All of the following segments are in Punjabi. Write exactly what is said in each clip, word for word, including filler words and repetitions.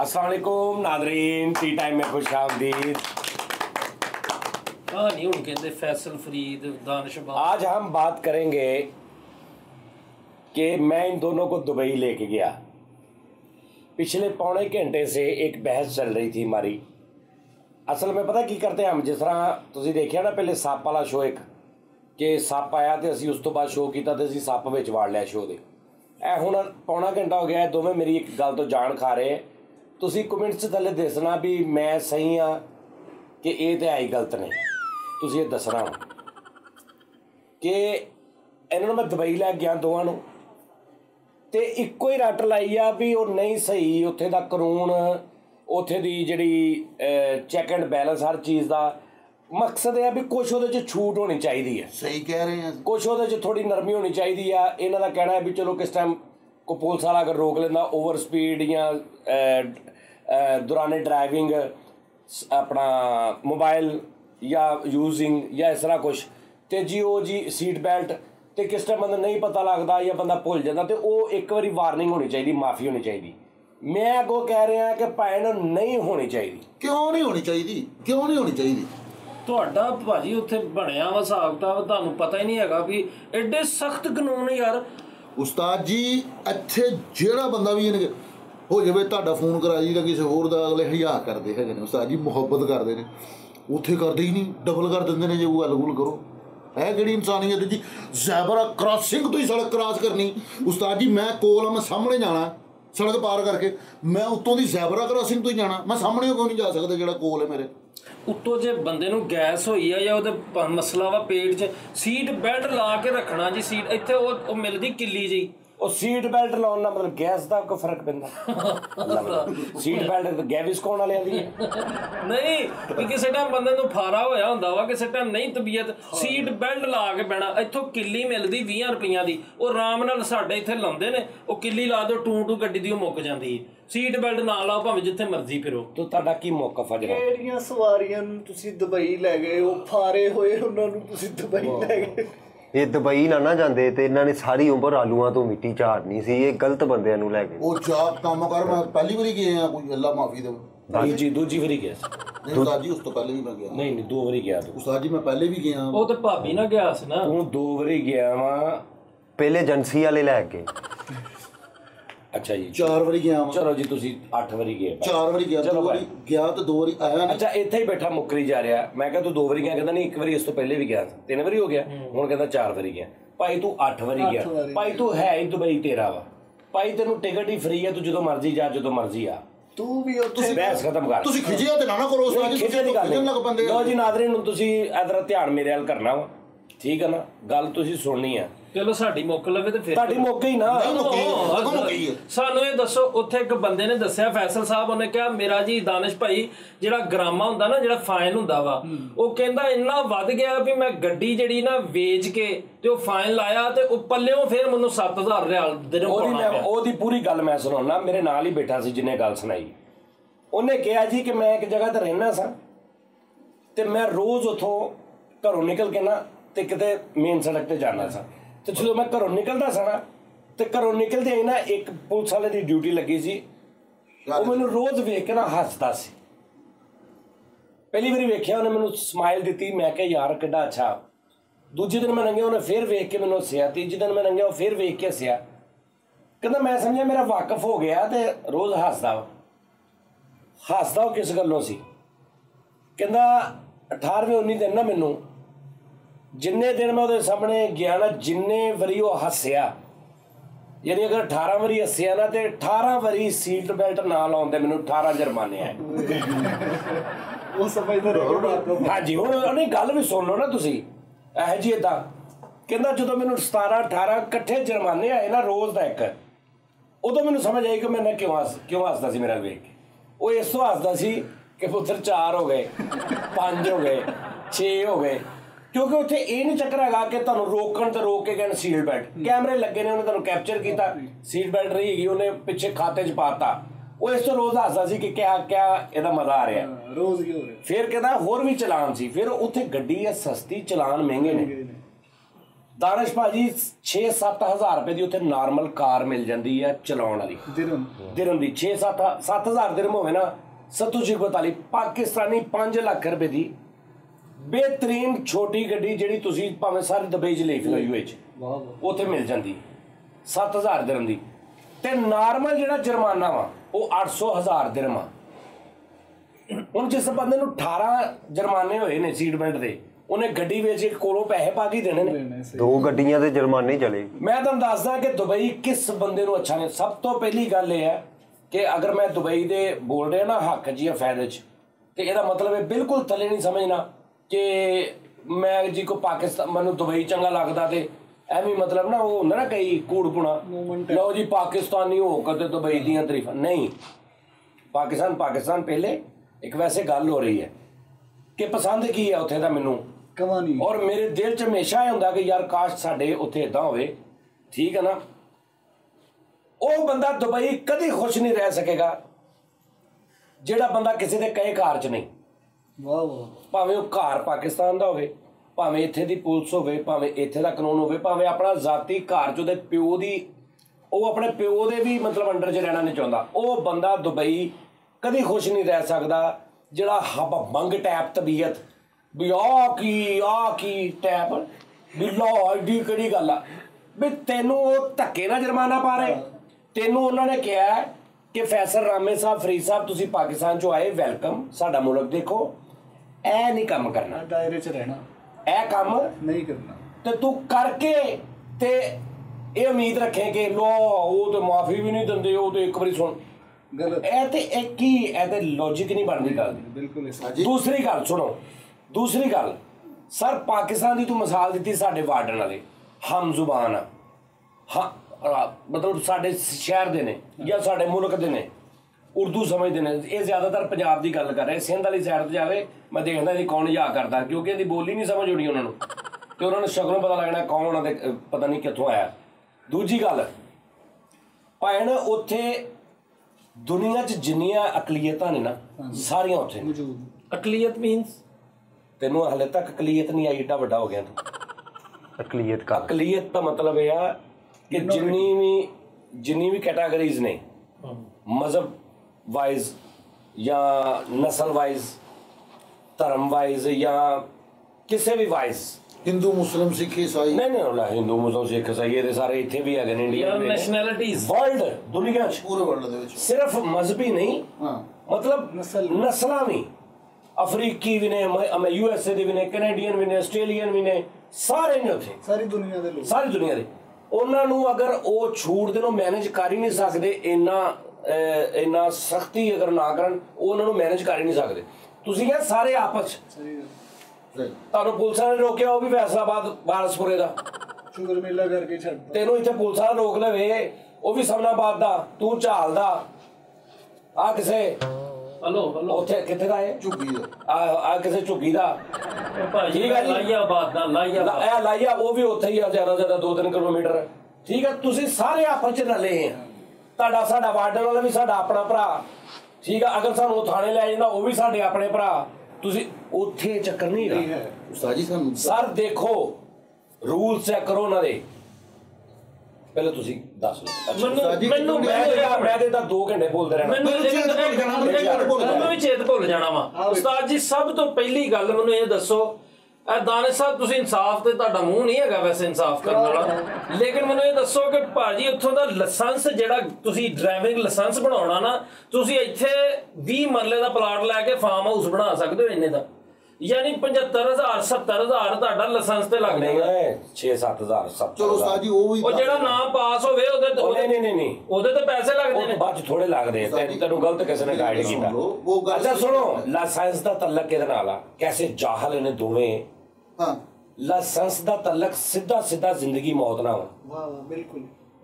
अस्सलाम वालेकुम नादरीन, टी टाइम में खुश आमदीद। हाँ नहीं कहते फैसल फरीद दानिश। आज हम बात करेंगे कि मैं इन दोनों को दुबई लेके गया। पिछले पौने घंटे से एक बहस चल रही थी हमारी। असल में पता की करते हैं हम, जिस तरह तुसीं देखिया ना पहले सप वाला शो एक कि सप आया तो असीं उस तो बाद शो किया तो असीं सप विच वाड़ लिया शो दे। ए हुण पौना घंटा हो गया, दोवें मेरी एक गल तो जान खा रहे। तुसीं कमेंट्स थल्ले दसना भी मैं सही हाँ कि ये तो है ही गलत ने। तुसीं ये दसना कि इन्होंने मैं दुबई लै गया दोवां नूं ते इक्को ही रट लाई आ भी वो नहीं सही। उत्थे दा कानून, उत्थे दी जिहड़ी चैक एंड बैलेंस हर चीज़ का मकसद है भी कुछ वो छूट होनी चाहिए है। सही कह रहे हैं। कुछ वो थोड़ी नरमी होनी चाहिए है। इन्हों का कहना है भी चलो किस टाइम को पुलिस वाला अगर रोक लेंदा ओवर स्पीड या दौरान ड्राइविंग अपना मोबाइल या यूजिंग या इस तरह कुछ तो जी वो जी सीट बेल्ट तो किस टाइम बंदा नहीं पता लगता या बंदा भुल जाता तो वो एक बारी वार्निंग होनी चाहिए, माफ़ी होनी चाहिए। मैं अगों कह रहा कि भैन नहीं होनी चाहिए। क्यों नहीं होनी चाहिए? क्यों नहीं होनी चाहिए? ਤੁਹਾਡਾ ਭਾਜੀ ਉੱਥੇ ਬਣਿਆ ਵਾ ਹਿਸਾਬ ਕਿਤਾਬ, ਤੁਹਾਨੂੰ ਪਤਾ ਹੀ ਨਹੀਂ ਹੈਗਾ ਵੀ ਐਡੇ ਸਖਤ ਕਾਨੂੰਨ ਯਾਰ। ਉਸਤਾਦ ਜੀ ਇੱਥੇ ਜਿਹੜਾ ਬੰਦਾ ਵੀ ਇਹਨੇ ਹੋ ਜਾਵੇ ਤੁਹਾਡਾ ਫੋਨ ਕਰਾ ਜੀ ਤਾਂ ਕਿਸੇ ਹੋਰ ਦਾ ਅਗਲੇ ਹਜ਼ਾਰ ਕਰਦੇ ਹੈਗੇ ਨੇ। ਉਸਤਾਦ ਜੀ ਮੁਹੱਬਤ ਕਰਦੇ ਨੇ, ਉੱਥੇ ਕਰਦੇ ਹੀ ਨਹੀਂ, ਡਬਲ ਕਰ ਦਿੰਦੇ ਨੇ ਜੇ ਕੋਈ ਗੱਲ ਗੁਲ ਕਰੋ। ਇਹ ਕਿਹੜੀ ਇਨਸਾਨੀਅਤ ਜੀ? ਜ਼ੈਬਰਾ ਕ੍ਰਾਸਿੰਗ ਤੋਂ ਹੀ ਸੜਕ ਕ੍ਰਾਸ ਕਰਨੀ। ਉਸਤਾਦ ਜੀ ਮੈਂ ਕੋਲ ਆ, ਮੈਂ ਸਾਹਮਣੇ ਜਾਣਾ ਸੜਕ ਪਾਰ ਕਰਕੇ, ਮੈਂ ਉੱਤੋਂ ਦੀ ਜ਼ੈਬਰਾ ਕ੍ਰਾਸਿੰਗ ਤੋਂ ਹੀ ਜਾਣਾ, ਮੈਂ ਸਾਹਮਣੇ ਕਿਉਂ ਨਹੀਂ ਜਾ ਸਕਦਾ ਜਿਹੜਾ ਕੋਲ ਹੈ ਮੇਰੇ? ਉੱਤੋਂ ਜੇ ਬੰਦੇ ਨੂੰ ਗੈਸ ਹੋਈ ਆ ਜਾਂ ਉਹਦੇ ਮਸਲਾ ਵਾ ਪੇਟ 'ਚ, ਸੀਟ ਬੈਲਟ ਲਾ ਕੇ ਰੱਖਣਾ ਜੀ। ਸੀਟ ਇੱਥੇ ਉਹ ਮਿਲਦੀ ਕਿੱਲੀ ਜੀ, ਉਹ ਸੀਟ ਬੈਲਟ ਲਾਉਣ ਨਾਲ ਮਤਲਬ ਗੈਸ ਦਾ ਕੋਈ ਫਰਕ ਪੈਂਦਾ? ਸੀਟ ਬੈਲਟ ਗੈਵਿਸ ਕੌਣ ਵਾਲਿਆਂ ਦੀ ਹੈ? ਨਹੀਂ ਵੀ ਕਿਸੇ ਟਾਈਮ ਬੰਦੇ ਨੂੰ ਫਾਰਾ ਹੋਇਆ ਹੁੰਦਾ ਵਾ, ਕਿਸੇ ਟਾਈਮ ਨਹੀਂ ਤਬੀਅਤ, ਸੀਟ ਬੈਲਟ ਲਾ ਕੇ ਬਹਿਣਾ। ਇੱਥੋਂ ਕਿੱਲੀ ਮਿਲਦੀ ਵੀਹਾਂ ਰੁਪਈਆਂ ਦੀ, ਉਹ ਆਰਾਮ ਨਾਲ ਸਾਡੇ ਇੱਥੇ ਲਾਉਂਦੇ ਨੇ। ਉਹ ਕਿੱਲੀ ਲਾ ਦਿਓ, ਟੂ ਟੂ ਗੱਡੀ ਦੀ ਉਹ ਮੁੱਕ ਜਾਂਦੀ। ਸੀਟ ਬੈਲਟ ਨਾ ਲਾਓ ਭਾਵੇਂ ਜਿੱਥੇ ਮਰਜ਼ੀ ਫਿਰੋ। ਤੋ ਤੁਹਾਡਾ ਕੀ ਮੌਕਫ ਆ? ਕਿਹੜੀਆਂ ਸਵਾਰੀਆਂ ਨੂੰ ਤੁਸੀਂ ਦੁਬਈ ਲੈ ਗਏ? ਉਹ ਫਾਰੇ ਹੋਏ ਉਹਨਾਂ ਨੂੰ ਤੁਸੀਂ ਦੁਬਈ ਲੈ ਗਏ। ਇਹ ਦੁਬਈ ਨਾ ਨਾ ਜਾਂਦੇ ਤੇ ਇਹਨਾਂ ਨੇ ਸਾਰੀ ਉਮਰ ਆਲੂਆਂ ਤੋਂ ਮਿੱਟੀ ਝਾੜਨੀ ਸੀ। ਇਹ ਗਲਤ ਬੰਦਿਆਂ ਨੂੰ ਲੈ ਗਏ। ਉਹ ਜਾਪ ਕੰਮ ਕਰ, ਮੈਂ ਪਹਿਲੀ ਵਾਰੀ ਗਏ ਆ, ਕੋਈ ਅੱਲਾ ਮਾਫੀ ਦੇਵੇ। ਜੀ ਦੂਜੀ ਵਾਰੀ ਗਿਆ ਨਹੀਂ ਉਸਤਾਦ ਜੀ, ਉਸ ਤੋਂ ਪਹਿਲੇ ਵੀ ਮੈਂ ਗਿਆ। ਨਹੀਂ ਨਹੀਂ ਦੋ ਵਾਰੀ ਗਿਆ ਤੂੰ। ਉਸਤਾਦ ਜੀ ਮੈਂ ਪਹਿਲੇ ਵੀ ਗਿਆ। ਉਹ ਤੇ ਭਾਬੀ ਨਾਲ ਗਿਆ ਸੀ ਨਾ। ਤੂੰ ਦੋ ਵਾਰੀ ਗਿਆ ਵਾ। ਪਹਿਲੇ ਏਜੰਸੀ ਵਾਲੇ ਲੈ ਗਏ। अच्छा जी चार बारी गया। चलो जी तुसी अठ बारी गए। चार बारी गया, दो बारी गया तो दो बारी आया। अच्छा इत्थे ही बैठा मुकरी जा रहा। मैं कहा तू दो बारी गया, कहता नहीं एक बारी इस तो पहले भी गया, तीन बारी हो गया। हुण कहता चार बारी गया। भाई तू अठ बारी गया, भाई तू है ही दुबई तेरा वा, भाई तेनू टिकट ही फ्री है, तू जो मर्जी जा, जो मर्जी आ। तू भी उत्थे बहस खत्म कर। तुसी खिजिया ते ना ना करो। खिजिया दी गल नहीं। लो जी नाज़रीन, तुसी इधर ध्यान मेरे वाल करना वा, ठीक है ना? गल तुसी सुननी है। चलो साडी मुक लवे ते फिर ਤੁਹਾਡੀ ਮੌਕੇ ਹੀ ਨਾ। ਸਾਨੂੰ ਇਹ ਦੱਸੋ, ਉੱਥੇ ਇੱਕ ਬੰਦੇ ਨੇ ਦੱਸਿਆ ਫੈਸਲ ਸਾਹਿਬ, ਉਹਨੇ ਕਿਹਾ ਮੇਰਾ ਜੀ ਦਾਨਿਸ਼ ਭਾਈ ਜਿਹੜਾ ਗਰਾਮਾ ਹੁੰਦਾ ਨਾ, ਜਿਹੜਾ ਫਾਈਨ ਹੁੰਦਾ ਵਾ, ਉਹ ਕਹਿੰਦਾ ਇੰਨਾ ਵੱਧ ਗਿਆ ਵੀ ਮੈਂ ਗੱਡੀ ਜਿਹੜੀ ਨਾ ਵੇਚ ਕੇ ਤੇ ਉਹ ਫਾਈਨ ਲਾਇਆ ਤੇ ਉਹ ਪੱਲਿਓਂ ਫਿਰ ਮੈਨੂੰ ਸੱਤ ਹਜ਼ਾਰ ਰਿਆਲ ਦੇਣਾ ਪਾਉਣਾ ਪਿਆ। ਉਹਦੀ ਪੂਰੀ ਗੱਲ ਮੈਂ ਸੁਣਾਉਣਾ। ਮੇਰੇ ਨਾਲ ਹੀ ਬੈਠਾ ਸੀ ਜਿਹਨੇ ਗੱਲ ਸੁਣਾਈ। ਉਹਨੇ ਕਿਹਾ ਜੀ ਕਿ ਮੈਂ ਇੱਕ ਜਗ੍ਹਾ ਤੇ ਰਹਿਣਾ ਸਾਂ ਤੇ ਮੈਂ ਰੋਜ਼ ਉੱਥੋਂ ਘਰੋਂ ਨਿਕਲ ਕੇ ਨਾ ਤੇ ਕਿਤੇ ਮੇਨ ਸੜਕ ਤੇ ਜਾਣਾ ਸਾਂ। ਤੇ ਜਦੋਂ ਮੈਂ ਘਰੋਂ ਨਿਕਲਦਾ ਸਾਂ ਨਾ ਤੇ ਘਰੋਂ ਨਿਕਲਦੇ ਹੀ ਨਾ ਇੱਕ ਪੁਲਿਸ ਵਾਲੇ ਦੀ ਡਿਊਟੀ ਲੱਗੀ ਸੀ। ਉਹ ਮੈਨੂੰ ਰੋਜ਼ ਵੇਖ ਕੇ ਨਾ ਹੱਸਦਾ ਸੀ। ਪਹਿਲੀ ਵਾਰੀ ਵੇਖਿਆ ਉਹਨੇ ਮੈਨੂੰ ਸਮਾਈਲ ਦਿੱਤੀ। ਮੈਂ ਕਿਹਾ ਯਾਰ ਕਿੱਡਾ ਅੱਛਾ। ਦੂਜੇ ਦਿਨ ਮੈਂ ਲੰਘਿਆ, ਉਹਨੇ ਫਿਰ ਵੇਖ ਕੇ ਮੈਨੂੰ ਹੱਸਿਆ। ਤੀਜੇ ਦਿਨ ਮੈਂ ਲੰਘਿਆ, ਉਹ ਫਿਰ ਵੇਖ ਕੇ ਹੱਸਿਆ। ਕਹਿੰਦਾ ਮੈਂ ਸਮਝਿਆ ਮੇਰਾ ਵਾਕਫ ਹੋ ਗਿਆ ਤੇ ਰੋਜ਼ ਹੱਸਦਾ ਵਾ। ਹੱਸਦਾ ਉਹ ਕਿਸ ਗੱਲੋਂ ਸੀ? ਕਹਿੰਦਾ ਅਠਾਰਵੇਂ ਉੱਨੀ ਦਿਨ ਨਾ ਮੈਨੂੰ जिन्ने दिन मैं वो सामने गया ना, जिन्ने वरी वो हस्या, यानी अगर अठारह वरी हस्या ना तो अठारह वरी सीट बेल्ट ना लाउंदे मैनूं अठारह जुर्माने आए। हाँ जी हुण उन्हें गल भी सुन लो ना तुसी। इहो जी इदां कहंदा जदों मैनूं सतारह अठारह इकट्ठे जुर्माने आए ना रोज़ का एक, उदों मैनूं समझ आई कि मैं क्यों हस क्यों हसदा सी मेरा वेख के। वो इस तो हसदा सी कि पुत्तर चार हो गए, पांच हो गए, छे हो गए, क्योंकि उत्थे ये नहीं चक्कर है कि तुहानूं रोकण ते रोक के कहण सीट बेल्ट, कैमरे लगे ने, उन्हें तुहानूं कैप्चर किया, सीट बेल्ट रही हैगी, उन्हें पिछे खाते च पाता। वो इस तो रोज़ हसदा सी कि क्या क्या इहदा मज़ा आ रहा रोज़ की हो रहा। फिर कहता होर भी चलान सी। फिर उत्थे गड्डी है सस्ती, चलान महंगे ने। ਦਾਨਿਸ਼ ਭਾਜੀ ਛੇ ਸੱਤ ਹਜ਼ਾਰ ਰੁਪਏ ਦੀ ਉੱਥੇ ਨਾਰਮਲ ਕਾਰ ਮਿਲ ਜਾਂਦੀ ਹੈ ਚਲਾਉਣ ਵਾਲੀ ਦਿਰਮ ਦਿਰਮ ਦੀ ਛੇ ਸੱਤ ਸੱਤ ਹਜ਼ਾਰ ਦਿਰਮ ਹੋਵੇ ਨਾ ਸੱਤੂ ਛੇ ਬਤਾਲੀ ਪਾਕਿਸਤਾਨੀ ਪੰਜ ਲੱਖ ਰੁਪਏ ਦੀ ਬਿਹਤਰੀਨ ਛੋਟੀ ਗੱਡੀ ਜਿਹੜੀ ਤੁਸੀਂ ਭਾਵੇਂ ਸਾਰੀ ਦੁਬਈ 'ਚ ਲੈ ਫਿਰੋ ਯੂ ਏ 'ਚ ਉੱਥੇ ਮਿਲ ਜਾਂਦੀ ਸੱਤ ਹਜ਼ਾਰ ਦਿਰਮ ਦੀ। ਤੇ ਨਾਰਮਲ ਜਿਹੜਾ ਜੁਰਮਾਨਾ ਵਾ ਉਹ ਅੱਠ ਸੌ ਹਜ਼ਾਰ ਦਿਰਮ ਆ। ਹੁਣ ਜਿਸ ਬੰਦੇ ਨੂੰ ਅਠਾਰਾਂ ਜੁਰਮਾਨੇ ਹੋਏ ਨੇ ਸੀਟ ਬੈਲਟ ਦੇ ਉਹਨੇ ਗੱਡੀ ਵੇਚ ਕੇ ਕੋਲੋਂ ਪੈਸੇ ਪਾ ਕੇ ਦੇਣੇ ਨੇ। ਦੋ ਗੱਡੀਆਂ ਦੇ ਜੁਰਮਾਨੇ ਚਲੇ। ਮੈਂ ਤੁਹਾਨੂੰ ਦੱਸਦਾ ਕਿ ਦੁਬਈ ਕਿਸ ਬੰਦੇ ਨੂੰ ਅੱਛਾ ਨੇ। ਸਭ ਤੋਂ ਪਹਿਲੀ ਗੱਲ ਇਹ ਹੈ ਕਿ ਅਗਰ ਮੈਂ ਦੁਬਈ ਦੇ ਬੋਲ ਰਿਹਾ ਨਾ ਹੱਕ 'ਚ ਜਾਂ ਫਾਇਦੇ 'ਚ ਤੇ ਇਹਦਾ ਮਤਲਬ ਇਹ ਬਿਲਕੁਲ ਥੱਲੇ ਨਹੀਂ ਸਮਝਣਾ ਕਿ ਮੈਂ ਜੀ ਕੋ ਪਾਕਿਸਤਾਨ ਮੈਨੂੰ ਦੁਬਈ ਚੰਗਾ ਲੱਗਦਾ ਤੇ ਐਵੇਂ ਮਤਲਬ ਨਾ ਉਹ ਹੁੰਦਾ ਨਾ ਕਈ ਕੂੜਪੁਣਾ ਲਓ ਜੀ ਪਾਕਿਸਤਾਨੀ ਹੋ ਕੇ ਤੇ ਦੁਬਈ ਦੀਆਂ ਤਾਰੀਫਾਂ ਨਹੀਂ। ਪਾਕਿਸਤਾਨ ਪਾਕਿਸਤਾਨ ਪਹਿਲੇ ਇੱਕ ਵੈਸੇ ਗੱਲ ਹੋ ਰਹੀ ਹੈ ਕਿ ਪਸੰਦ ਕੀ ਹੈ ਉੱਥੇ ਦਾ ਮੈਨੂੰ ਕਹਾਣੀ ਔਰ ਮੇਰੇ ਦਿਲ 'ਚ ਹਮੇਸ਼ਾ ਇਹ ਹੁੰਦਾ ਕਿ ਯਾਰ ਕਾਸ਼ ਸਾਡੇ ਉੱਥੇ ਇਦਾਂ ਹੋਵੇ। ਠੀਕ ਹੈ ਨਾ। ਉਹ ਬੰਦਾ ਦੁਬਈ ਕਦੀ ਖੁਸ਼ ਨਹੀਂ ਰਹਿ ਸਕੇਗਾ ਜਿਹੜਾ ਬੰਦਾ ਕਿਸੇ ਦੇ ਕਹੇ ਘਰ 'ਚ ਨਹੀਂ। ਵਾਹ ਵਾਹ ਭਾਵੇਂ ਉਹ ਘਰ ਪਾਕਿਸਤਾਨ ਦਾ ਹੋਵੇ ਭਾਵੇਂ ਇੱਥੇ ਦੀ ਪੁਲਿਸ ਹੋਵੇ ਭਾਵੇਂ ਇੱਥੇ ਦਾ ਕਾਨੂੰਨ ਹੋਵੇ ਭਾਵੇਂ ਆਪਣਾ ਜ਼ਾਤੀ ਘਰ 'ਚ ਉਹਦੇ ਪਿਓ ਦੀ ਉਹ ਆਪਣੇ ਪਿਓ ਦੇ ਵੀ ਮਤਲਬ ਅੰਡਰ 'ਚ ਰਹਿਣਾ ਨਹੀਂ ਚਾਹੁੰਦਾ। ਉਹ ਬੰਦਾ ਦੁਬਈ ਕਦੀ ਖੁਸ਼ ਨਹੀਂ ਰਹਿ ਸਕਦਾ ਜਿਹੜਾ ਹਬ ਮੰਗ ਟੈਪ ਤਬੀਅਤ ਵੀ ਆਹ ਕੀ ਆਹ ਕੀ ਟੈਪ ਵੀ ਲੋ ਐਡੀ ਕਿਹੜੀ ਗੱਲ ਆ ਵੀ ਤੈਨੂੰ ਉਹ ਧੱਕੇ ਨਾਲ ਜੁਰਮਾਨਾ ਪਾ ਰਹੇ। ਤੈਨੂੰ ਉਹਨਾਂ ਨੇ ਕਿਹਾ ਕਿ ਫੈਸਲ ਰਾਮੇ ਸਾਹਿਬ ਫਰੀਦ ਸਾਹਿਬ ਤੁਸੀਂ ਪਾਕਿਸਤਾਨ 'ਚੋਂ ਆਏ ਵੈਲਕਮ ਸਾਡਾ ਮੁਲਕ ਦੇਖੋ ਇਹ ਨਹੀਂ ਕੰਮ ਕਰਨਾ ਦਾਇਰੇ 'ਚ ਰਹਿਣਾ ਇਹ ਕੰਮ ਨਹੀਂ ਕਰਨਾ ਤੇ ਤੂੰ ਕਰਕੇ ਤੇ ਇਹ ਉਮੀਦ ਰੱਖੇ ਕਿ ਲੋ ਉਹ ਤੇ ਮਾਫੀ ਵੀ ਨਹੀਂ ਦਿੰਦੇ ਉਹ ਤੇ ਇੱਕ ਵਾਰੀ ਸੁਣ ਗਲਤ ਇਹ ਤੇ ਇੱਕ ਹੀ ਇਹ ਤੇ ਲੌਜਿਕ ਨਹੀਂ ਬਣਦੀ ਗੱਲ ਦੀ। ਬਿਲਕੁਲ ਦੂਸਰੀ ਗੱਲ ਸੁਣੋ ਦੂਸਰੀ ਗੱਲ ਸਰ ਪਾਕਿਸਤਾਨ ਦੀ ਤੂੰ ਮਿਸਾਲ ਦਿੱਤੀ ਸਾਡੇ ਵਾਰਡਨ ਵਾਲੇ ਹਮ ਜ਼ੁਬਾਨ ਆ ਹਾਂ ਮਤਲਬ ਸਾਡੇ ਸ਼ਹਿਰ ਦੇ ਨੇ ਜਾਂ ਸਾਡੇ ਮੁਲਕ ਦੇ ਨੇ ਉਰਦੂ ਸਮਝਦੇ ਨੇ। ਇਹ ਜ਼ਿਆਦਾਤਰ ਪੰਜਾਬ ਦੀ ਗੱਲ ਕਰ ਰਹੇ ਸਿੰਧ ਵਾਲੀ ਸਾਈਡ ਤੇ ਜਾਵੇ ਮੈਂ ਦੇਖਦਾ ਜੀ ਕੌਣ ਯਾ ਕਰਦਾ ਕਿਉਂਕਿ ਇਹਦੀ ਬੋਲੀ ਨਹੀਂ ਸਮਝ ਆਉਣੀ ਉਹਨਾਂ ਨੂੰ ਤੇ ਉਹਨਾਂ ਨੂੰ ਸ਼ਕਲੋਂ ਪਤਾ ਲੱਗਣਾ ਕੌਣ ਉਹਨਾਂ ਦੇ ਪਤਾ ਨਹੀਂ ਕਿੱਥੋਂ ਆਇਆ। ਦੂਜੀ ਗੱਲ ਭੈਣ ਉੱਥੇ ਦੁਨੀਆ 'ਚ ਜਿੰਨੀਆਂ ਅਕਲੀਅਤਾਂ ਨੇ ਨਾ ਸਾਰੀਆਂ ਉੱਥੇ ਮੌਜੂਦ ਅਕਲੀਅਤ ਮੀਨਸ ਤੈਨੂੰ ਹਲੇ ਤੱਕ ਅਕਲੀਅਤ ਨਹੀਂ ਆਈ ਏਡਾ ਵੱਡਾ ਹੋ ਗਿਆ ਤੂੰ। ਅਕਲੀਅਤ ਕਰ ਅਕਲੀਅਤ ਦਾ ਮਤਲਬ ਇਹ ਆ ਕਿ ਜਿੰਨੀ ਵੀ ਜਿੰਨੀ ਵੀ ਕੈਟਾਗਰੀਜ਼ ਨੇ ਮਜ਼ਹਬ ਵਾਈਜ਼ ਜਾਂ ਨਸਲ ਵਾਈਜ਼ ਧਰਮ ਵਾਈਜ਼ ਜਾਂ ਕਿਸੇ ਵੀ ਵਾਈਜ਼ ਹਿੰਦੂ ਮੁਸਲਿਮ ਸਿੱਖ ਈਸਾਈ ਨਹੀਂ ਨਹੀਂ ਨਾ ਹਿੰਦੂ ਮੁਸਲਿਮ ਸਿੱਖ ਇਸਾਈ ਇਹ ਸਾਰੇ ਇੱਥੇ ਵੀ ਹੈਗੇ ਨੇ ਇੰਡੀਆ ਜਾਂ ਦੇ ਨੈਸ਼ਨੈਲਿਟੀਜ਼ ਵਰਲਡ ਦੁਨੀਆ 'ਚ ਪੂਰੇ ਵਰਲਡ ਦੇ ਵਿੱਚ ਸਿਰਫ ਮਜ਼ਹਬੀ ਨਹੀਂ ਹਾਂ ਮਤਲਬ ਨਸਲ ਨਸਲਾਂ ਵੀ ਅਫਰੀਕੀ ਵੀ ਨੇ ਯੂ ਐਸ ਏ ਦੇ ਵੀ ਨੇ ਕੈਨੇਡੀਅਨ ਵੀ ਨੇ ਆਸਟ੍ਰੇਲੀਅਨ ਵੀ ਨੇ ਸਾਰੇ ਨੇ ਉੱਥੇ ਸਾਰੀ ਦੁਨੀਆ ਦੇ ਲੋਕ ਸਾਰੀ ਦੁਨੀਆ ਦੇ ਉਹਨਾਂ ਨੂੰ ਅਗਰ ਉਹ ਛੂਟ ਦੇ ਨੂੰ ਮੈਨੇਜ ਕਰ ਹੀ ਨਹੀਂ ਸਕਦੇ ਇੰਨਾ ਇੰਨਾ ਸਖਤੀ ਅਗਰ ਨਾ ਕਰਨ ਉਹ ਉਹਨਾਂ ਨੂੰ ਮੈਨੇਜ ਕਰ ਹੀ ਨਹੀਂ ਸਕਦੇ। ਤੁਸੀਂ ਕਿਹਾ ਸਾਰੇ ਆਪਸ 'ਚ ਤੁਹਾਨੂੰ ਪੁਲਿਸਾਂ ਨੇ ਰੋਕਿਆ ਉਹ ਵੀ ਫੈਸਲਾਬਾਦ ਵਾਰਸਪੁਰੇ ਦਾ ਸ਼ੁਗਰ ਮੇਲਾ ਕਰਕੇ ਛੱਡ ਤੈਨੂੰ ਇੱਥੇ ਪੁਲਿਸਾਂ ਨੇ ਰੋਕ ਲਵੇ ਉਹ ਵੀ ਸਭਨਾਬਾਦ ਦਾ ਤੂੰ ਝਾਲ ਦਾ ਆ ਕਿਸੇ ਹਲੋ ਹਲੋ ਉੱਥੇ ਕਿੱਥੇ ਦਾ ਹੈ ਝੁੱਗੀ ਦਾ ਆ ਆ ਕਿਸੇ ਝੁੱਗੀ ਦਾ ਭਾਜੀ ਠੀਕ ਹੈ ਜੀ। ਲਾਈਆਬਾਦ ਦਾ ਲਾਈਆਬਾਦ ਇਹ ਲਾਈਆ ਉਹ ਵੀ ਉੱਥੇ ਹੀ ਆ ਜ਼ਿਆਦਾ ਜ਼ਿਆਦਾ ਦੋ ਤਿੰਨ ਕਿਲੋਮੀਟਰ। ਠੀਕ ਹੈ ਤੁਸੀਂ ਸਾਰੇ ਆਪਸ 'ਚ ਰਲੇ ਆ ਤੁਹਾਡਾ ਸਾਡਾ ਵਾਰਡਨ ਵਾਲਾ ਵੀ ਸਾਡਾ ਆਪਣਾ ਭਰਾ। ਠੀਕ ਆ ਅਗਰ ਸਾਨੂੰ ਥਾਣੇ ਲੈ ਜਾਂਦਾ ਉਹ ਵੀ ਸਾਡੇ ਆਪਣੇ ਭਰਾ। ਤੁਸੀਂ ਉੱਥੇ ਚੱਕਰ ਨਹੀਂ ਹੈਗਾ ਉਸਤਾਦ ਜੀ ਸਾਨੂੰ ਸਰ ਦੇਖੋ ਰੂਲ ਚੈੱਕ ਕਰੋ ਉਹਨਾਂ ਦੇ ਪਹਿਲਾਂ ਤੁਸੀਂ ਦੱਸ ਲਓ। ਮੈਨੂੰ ਮੈਨੂੰ ਮੈਂ ਤੇ ਮੈਂ ਤੇ ਤਾਂ ਦੋ ਘੰਟੇ ਬੋਲਦੇ ਰਹਿਣਾ ਮੈਨੂੰ ਮੈਨੂੰ ਵੀ ਚੇਤ ਭੁੱਲ ਜਾਣਾ ਵਾ ਉਸਤਾਦ ਜੀ। ਸਭ ਤੋਂ ਪਹਿਲੀ ਗੱਲ ਮੈਨੂੰ ਇਹ ਦੱਸੋ ਇਹ ਦਾਨਿਸ਼ ਸਾਹਿਬ ਤੁਸੀਂ ਇਨਸਾਫ ਤੇ ਤੁਹਾਡਾ ਮੂੰਹ ਨਹੀਂ ਹੈਗਾ ਵੈਸੇ ਇਨਸਾਫ ਕਰਨ ਵਾਲਾ ਲੇਕਿਨ ਮੈਨੂੰ ਇਹ ਦੱਸੋ ਕਿ ਭਾਜੀ ਉੱਥੋਂ ਦਾ ਲਾਇਸੈਂਸ ਜਿਹੜਾ ਤੁਸੀਂ ਡਰਾਈਵਿੰਗ ਲਾਇਸੈਂਸ ਬਣਾਉਣਾ ਨਾ ਤੁਸੀਂ ਇੱਥੇ ਵੀਹ ਮਰਲੇ ਦਾ ਪਲਾਟ ਲੈ ਕੇ ਫਾਰਮ ਹਾਊਸ ਬਣਾ ਸਕਦੇ ਹੋ ਇੰਨੇ ਦਾ ਯਾਨੀ ਪਝੱਤਰ ਹਜ਼ਾਰ ਸੱਤਰ ਹਜ਼ਾਰ ਤੁਹਾਡਾ ਲਾਇਸੈਂਸ ਤੇ ਲੱਗ ਜਾਏਗਾ ਛੇ ਸੱਤ ਹਜ਼ਾਰ ਸੱਤ ਚਲੋ ਉਸਤਾਦ ਜੀ ਉਹ ਵੀ ਉਹ ਜਿਹੜਾ ਨਾਮ ਪਾਸ ਹੋਵੇ ਉਹਦੇ ਨਹੀਂ ਨਹੀਂ ਨਹੀਂ ਉਹਦੇ ਤੇ ਪੈਸੇ ਲੱਗਦੇ ਨੇ ਬਾਅਦ ਚ ਥੋੜੇ ਲੱਗਦੇ ਆ ਤੈਨੂੰ ਗਲਤ ਕਿਸੇ ਨੇ ਗਾਈਡ ਕੀਤਾ। ਉਹ ਗੱਲ ਅੱਛਾ ਸੁਣੋ ਲਾਇਸੈਂਸ ਦਾ ਤਲਕ ਕਿਹਦੇ ਨਾਲ ਆ ਕੈਸੇ ਜਾਹਲ ਨੇ ਦੋਵੇਂ ਹਾਂ ਲਾਇਸੈਂਸ ਦਾ ਤਲਕ ਸਿੱਧਾ ਸਿੱਧਾ ਜ਼ਿੰਦਗੀ ਮੌਤ ਨਾਲ ਵਾ। ਵਾਹ ਵਾਹ ਬਿਲਕੁਲ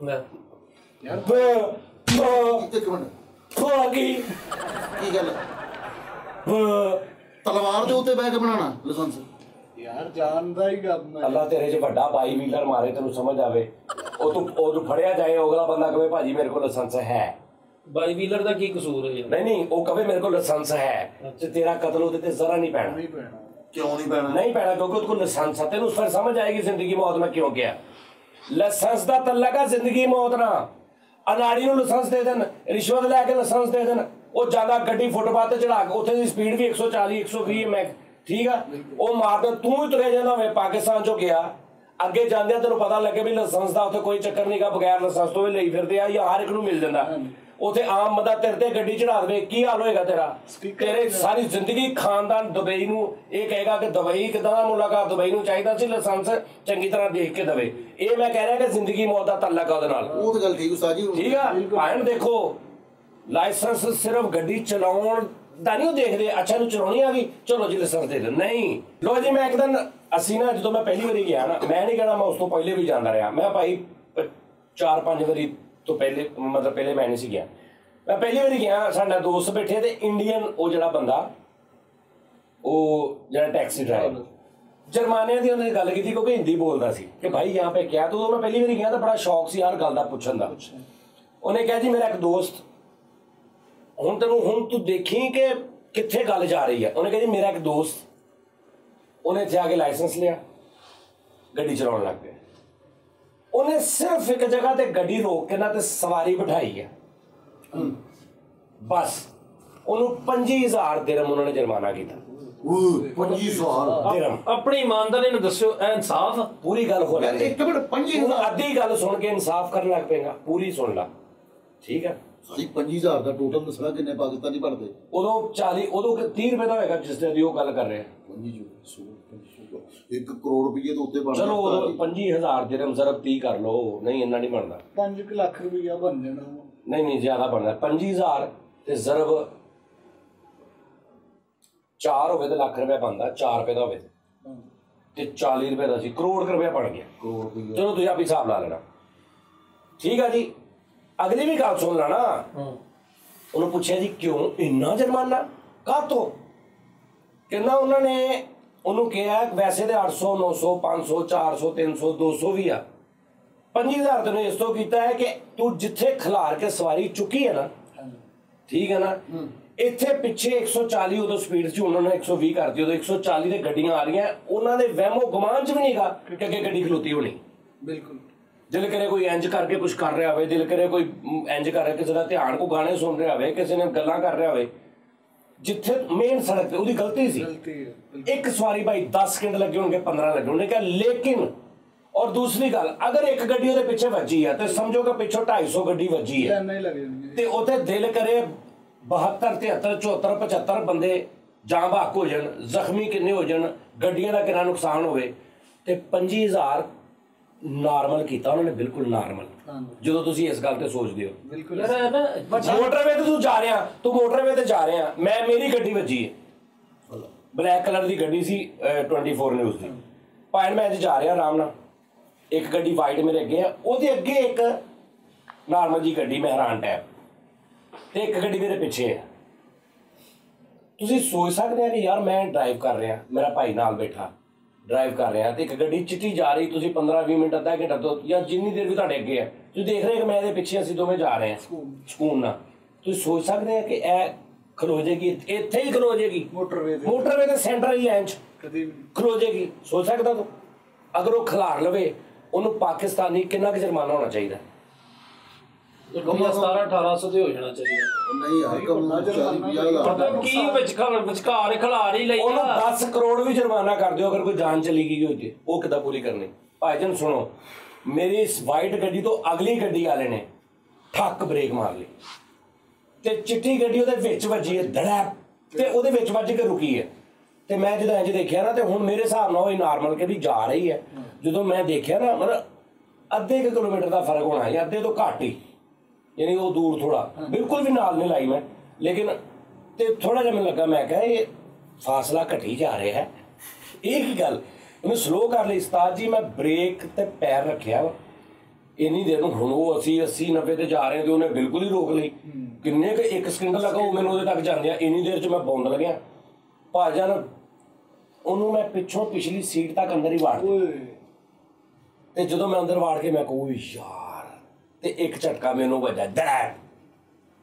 ਇੱਕ ਮਿੰਟ ਖੋ ਗਈ ਕੀ ਗੱਲ ਤਲਵਾਰ ਦੇ ਉੱਤੇ ਬਹਿ ਕੇ ਬਣਾਉਣਾ ਲਾਇਸੈਂਸ ਯਾਰ ਜਾਣਦਾ ਹੀ ਕੰਮ ਹੈ ਅੱਲਾ ਤੇਰੇ 'ਚ ਵੱਡਾ ਬਾਈ ਵੀਲਰ ਮਾਰੇ ਤੈਨੂੰ ਸਮਝ ਆਵੇ ਉਹ ਤੂੰ ਉਹ ਤੂੰ ਫੜਿਆ ਜਾਏ ਅਗਲਾ ਬੰਦਾ ਕਹੇ ਭਾਜੀ ਮੇਰੇ ਕੋਲ ਲਾਇਸੈਂਸ ਹੈ ਬਾਈ ਵੀਲਰ ਦਾ ਕੀ ਕਸੂਰ ਹੈ ਨਹੀਂ ਨਹੀਂ ਉਹ ਕਹੇ ਮੇਰੇ ਕੋਲ ਲਾਇਸੈਂਸ ਹੈ ਤੇ ਤੇਰਾ ਕਤਲ ਉਹਦੇ ਤੇ ਜ਼ਰਾ ਨਹੀਂ ਪੈਣਾ ਨਹੀਂ ਪੈਣਾ ਕਿਉਂ ਨਹੀਂ ਪੈਣਾ नहीं पैना क्योंकि उसको लाइसेंस है तेन उस पर समझ आएगी जिंदगी मौत में क्यों गया लाइसेंस का तल्लक है जिंदगी मौत ना अनाड़ी ਨੂੰ ਲਾਇਸੈਂਸ ਦੇ ਦੇਣ ਰਿਸ਼ਵਤ ਲੈ ਕੇ ਲਾਇਸੈਂਸ ਦੇ ਦੇਣ ਉਹ ਜ਼ਿਆਦਾ ਗੱਡੀ ਫੁੱਟਪਾਥ ਤੇ ਚੜਾ ਕੇ ਉੱਥੇ ਦੀ ਸਪੀਡ ਵੀ ਇੱਕ ਸੌ ਚਾਲੀ ਇੱਕ ਸੌ ਵੀਹ ਮੈਂ ਠੀਕ ਆ ਉਹ ਮਾਰਦਾ ਤੂੰ ਹੀ ਤੁਰਿਆ ਜਾਂਦਾ ਹੋਵੇ ਪਾਕਿਸਤਾਨ ਚੋਂ ਗਿਆ ਅੱਗੇ ਜਾਂਦਿਆਂ ਤੈਨੂੰ ਪਤਾ ਲੱਗੇ ਵੀ ਲਾਇਸੈਂਸ ਦਾ ਉੱਥੇ ਕੋਈ ਚੱਕਰ ਨਹੀਂਗਾ ਬਗੈਰ ਲਾਇਸੈਂਸ ਤੋਂ ਵੀ ਲਈ ਫਿਰਦੇ ਆ ਜਾਂ ਹਰ ਇੱਕ ਨੂੰ ਮਿਲ ਜਾਂਦਾ ਉੱਥੇ ਆਮ ਬੰਦਾ ਤੇਰੇ ਤੇ ਗੱਡੀ ਚੜਾ ਦੇਵੇ ਕੀ ਹਾਲ ਹੋਏਗਾ ਤੇਰਾ ਤੇਰੇ ਸਾਰੀ ਜ਼ਿੰਦਗੀ ਖਾਨਦਾਨ ਦੁਬਈ ਨੂੰ ਇਹ ਕਹੇਗਾ ਕਿ ਦੁਬਈ ਕਿਦਾਂ ਦਾ ਮੁਲਾਕਾਤ ਦੁਬਈ ਨੂੰ ਚਾਹੀਦਾ ਸੀ ਲਾਇਸੈਂਸ ਚੰਗੀ ਤਰ੍ਹਾਂ ਦੇਖ ਕੇ ਦਵੇ ਇਹ ਮੈਂ ਕਹਿ ਰਿਹਾ ਕਿ ਜ਼ਿੰਦਗੀ ਮੌਤ ਦਾ ਤਾਲੁਕ ਆ ਉਹਦੇ ਨਾਲ ਉਹ ਤਾਂ ਗੱਲ ਠੀਕ ਉਸਤਾਦ ਜੀ ਠੀਕ ਆ ਭਾਣ ਦੇਖੋ ਲਾਇਸੈਂਸ ਸਿਰਫ ਗੱਡੀ ਚਲਾਉਣ ਦਾ ਨਹੀਂ ਉਹ ਦੇਖਦੇ ਅੱਛਾ ਨੂੰ ਚਲਾਉਣੀ ਆ ਗਈ ਚਲੋ ਜੀ ਲਾਇਸੈਂਸ ਦੇ ਦਿਓ ਨਹੀਂ ਲੋ ਜੀ ਮੈਂ ਇੱਕ ਦਿਨ ਅਸੀਂ ਨਾ ਜਦੋਂ ਮੈਂ ਪਹਿਲੀ ਵਾਰੀ ਗਿਆ ਨਾ ਮੈਂ ਨਹੀਂ ਕਹਿਣਾ ਮੈਂ ਉਸ ਤੋਂ ਪਹਿਲੇ ਵੀ ਜਾਂਦਾ ਰਿਹਾ ਮੈਂ ਭਾਈ ਚਾਰ ਪੰਜ ਵਾਰੀ ਤੋਂ ਪਹਿਲੇ ਮਤਲਬ ਪਹਿਲੇ ਮੈਂ ਨਹੀਂ ਸੀ ਗਿਆ ਮੈਂ ਪਹਿਲੀ ਵਾਰੀ ਗਿਆ ਸਾਡਾ ਦੋਸਤ ਬੈਠੇ ਤੇ ਇੰਡੀਅਨ ਉਹ ਜਿਹੜਾ ਬੰਦਾ ਉਹ ਜਿਹੜਾ ਟੈਕਸੀ ਡਰਾਈਵਰ ਜਰਮਾਨੇ ਦੀ ਉਹਨੇ ਗੱਲ ਕੀਤੀ ਕਿਉਂਕਿ ਹਿੰਦੀ ਬੋਲਦਾ ਸੀ ਕਿ ਭਾਈ यहाँ पे क्या तो मैं पहली बार गया तो बड़ा शौक ਸੀ ਹਰ ਗੱਲ ਦਾ ਪੁੱਛਣ ਦਾ ਉਹਨੇ ਕਿਹਾ ਜੀ ਮੇਰਾ ਇੱਕ ਦੋਸਤ ਹੁਣ ਤੈਨੂੰ ਹੁਣ ਤੂੰ ਦੇਖੀ ਕਿ ਕਿੱਥੇ ਗੱਲ ਜਾ ਰਹੀ ਹੈ ਉਹਨੇ ਕਿਹਾ ਜੀ ਮੇਰਾ ਇੱਕ ਦੋਸਤ ਉਹਨੇ ਇੱਥੇ ਆ ਕੇ ਲਾਇਸੈਂਸ ਲਿਆ ਗੱਡੀ ਚਲਾਉਣ ਲੱਗ ਪਿਆ ਉਹਨੇ ਸਿਰਫ ਇੱਕ ਜਗ੍ਹਾ ਤੇ ਗੱਡੀ ਰੋਕ ਕੇ ਨਾ ਤੇ ਸਵਾਰੀ ਬਿਠਾਈ ਹੈ ਬਸ ਉਹਨੂੰ ਪੰਜੀ ਹਜ਼ਾਰ ਦਿਰਹਮ ਉਹਨਾਂ ਨੇ ਜੁਰਮਾਨਾ ਕੀਤਾ ਪੰਜੀ ਹਜ਼ਾਰ ਦਿਰਹਮ ਆਪਣੀ ਇਮਾਨਦਾਰੀ ਨੂੰ ਦੱਸਿਓ ਇਹ ਇਨਸਾਫ ਪੂਰੀ ਗੱਲ ਹੋ ਯਾਰ ਰਹੀ ਇੱਕ ਮਿੰਟ ਪੰਜੀ ਤੂੰ ਹਜ਼ਾਰ ਅੱਧੀ ਗੱਲ ਸੁਣ ਕੇ ਇਨਸਾਫ ਕਰਨ ਲੱਗ ਪਏਗਾ ਪੂਰੀ ਸੁਣ ਲੈ ਠੀਕ ਹੈ ਸਾਡੀ ਪੰਜੀ ਹਜ਼ਾਰ ਦਾ ਟੋਟਲ ਦੱਸਣਾ ਕਿੰਨੇ ਪਾਕਿਸਤਾਨੀ ਭਰਦੇ ਉਦੋਂ ਚਾਲੀ ਉਦੋਂ ਤੀਹ ਰੁਪਏ ਦਾ ਹੋਏਗਾ ਜਿਸ ਦੀ ਉਹ ਗੱਲ ਕਰ ਰਹੇ ਪੰਜੀ ਜੋ ਸੌ ਇੱਕ ਕਰੋੜ ਰੁਪਏ ਤੋਂ ਉੱਤੇ ਬਣਦਾ ਚਲੋ ਉਦੋਂ ਪੰਜੀ ਹਜ਼ਾਰ ਦਿਰਹਮ ਜ਼ਰਬ ਤੀਹ ਕਰ ਲਓ ਨਹੀਂ ਇੰਨਾ ਨਹੀਂ ਬਣਦਾ ਪੰਜ ਲੱਖ ਰੁਪਈਆ ਬਣ ਜਾਣਾ ਨਹੀਂ ਨਹੀਂ ਜ਼ਿਆਦਾ ਬਣਦਾ ਪੰਜੀ ਹਜ਼ਾਰ ਤੇ ਜ਼ਰਬ ਚਾਰ ਹੋਵੇ ਤੇ ਲੱਖ ਰੁਪਏ ਬਣਦਾ ਚਾਰ ਰੁਪਏ ਦਾ ਹੋਵੇ ਤੇ ਚਾਲੀ ਰੁਪਏ ਦਾ ਸੀ ਕਰੋੜ ਰੁਪਏ ਬਣ ਗਿਆ ਕਰੋੜ ਰੁਪਏ ਚਲੋ ਤੁਸੀਂ ਆਪ ਹਿਸਾਬ ਲਾ ਲੈਣਾ ਠੀਕ ਆ ਜੀ ਅਗਲੀ ਵੀ ਗੱਲ ਸੁਣ ਲੈਣਾ ਉਹਨੂੰ ਪੁੱਛਿਆ ਜੀ ਕਿਉਂ ਇੰਨਾ ਜੁਰਮਾਨਾ ਕਾਹਤੋਂ ਕਹਿੰਦਾ ਉਹਨਾਂ ਨੇ ਉਹਨੂੰ ਕਿਹਾ ਵੈਸੇ ਤੇ ਅੱਠ ਸੌ ਨੌ ਸੌ ਪੰਜ ਸੌ ਚਾਰ ਸੌ ਤਿੰਨ ਸੌ ਦੋ ਸੌ ਵੀ ਆ ਪੰਜੀ ਹਜ਼ਾਰ ਤੈਨੂੰ ਇਸ ਤੋਂ ਕੀਤਾ ਹੈ ਕਿ ਤੂੰ ਜਿੱਥੇ ਖਿਲਾਰ ਕੇ ਸਵਾਰੀ ਚੁੱਕੀ ਹੈ ਨਾ ਠੀਕ ਹੈ ਨਾ ਇੱਥੇ ਪਿੱਛੇ ਇੱਕ ਸੌ ਚਾਲੀ ਉਦੋਂ ਸਪੀਡ ਸੀ ਉਹਨਾਂ ਨੇ ਇੱਕ ਸੌ ਵੀਹ ਕਰਤੀ ਉਦੋਂ ਇੱਕ ਸੌ ਚਾਲੀ ਦੇ ਗੱਡੀਆਂ ਆ ਰਹੀਆਂ ਉਹਨਾਂ ਦੇ ਵਹਿਮੋ ਗੁਮਾਨ ਚ ਵੀ ਨਹੀਂਗਾ ਕਿ ਅੱਗੇ ਗੱਡੀ ਖਲੋਤੀ ਹੋਣੀ ਬਿਲਕੁਲ ਦਿਲ ਕਰੇ ਕੋਈ ਇੰਜ ਕਰਕੇ ਕੁਝ ਕਰ ਰਿਹਾ ਹੋਵੇ ਦਿਲ ਕਰੇ ਕੋਈ ਇੰਜ ਕਰ ਰਿਹਾ ਕਿਸੇ ਦਾ ਧਿਆਨ ਕੋ ਗਾਣੇ ਸੁਣ ਰਿਹਾ ਹੋਵੇ ਕਿਸੇ ਨੇ ਗੱਲਾਂ ਕਰ ਰਿਹਾ ਹੋਵੇ ਜਿੱਥੇ ਮੇਨ ਸੜਕ ਤੇ ਉਹਦੀ ਗਲਤੀ ਸੀ ਇੱਕ ਸਵਾਰੀ ਭਾਈ ਦਸ ਸਕਿੰਟ ਲੱਗੇ ਹੋਣਗੇ ਪੰਦਰਾਂ ਲੱਗੇ ਹੋਣਗੇ ਲੇਕਿਨ ਔਰ ਦੂਸਰੀ ਗੱਲ ਅਗਰ ਇੱਕ ਗੱਡੀ ਉਹਦੇ ਪਿੱਛੇ ਵੱਜੀ ਹੈ ਤੇ ਸਮਝੋ ਕਿ ਪਿੱਛੋਂ ਢਾਈ ਸੌ ਗੱਡੀ ਵੱਜੀ ਹੈ ਤੇ ਉੱਥੇ ਦਿਲ ਕਰੇ ਬਹੱਤਰ ਤਿਹੱਤਰ ਚੁਹੱਤਰ ਪਚੱਤਰ ਬੰਦੇ ਜਾਂ ਬਾਕ ਹੋ ਜਾਣ ਜ਼ਖਮੀ ਕਿੰਨੇ ਹੋ ਜਾਣ ਗੱਡੀਆਂ ਦਾ ਕਿੰਨਾ ਨੁਕਸਾਨ ਹੋਵੇ ਤੇ ਪੰਜੀ ਹਜ਼ਾਰ ਨਾਰਮਲ ਕੀਤਾ ਉਹਨਾਂ ਨੇ ਬਿਲਕੁਲ ਨਾਰਮਲ ਜਦੋਂ ਤੁਸੀਂ ਇਸ ਗੱਲ ਤੇ ਸੋਚਦੇ ਹੋ ਬਿਲਕੁਲ ਯਾਰ ਨਾ ਮੋਟਰਵੇ ਤੇ ਤੂੰ ਜਾ ਰਿਹਾ ਤੂੰ ਮੋਟਰਵੇ ਤੇ ਜਾ ਰਿਹਾ ਮੈਂ ਮੇਰੀ ਗੱਡੀ ਵੱਜੀ ਹੈ ਬਲੈਕ ਕਲਰ ਦੀ ਗੱਡੀ ਸੀ ਚੌਵੀ ਨਿਊਜ਼ ਦੀ ਭਾਵੇਂ ਮੈਂ ਅੱਜ ਜਾ ਰਿਹਾ ਆਰਾਮ ਨਾਲ ਇੱਕ ਗੱਡੀ ਵਾਈਟ ਮੇਰੇ ਅੱਗੇ ਆ ਉਹਦੇ ਅੱਗੇ ਇੱਕ ਨਾਰਮਲ ਜੀ ਗੱਡੀ ਮਹਿਰਾਨ ਟੈਪ ਤੇ ਇੱਕ ਗੱਡੀ ਮੇਰੇ ਪਿੱਛੇ ਹੈ ਤੁਸੀਂ ਸੋਚ ਸਕਦੇ ਆ ਕਿ ਯਾਰ ਮੈਂ ਡਰਾਈਵ ਕਰ ਰਿਹਾ ਮੇਰਾ ਭਾਈ ਨਾਲ ਬੈਠਾ ਡਰਾਈਵ ਕਰ ਰਿਹਾ ਤੇ ਇੱਕ ਗੱਡੀ ਚਿੱਟੀ ਜਾ ਰਹੀ ਤੁਸੀਂ ਪੰਦਰਾਂ ਵੀਹ ਮਿੰਟ ਅੱਧਾ ਘੰਟਾ ਤੋਂ ਜਾਂ ਜਿੰਨੀ ਦੇਰ ਵੀ ਤੁਹਾਡੇ ਅੱਗੇ ਹੈ ਤੁਸੀਂ ਦੇਖ ਰਹੇ ਕਿ ਮੈਂ ਇਹਦੇ ਪਿੱਛੇ ਅਸੀਂ ਦੋਵੇਂ ਜਾ ਰਹੇ ਹਾਂ ਸਕੂਨ ਨਾਲ ਤੁਸੀਂ ਸੋਚ ਸਕਦੇ ਆ ਕਿ ਇਹ ਖਲੋ ਜਾਏਗੀ ਇੱਥੇ ਹੀ ਖਲੋ ਜਾਏਗੀ ਮੋਟਰਵੇ ਤੇ ਮੋਟਰਵੇ ਦੇ ਸੈਂਟਰ ਹੀ ਲਾਈਨ 'ਚ ਕਦੀ ਖਲੋ ਜਾਏਗੀ ਸੋਚ ਸਕਦਾ ਤੂੰ ਅਗਰ ਉਹ ਖਿਲਾਰ ਲਵੇ ਉਹਨੂੰ ਪਾਕਿਸਤਾਨੀ ਕਿੰਨਾ ਕੁ ਜੁਰਮਾਨਾ ਹੋਣਾ ਚਾਹੀਦਾ ਸਤਾਰਾਂ ਅਠਾਰਾਂ ਸੌ ਤੇ ਹੋ ਜਾਣਾ ਚਾਹੀਦਾ ਨਹੀਂ ਯਾਰ ਕਮ ਚਾਲੀ ਪੰਜਾਹ ਹਜ਼ਾਰ ਪਤਾ ਕੀ ਵਿਚਕਾਰ ਵਿਚਕਾਰ ਖਿਲਾਰ ਹੀ ਲਈ ਉਹਨੂੰ ਦਸ ਕਰੋੜ ਵੀ ਜੁਰਮਾਨਾ ਕਰ ਦਿਓ ਅਗਰ ਕੋਈ ਜਾਨ ਚਲੀ ਗਈ ਹੋਈ ਤੇ ਉਹ ਕਿੱਦਾਂ ਪੂਰੀ ਕਰਨੀ ਭਾਈਜਨ ਸੁਣੋ ਮੇਰੀ ਇਸ ਵਾਈਟ ਗੱਡੀ ਤੋਂ ਅਗਲੀ ਗੱਡੀ ਵਾਲੇ ਨੇ ਠੱਕ ਬ੍ਰੇਕ ਮਾਰ ਲਈ ਤੇ ਚਿੱਟੀ ਗੱਡੀ ਉਹਦੇ ਵਿੱਚ ਵੱਜੀ ਹੈ ਧੜਾਪ ਤੇ ਉਹਦੇ ਵਿੱਚ ਵੱਜ ਕੇ ਰੁਕੀ ਹੈ ਤੇ ਮੈਂ ਜਦੋਂ ਇੰਜ ਦੇਖਿਆ ਨਾ ਤੇ ਹੁਣ ਮੇਰੇ ਹਿਸਾਬ ਨਾਲ ਉਹ ਨਾਰਮਲ ਕਿ ਵੀ ਜਾ ਰਹੀ ਹੈ ਜਦੋਂ ਮੈਂ ਦੇਖਿਆ ਨਾ ਮਤਲਬ ਅੱਧੇ ਕੁ ਕਿਲੋਮੀਟਰ ਦਾ ਫਰਕ ਹੋਣਾ ਜਾਂ ਅੱਧੇ ਤੋਂ ਘੱਟ ਹੀ ਯਾਨੀ ਉਹ ਦੂਰ ਥੋੜਾ ਬਿਲਕੁਲ ਵੀ ਨਾਲ ਨਹੀਂ ਲਾਈ ਮੈਂ ਲੇਕਿਨ ਤੇ ਥੋੜਾ ਜਿਹਾ ਮੈਨੂੰ ਲੱਗਾ ਮੈਂ ਕਿਹਾ ਇਹ ਫਾਸਲਾ ਘਟੀ ਜਾ ਰਿਹਾ ਹੈ ਇਹ ਕੀ ਗੱਲ ਉਹਨੇ ਸਲੋ ਕਰ ਲਈ ਉਸਤਾਦ ਜੀ ਮੈਂ ਬ੍ਰੇਕ ਤੇ ਪੈਰ ਰੱਖਿਆ ਇੰਨੀ ਦੇਰ ਨੂੰ ਹੁਣ ਉਹ ਅਸੀਂ ਅੱਸੀ ਨੱਬੇ ਤੇ ਜਾ ਰਹੇ ਤੇ ਉਹਨੇ ਬਿਲਕੁਲ ਹੀ ਰੋਕ ਲਈ ਕਿੰਨੇ ਕੁ ਇੱਕ ਸਕਿੰਟ ਲੱਗਾ ਉਹ ਮੈਨੂੰ ਉਹਦੇ ਤੱਕ ਜਾਂਦਿਆਂ ਇੰਨੀ ਦੇਰ 'ਚ ਮੈਂ ਬੌਂਦ ਲੱਗਿਆ ਭਾਜਨ ਉਹਨੂੰ ਮੈਂ ਪਿੱਛੋਂ ਪਿਛਲੀ ਸੀਟ ਤੱਕ ਅੰਦਰ ਹੀ ਵਾੜ ਤੇ ਜਦੋਂ ਮੈਂ ਅੰਦਰ ਵਾੜ ਕੇ ਮੈਂ ਕਹੂੰ ਯਾਰ ਤੇ ਇੱਕ ਝਟਕਾ ਮੈਨੂੰ ਵੱਜਾ ਦੜ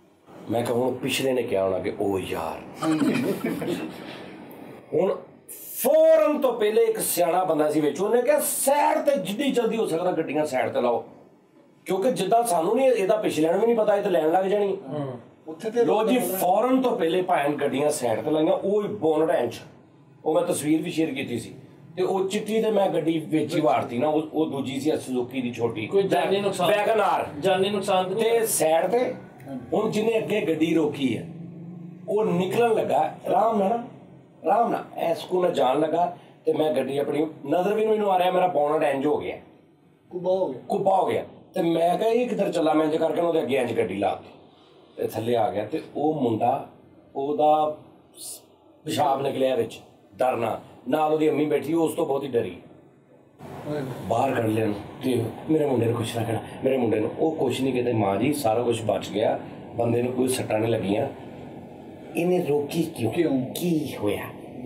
ਮੈਂ ਕਿਹਾ ਹੁਣ ਪਿਛਲੇ ਨੇ ਕਿਹਾ ਹੋਣਾ ਕਿ ਉਹ ਯਾਰ ਹੁਣ ਫੌਰਨ ਤੋਂ ਪਹਿਲੇ ਇੱਕ ਸਿਆਣਾ ਬੰਦਾ ਸੀ ਵਿੱਚ, ਉਹਨੇ ਕਿਹਾ ਸਾਈਡ ਤੇ ਜਿੱਡੀ ਜਲਦੀ ਹੋ ਸਕਦਾ ਗੱਡੀਆਂ ਸਾਈਡ ਤੇ ਲਾਓ, ਕਿਉਂਕਿ ਜਿੱਦਾਂ ਸਾਨੂੰ ਨਹੀਂ ਇਹਦਾ ਪਿਛਲਿਆਂ ਨੂੰ ਵੀ ਨਹੀਂ ਪਤਾ, ਇਹ ਤਾਂ ਲੈਣ ਲੱਗ ਜਾਣੀ ਉੱਥੇ ਤੇ ਲੋ ਜੀ। ਫੌਰਨ ਤੋਂ ਪਹਿਲੇ ਭਾਵੇਂ ਗੱਡੀਆਂ ਸਾਈਡ ਤੇ ਲਾਈਆਂ, ਉਹ ਬੋਨਟ ਐਂਚ, ਉਹ ਮੈਂ ਤਸਵੀਰ ਵੀ ਸ਼ੇਅਰ ਕੀਤੀ ਸੀ, ਤੇ ਉਹ ਚਿੱਟੀ ਤੇ ਮੈਂ ਗੱਡੀ ਵਿੱਚ ਹੀ ਵਾਰਤੀ ਨਾ, ਉਹ ਉਹ ਦੂਜੀ ਸੀ ਸੁਜ਼ੂਕੀ ਦੀ ਛੋਟੀ, ਕੋਈ ਜਾਨੀ ਨੁਕਸਾਨ ਵੈਗਨ ਆਰ ਜਾਨੀ ਨੁਕਸਾਨ ਤੇ ਸਾਈਡ ਤੇ। ਹੁਣ ਜਿਹਨੇ ਅੱਗੇ ਗੱਡੀ ਰੋਕੀ ਹੈ ਉਹ ਨਿਕਲਣ ਲੱਗਾ ਆਰਾਮ ਨਾਲ ਨਾ, ਆਰਾਮ ਨਾਲ ਐਸ ਕੋ ਨਾ ਜਾਣ ਲੱਗਾ, ਤੇ ਮੈਂ ਗੱਡੀ ਆਪਣੀ ਨਜ਼ਰ ਵੀ ਮੈਨੂੰ ਆ ਰਿਹਾ, ਮੇਰਾ ਬੋਨਟ ਇੰਜ ਹੋ ਗਿਆ, ਕੁਬਾ ਹੋ ਗਿਆ ਕੁੱਬਾ ਹੋ ਗਿਆ, ਤੇ ਮੈਂ ਕਿਹਾ ਇਹ ਕਿੱਧਰ ਚੱਲਾ, ਮੈਂ ਇੰਜ ਕਰਕੇ ਉਹਦੇ ਅੱਗੇ ਇੰਜ ਗੱਡੀ ਲਾ ਦਿੱਤੀ ਤੇ ਥੱਲੇ ਆ ਗਿਆ, ਤੇ ਉਹ ਮੁੰਡਾ ਉਹਦਾ ਪਿਸ਼ਾਬ ਨਿਕਲਿਆ ਵਿੱਚ, ਡਰਨਾ ਨਾਲ ਉਹਦੀ ਅੰਮੀ ਬੈਠੀ, ਉਸ ਤੋਂ ਬਹੁਤ ਹੀ ਡਰੀ, ਬਾਹਰ ਕੱਢ ਲਿਆ ਤੇ ਮੇਰੇ ਮੁੰਡੇ ਨੂੰ ਖੁਸ਼ ਰੱਖਣਾ, ਮੇਰੇ ਮੁੰਡੇ ਨੂੰ। ਉਹ ਕੁਛ ਨਹੀਂ ਕਹਿੰਦੇ, ਮਾਂ ਜੀ ਸਾਰਾ ਕੁਝ ਬਚ ਗਿਆ, ਬੰਦੇ ਨੂੰ ਕੋਈ ਸੱਟਾਂ ਨਹੀਂ ਲੱਗੀਆਂ, ਇਹਨੇ ਰੋਕੀ ਕਿਉਂ, ਕੀ ਹੋਇਆ?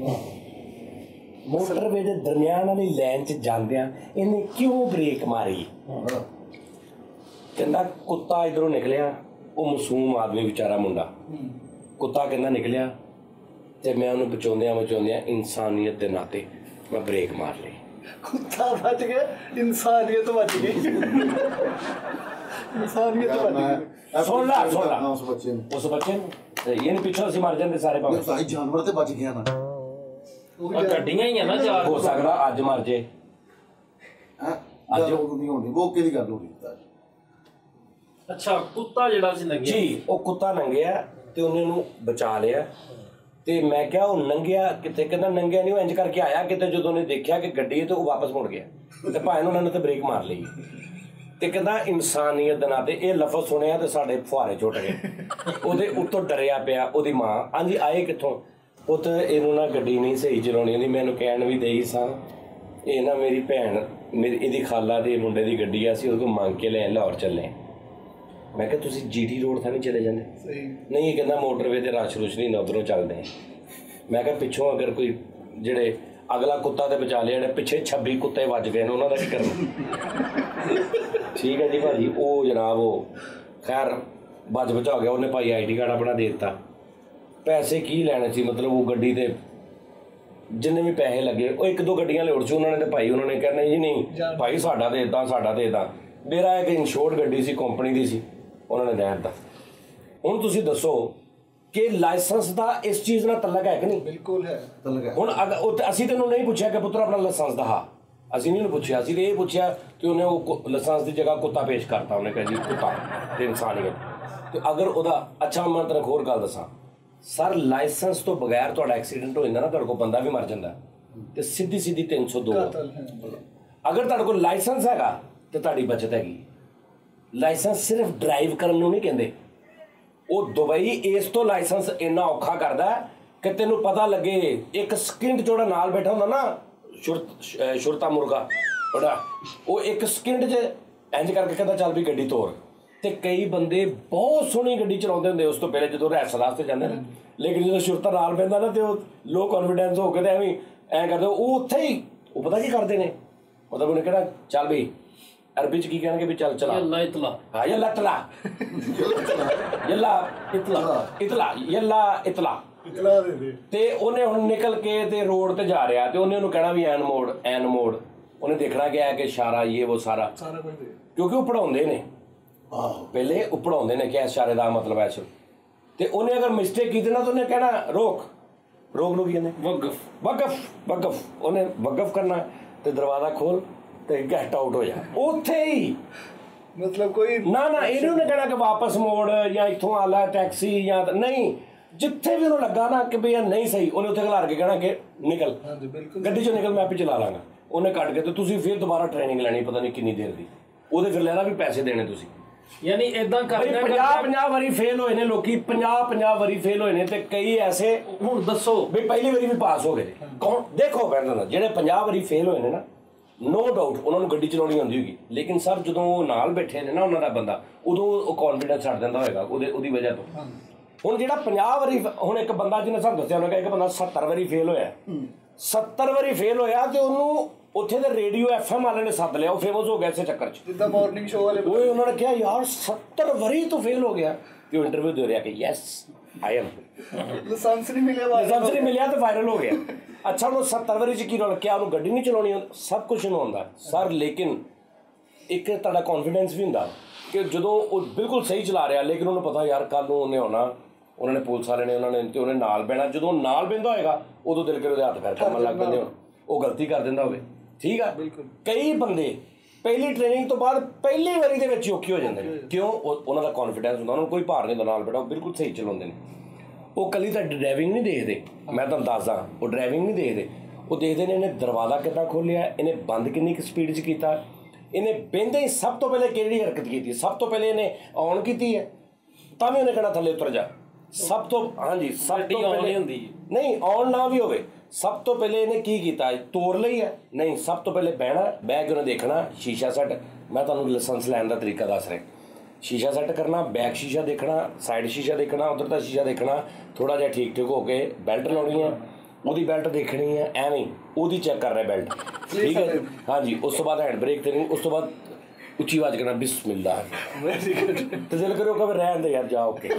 ਮੋਟਰਵੇ ਦੇ ਦਰਮਿਆਨ ਵਾਲੀ ਲਾਈਨ 'ਚ ਜਾਂਦਿਆਂ ਇਹਨੇ ਕਿਉਂ ਬ੍ਰੇਕ ਮਾਰੀ? ਕਹਿੰਦਾ ਕੁੱਤਾ ਇਧਰੋਂ ਨਿਕਲਿਆ, ਉਹ ਮਾਸੂਮ ਆਦਮੀ ਵਿਚਾਰਾ ਮੁੰਡਾ, ਕੁੱਤਾ ਕਹਿੰਦਾ ਨਿਕਲਿਆ, ਤੇ ਮੈਂ ਉਹਨੂੰ ਬਚਾਉਂਦਿਆਂ ਬਚਾਉਂਦਿਆਂ ਇਨਸਾਨੀਅਤ ਦੇ ਨਾਤੇ ਮੈਂ ਬ੍ਰੇਕ ਮਾਰ ਲਈ। ਕੁੱਤਾ ਬਚ ਗਿਆ, ਇਨਸਾਨੀਅਤ ਬਚ ਗਈ। ਇਨਸਾਨੀਅਤ ਬਚ ਗਈ। ਸੁਣ ਲਾ ਸੁਣ ਲਾ ਉਸ ਬੱਚੇ ਨੂੰ ਉਸ ਬੱਚੇ ਨੂੰ ਇਹ ਨਹੀਂ ਪਿੱਛੋਂ ਅਸੀਂ ਮਰ ਜਾਂਦੇ ਸਾਰੇ ਭਾਵੇਂ, ਸਾਰੀ ਜਾਨਵਰ ਤੇ ਬਚ ਗਿਆ ਨਾ, ਗੱਡੀਆਂ ਹੀ ਆ ਨਾ ਚਾਰ, ਹੋ ਸਕਦਾ ਅੱਜ ਮਰ ਜੇ। ਹੈ ਅੱਜ ਉਹ ਨਹੀਂ ਹੋਣੀ, ਉਹ ਕਿਹਦੀ ਗੱਲ ਹੋ ਰਹੀ ਹੈ? ਅੱਛਾ ਕੁੱਤਾ ਜਿਹੜਾ ਸੀ ਨੰਗਿਆ ਜੀ, ਉਹ ਕੁੱਤਾ ਨੰਗਿਆ ਤੇ ਉਹਨੇ ਉਹਨੂੰ ਬਚਾ ਲਿਆ, ਤੇ ਮੈਂ ਕਿਹਾ ਉਹ ਨੰਗਿਆ ਕਿਤੇ? ਕਹਿੰਦਾ ਨੰਗਿਆ ਨਹੀਂ, ਉਹ ਇੰਜ ਕਰਕੇ ਆਇਆ ਕਿਤੇ, ਜਦੋਂ ਉਹਨੇ ਦੇਖਿਆ ਕਿ ਗੱਡੀ ਹੈ ਤੇ ਉਹ ਵਾਪਸ ਮੁੜ ਗਿਆ, ਤੇ ਭਾਵੇਂ ਉਹਨਾਂ ਨੇ ਤੇ ਬ੍ਰੇਕ ਮਾਰ ਲਈ, ਤੇ ਕਹਿੰਦਾ ਇਨਸਾਨੀਅਤ ਦੇ ਨਾਤੇ ਇਹ ਲਫ਼ਜ਼ ਸੁਣਿਆ ਤੇ ਸਾਡੇ ਫੁਹਾਰੇ ਛੁੱਟ ਗਏ। ਉਹਦੇ ਉੱਤੋਂ ਡਰਿਆ ਪਿਆ, ਉਹਦੀ ਮਾਂ ਹਾਂਜੀ ਆਏ ਕਿੱਥੋਂ? ਪੁੱਤ ਇਹਨੂੰ ਨਾ ਗੱਡੀ ਨਹੀਂ ਸਹੀ ਚਲਾਉਣੀ ਆਉਂਦੀ, ਮੈਨੂੰ ਕਹਿਣ ਵੀ ਦੇਈ ਸਾਂ, ਇਹ ਨਾ ਮੇਰੀ ਭੈਣ ਮੇਰੀ ਇਹਦੀ ਖਾਲਾ ਦੇ ਮੁੰਡੇ ਦੀ ਗੱਡੀ ਆ, ਅਸੀਂ ਉਹਦੇ ਕੋਲ ਮੰਗ ਕੇ ਲੈ ਲਾਹੌਰ ਚੱਲੇ। ਮੈਂ ਕਿਹਾ ਤੁਸੀਂ ਜੀਟੀ ਰੋਡ ਤਾਂ ਨਹੀਂ ਚਲੇ ਜਾਂਦੇ? ਨਹੀਂ, ਇਹ ਕਹਿੰਦਾ ਮੋਟਰਵੇ ਤੇ ਰਸ਼ ਰੁਸ਼ ਨਹੀਂ, ਉੱਧਰੋਂ ਚੱਲਦੇ। ਮੈਂ ਕਿਹਾ ਪਿੱਛੋਂ ਅਗਰ ਕੋਈ ਜਿਹੜੇ ਅਗਲਾ ਕੁੱਤਾ ਤੇ ਬਚਾ ਲਿਆ, ਜਿਹੜੇ ਪਿੱਛੇ ਛੱਬੀ ਕੁੱਤੇ ਵੱਜ ਗਏ ਨੇ ਉਹਨਾਂ ਦਾ ਕੀ ਕਰਨਾ? ਠੀਕ ਹੈ ਜੀ ਭਾਜੀ। ਉਹ ਜਨਾਬ ਉਹ ਖੈਰ ਬਚ ਬਚਾ ਗਿਆ, ਉਹਨੇ ਭਾਈ ਆਈ ਡੀ ਕਾਰਡ ਆਪਣਾ ਦੇ ਦਿੱਤਾ। ਪੈਸੇ ਕੀ ਲੈਣੇ ਸੀ, ਮਤਲਬ ਉਹ ਗੱਡੀ ਤੇ ਜਿੰਨੇ ਵੀ ਪੈਸੇ ਲੱਗੇ, ਉਹ ਇੱਕ ਦੋ ਗੱਡੀਆਂ ਲਿਉੜ ਸੀ ਉਹਨਾਂ ਨੇ, ਤੇ ਭਾਈ ਉਹਨਾਂ ਨੇ ਕਹਿਣਾ ਜੀ ਨਹੀਂ ਭਾਈ ਸਾਡਾ ਤੇ ਇੱਦਾਂ ਸਾਡਾ ਤੇ ਇੱਦਾਂ। ਮੇਰਾ ਇੱਕ ਇੰਸ਼ੋਰਡ ਗੱਡੀ ਸੀ, ਕੰਪਨੀ ਦੀ ਸੀ, ਉਹਨਾਂ ਨੇ ਦੇ ਦਿੱਤਾ। ਹੁਣ ਤੁਸੀਂ ਦੱਸੋ ਕਿ ਲਾਇਸੈਂਸ ਦਾ ਇਸ ਚੀਜ਼ ਨਾਲ ਤਲਕ ਹੈ ਕਿ ਨਹੀਂ? ਬਿਲਕੁਲ ਹੈ ਤਲਕ ਹੈ। ਹੁਣ ਅਸੀਂ ਤੈਨੂੰ ਨਹੀਂ ਪੁੱਛਿਆ ਕਿ ਪੁੱਤਰ ਆਪਣਾ ਲਾਇਸੈਂਸ ਦਿਖਾ, ਅਸੀਂ ਨਹੀਂ ਉਹਨੂੰ ਪੁੱਛਿਆ, ਅਸੀਂ ਤੇ ਇਹ ਪੁੱਛਿਆ ਕਿ ਉਹਨੇ ਉਹ ਲਾਇਸੈਂਸ ਦੀ ਜਗ੍ਹਾ ਕੁੱਤਾ ਪੇਸ਼ ਕਰਤਾ, ਉਹਨੇ ਕਿਹਾ ਜੀ ਕੁੱਤਾ ਤੇ ਇਨਸਾਨੀਅਤ। ਤੇ ਅਗਰ ਉਹਦਾ ਅੱਛਾ, ਮੈਂ ਤੈਨੂੰ ਹੋਰ ਗੱਲ ਦੱਸਾਂ ਸਰ, ਲਾਇਸੈਂਸ ਤੋਂ ਬਗੈਰ ਤੁਹਾਡਾ ਐਕਸੀਡੈਂਟ ਹੋ ਜਾਂਦਾ ਨਾ, ਤੁਹਾਡੇ ਕੋਲ ਬੰਦਾ ਵੀ ਮਰ ਜਾਂਦਾ, ਤੇ ਸਿੱਧੀ ਸਿੱਧੀ ਤਿੰਨ ਸੌ ਦੋ। ਅਗਰ ਤੁਹਾਡੇ ਕੋਲ ਲਾਇਸੈਂਸ ਹੈਗਾ ਤੇ ਤੁਹਾਡੀ ਬਚਤ ਹੈਗੀ। ਲਾਇਸੈਂਸ ਸਿਰਫ ਡਰਾਈਵ ਕਰਨ ਨੂੰ ਨਹੀਂ ਕਹਿੰਦੇ, ਉਹ ਦੁਬਈ ਇਸ ਤੋਂ ਲਾਇਸੈਂਸ ਇੰਨਾ ਔਖਾ ਕਰਦਾ ਕਿ ਤੈਨੂੰ ਪਤਾ ਲੱਗੇ। ਇੱਕ ਸਕਿੰਟ ਜਿਹੜਾ ਨਾਲ ਬੈਠਾ ਹੁੰਦਾ ਨਾ ਸ਼ੁਰਤ ਸ਼ੁਰਤਾ ਮੁਰਗਾ ਬੜਾ, ਉਹ ਇੱਕ ਸਕਿੰਟ 'ਚ ਇੰਜ ਕਰਕੇ ਕਹਿੰਦਾ ਚੱਲ ਵੀ ਗੱਡੀ ਤੋਰ। ਤੇ ਕਈ ਬੰਦੇ ਬਹੁਤ ਸੋਹਣੀ ਗੱਡੀ ਚਲਾਉਂਦੇ ਹੁੰਦੇ ਉਸ ਤੋਂ ਪਹਿਲੇ ਜਦੋਂ ਰੈਸ ਰਾਸਤੇ ਜਾਂਦੇ ਨੇ, ਲੇਕਿਨ ਜਦੋਂ ਸ਼ੁਰਤਾ ਨਾਲ ਪੈਂਦਾ ਨਾ ਤੇ ਉਹ ਲੋ ਕੌਨਫੀਡੈਂਸ ਹੋ ਕੇ ਤੇ ਐਵੇਂ ਐਂ ਕਰਦੇ, ਉਹ ਉੱਥੇ ਹੀ ਉਹ ਪਤਾ ਕੀ ਕਰਦੇ ਨੇ, ਮਤਲਬ ਉਹਨੇ ਕਹਿਣਾ ਚੱਲ ਵੀ ਅਰਬੀ 'ਚ ਕੀ ਕਹਿਣਗੇ ਵੀ ਚੱਲ ਚਲਾ ਯੱਲਾ ਇਤਲਾ, ਹਾਂ ਯੱਲਾ ਤਲਾ ਯੱਲਾ ਇਤਲਾ ਇਤਲਾ ਯੱਲਾ ਇਤਲਾ ਇਤਲਾ ਦੇ ਦੇ। ਤੇ ਉਹਨੇ ਹੁਣ ਨਿਕਲ ਕੇ ਤੇ ਰੋਡ ਤੇ ਜਾ ਰਿਹਾ, ਤੇ ਉਹਨੇ ਉਹਨੂੰ ਕਹਿਣਾ ਵੀ ਐਨ ਮੋੜ ਐਨ ਮੋੜ। ਉਹਨੇ ਦੇਖਣਾ ਕਿ ਹੈ ਕਿ ਇਸ਼ਾਰਾ ਇਹ ਉਹ ਸਾਰਾ ਸਾਰਾ ਕੁਝ ਦੇ, ਕਿਉਂਕਿ ਉਹ ਪੜਾਉਂਦੇ ਨੇ ਪਹਿਲੇ, ਉਹ ਪੜਾਉਂਦੇ ਨੇ ਕਿ ਇਸ਼ਾਰੇ ਦਾ ਮਤਲਬ ਐ। ਤੇ ਉਹਨੇ ਅਗਰ ਮਿਸਟੇਕ ਕੀਤੀ ਨਾ ਤਾਂ ਉਹਨੇ ਕਹਿਣਾ ਰੋਕ ਰੋਕ ਨੂੰ ਕੀ ਕਹਿੰਦੇ ਵਕਫ ਵਕਫ ਵਕਫ। ਉਹਨੇ ਵਕਫ ਕਰਨਾ ਤੇ ਦਰਵਾਜ਼ਾ ਖੋਲ ਤੇ ਗੈਟ ਆਊਟ ਹੋ ਜਾ ਉੱਥੇ ਹੀ। ਮਤਲਬ ਕੋਈ ਨਾ ਨਾ ਇਹਨੂੰ ਉਹਨੇ ਕਹਿਣਾ ਕਿ ਵਾਪਸ ਮੋੜ ਜਾਂ ਇੱਥੋਂ ਆ ਲੈ ਟੈਕਸੀ ਜਾਂ ਨਹੀਂ, ਜਿੱਥੇ ਵੀ ਉਹਨੂੰ ਲੱਗਾ ਨਾ ਕਿ ਵੀ ਇਹ ਨਹੀਂ ਸਹੀ, ਉਹਨੇ ਉੱਥੇ ਖਿਲਾਰ ਕੇ ਕਹਿਣਾ ਕਿ ਨਿਕਲ ਗੱਡੀ 'ਚੋਂ ਨਿਕਲ, ਮੈਂ ਆਪੇ ਚਲਾ ਲਾਂਗਾ। ਉਹਨੇ ਕੱਢ ਕੇ ਤੇ ਤੁਸੀਂ ਫਿਰ ਦੁਬਾਰਾ ਟ੍ਰੇਨਿੰਗ ਲੈਣੀ ਪਤਾ ਨਹੀਂ ਕਿੰਨੀ ਦੇਰ ਦੀ, ਉਹਦੇ ਫਿਰ ਲੈਣਾ ਵੀ ਪੈਸੇ ਦੇਣੇ ਤੁਸੀਂ। ਯਾਨੀ ਇਦਾਂ ਕਰਦੇ ਪੰਜਾਹ ਪੰਜਾਹ ਵਾਰੀ ਫੇਲ ਹੋਏ ਨੇ ਲੋਕੀ, ਪੰਜਾਹ ਪੰਜਾਹ ਵਾਰੀ ਫੇਲ ਹੋਏ ਨੇ, ਤੇ ਕਈ ਐਸੇ ਹੁਣ ਦੱਸੋ ਵੀ ਪਹਿਲੀ ਵਾਰੀ ਵੀ ਪਾਸ ਹੋ ਗਏ। ਕੌਣ ਦੇਖੋ ਕਹਿੰਦਾ ਜਿਹੜੇ ਪੰਜਾਹ ਵਾਰੀ ਫੇਲ ਹੋਏ ਨੇ ਨਾ, ਨੋ ਡਾਊਟ ਉਹਨਾਂ ਨੂੰ ਗੱਡੀ ਚਲਾਉਣੀ ਆਉਂਦੀ ਹੋਗੀ, ਲੇਕਿਨ ਸਰ ਜਦੋਂ ਉਹ ਨਾਲ ਬੈਠੇ ਨੇ ਨਾ ਉਹਨਾਂ ਦਾ ਬੰਦਾ, ਉਦੋਂ ਉਹ ਕੌਨਫੀਡੈਂਸ ਛੱਡ ਦਿੰਦਾ ਹੋਏਗਾ ਉਹਦੇ ਉਹਦੀ ਵਜ੍ਹਾ ਤੋਂ। ਹੁਣ ਜਿਹੜਾ ਪੰਜਾਹ ਵਾਰੀ, ਹੁਣ ਇੱਕ ਬੰਦਾ ਜਿਹਨੇ ਸਾਨੂੰ ਦੱਸਿਆ ਉਹਨੇ ਕਿਹਾ ਇੱਕ ਬੰਦਾ ਸੱਤਰ ਵਾਰੀ ਫੇਲ ਹੋਇਆ, ਸੱਤਰ ਵਾਰੀ ਫੇਲ ਹੋਇਆ ਤੇ ਉਹਨੂੰ ਉੱਥੇ ਦੇ ਰੇਡੀਓ ਐਫ ਐਮ ਵਾਲੇ ਨੇ ਸੱਦ ਲਿਆ, ਉਹ ਫੇਮਸ ਹੋ ਗਿਆ ਇਸੇ ਚੱਕਰ 'ਚ, ਜਿੱਦਾਂ ਮਾਰਨਿੰਗ ਸ਼ੋਅ ਵਾਲੇ। ਉਹ ਉਹਨਾਂ ਨੇ ਕਿਹਾ ਯਾਰ ਸੱਤਰ ਵਾਰੀ ਤੋਂ ਫੇਲ ਹੋ ਗਿਆ, ਤੇ ਉਹ ਇੰਟਰਵਿਊ ਦੇ ਰਿਹਾ ਕਿ ਯੈਸ ਆਈ ਐਮ ਲਾਇਸੈਂਸ ਨਹੀਂ ਮਿਲਿਆ ਲਾਇਸੈਂਸ ਨਹੀਂ ਮਿਲਿਆ ਤਾਂ ਵਾਇਰਲ ਹੋ ਗਿਆ। ਅੱਛਾ ਉਹਨੂੰ ਸੱਤਰ ਵਾਰੀ 'ਚ ਕੀ ਰੋਲ ਕਿਆ ਉਹਨੂੰ ਗੱਡੀ ਨਹੀਂ ਚਲਾਉਣੀ ਸਭ ਕੁਝ ਉਹਨੂੰ ਆਉਂਦਾ ਸਰ। ਲੇਕਿਨ ਇੱਕ ਤੁਹਾਡਾ ਕੌਨਫੀਡੈਂਸ ਵੀ ਹੁੰਦਾ ਕਿ ਜਦੋਂ ਉਹ ਬਿਲਕੁਲ ਸਹੀ ਚਲਾ ਰਿਹਾ ਲੇਕਿਨ ਉਹਨੂੰ ਪਤਾ ਯਾਰ ਕੱਲ੍ਹ ਨੂੰ ਉਹਨੇ ਆਉਣਾ, ਉਹਨਾਂ ਨੇ ਪੁਲਿਸ ਵਾਲੇ ਨੇ ਉਹਨਾਂ ਨੇ ਤੇ ਉਹਨੇ ਨਾਲ ਬਹਿਣਾ। ਜਦੋਂ ਨਾਲ ਬਹਿੰਦਾ ਹੋਏਗਾ ਉਦੋਂ ਦਿਲ ਕਰ ਉਹਦੇ ਹੱਥ ਪੈਰ ਕੰਮਣ ਲੱਗ ਪੈਂਦੇ ਹੋਣ, ਉਹ ਗਲਤੀ ਕਰ ਦਿੰਦਾ ਹੋਵੇ। ਠੀਕ ਆ, ਕਈ ਬੰਦੇ ਪਹਿਲੀ ਟ੍ਰੇਨਿੰਗ ਤੋਂ ਬਾਅਦ ਪਹਿਲੀ ਵਾਰੀ ਦੇ ਵਿੱਚ ਔਖੇ ਹੋ ਜਾਂਦੇ ਨੇ। ਕਿਉਂ? ਉਹਨਾਂ ਦਾ ਕੌਨਫੀਡੈਂਸ ਹੁੰਦਾ, ਉਹਨਾਂ ਨੂੰ ਕੋਈ ਭਾਰ ਨਹੀਂ ਹੁੰਦਾ, ਨਾਲ ਬੈਠਾ ਉਹ ਬਿਲਕੁਲ ਸਹੀ ਚਲਾਉਂਦੇ ਨੇ। ਉਹ ਕੱਲੀ ਤਾਂ ਡਰਾਈਵਿੰਗ ਨਹੀਂ ਦੇਖਦੇ, ਮੈਂ ਤੁਹਾਨੂੰ ਦੱਸਦਾ, ਉਹ ਡਰਾਈਵਿੰਗ ਨਹੀਂ ਦੇਖਦੇ, ਉਹ ਦੇਖਦੇ ਨੇ ਇਹਨੇ ਦਰਵਾਜ਼ਾ ਕਿੱਦਾਂ ਖੋਲ੍ਹਿਆ, ਇਹਨੇ ਬੰਦ ਕਿੰਨੀ ਕੁ ਸਪੀਡ 'ਚ ਕੀਤਾ, ਇਹਨੇ ਬਹਿੰਦੇ ਹੀ ਸਭ ਤੋਂ ਪਹਿਲੇ ਕਿਹੜੀ ਹਰਕਤ ਕੀਤੀ, ਸਭ ਤੋਂ ਪਹਿਲੇ ਇਹਨੇ ਔਨ ਕੀਤੀ ਹੈ ਤਾਂ ਵੀ ਉਹਨੇ ਕਹਿਣਾ ਥੱਲੇ ਉਤਰ ਜਾ। ਸਭ ਤੋਂ ਹਾਂਜੀ ਸਭ ਤੋਂ ਪਹਿਲੇ ਹੁੰਦੀ ਨਹੀਂ ਔਨ ਨਾ ਵੀ ਹੋਵੇ, ਸਭ ਤੋਂ ਪਹਿਲੇ ਇਹਨੇ ਕੀ ਕੀਤਾ, ਤੋੜ ਲਈ ਹੈ ਨਹੀਂ, ਸਭ ਤੋਂ ਪਹਿਲੇ ਬਹਿਣਾ, ਬਹਿ ਕੇ ਉਹਨੇ ਦੇਖਣਾ ਸ਼ੀਸ਼ਾ ਸੈੱਟ। ਮੈਂ ਤੁਹਾਨੂੰ ਲਾਇਸੈਂਸ ਲੈਣ ਦਾ ਤਰੀਕਾ ਦੱਸ ਰਿਹਾ। ਸ਼ੀਸ਼ਾ ਸੈੱਟ ਕਰਨਾ, ਬੈਕ ਸ਼ੀਸ਼ਾ ਦੇਖਣਾ, ਸਾਈਡ ਸ਼ੀਸ਼ਾ ਦੇਖਣਾ, ਉੱਧਰ ਦਾ ਸ਼ੀਸ਼ਾ ਦੇਖਣਾ, ਥੋੜ੍ਹਾ ਜਿਹਾ ਠੀਕ ਠੀਕ ਹੋ ਕੇ ਬੈਲਟ ਲਾਉਣੀ ਹੈ, ਉਹਦੀ ਬੈਲਟ ਦੇਖਣੀ ਹੈ, ਐਵੇਂ ਉਹਦੀ ਚੈੱਕ ਕਰ ਰਿਹਾ ਬੈਲਟ। ਠੀਕ ਹੈ ਹਾਂਜੀ। ਉਸ ਤੋਂ ਬਾਅਦ ਹੈਂਡ ਬ੍ਰੇਕ ਦੇਣੀ, ਉਸ ਤੋਂ ਬਾਅਦ ਉੱਚੀ ਆਵਾਜ਼ ਕਰਨਾ ਬਿਸਮਿਲ੍ਲਾ। ਤੇ ਦਿਲ ਕਰਿਓ ਕਦੇ ਰਹਿਣ ਦੇ ਯਾਰ ਜਾ ਓਕੇ।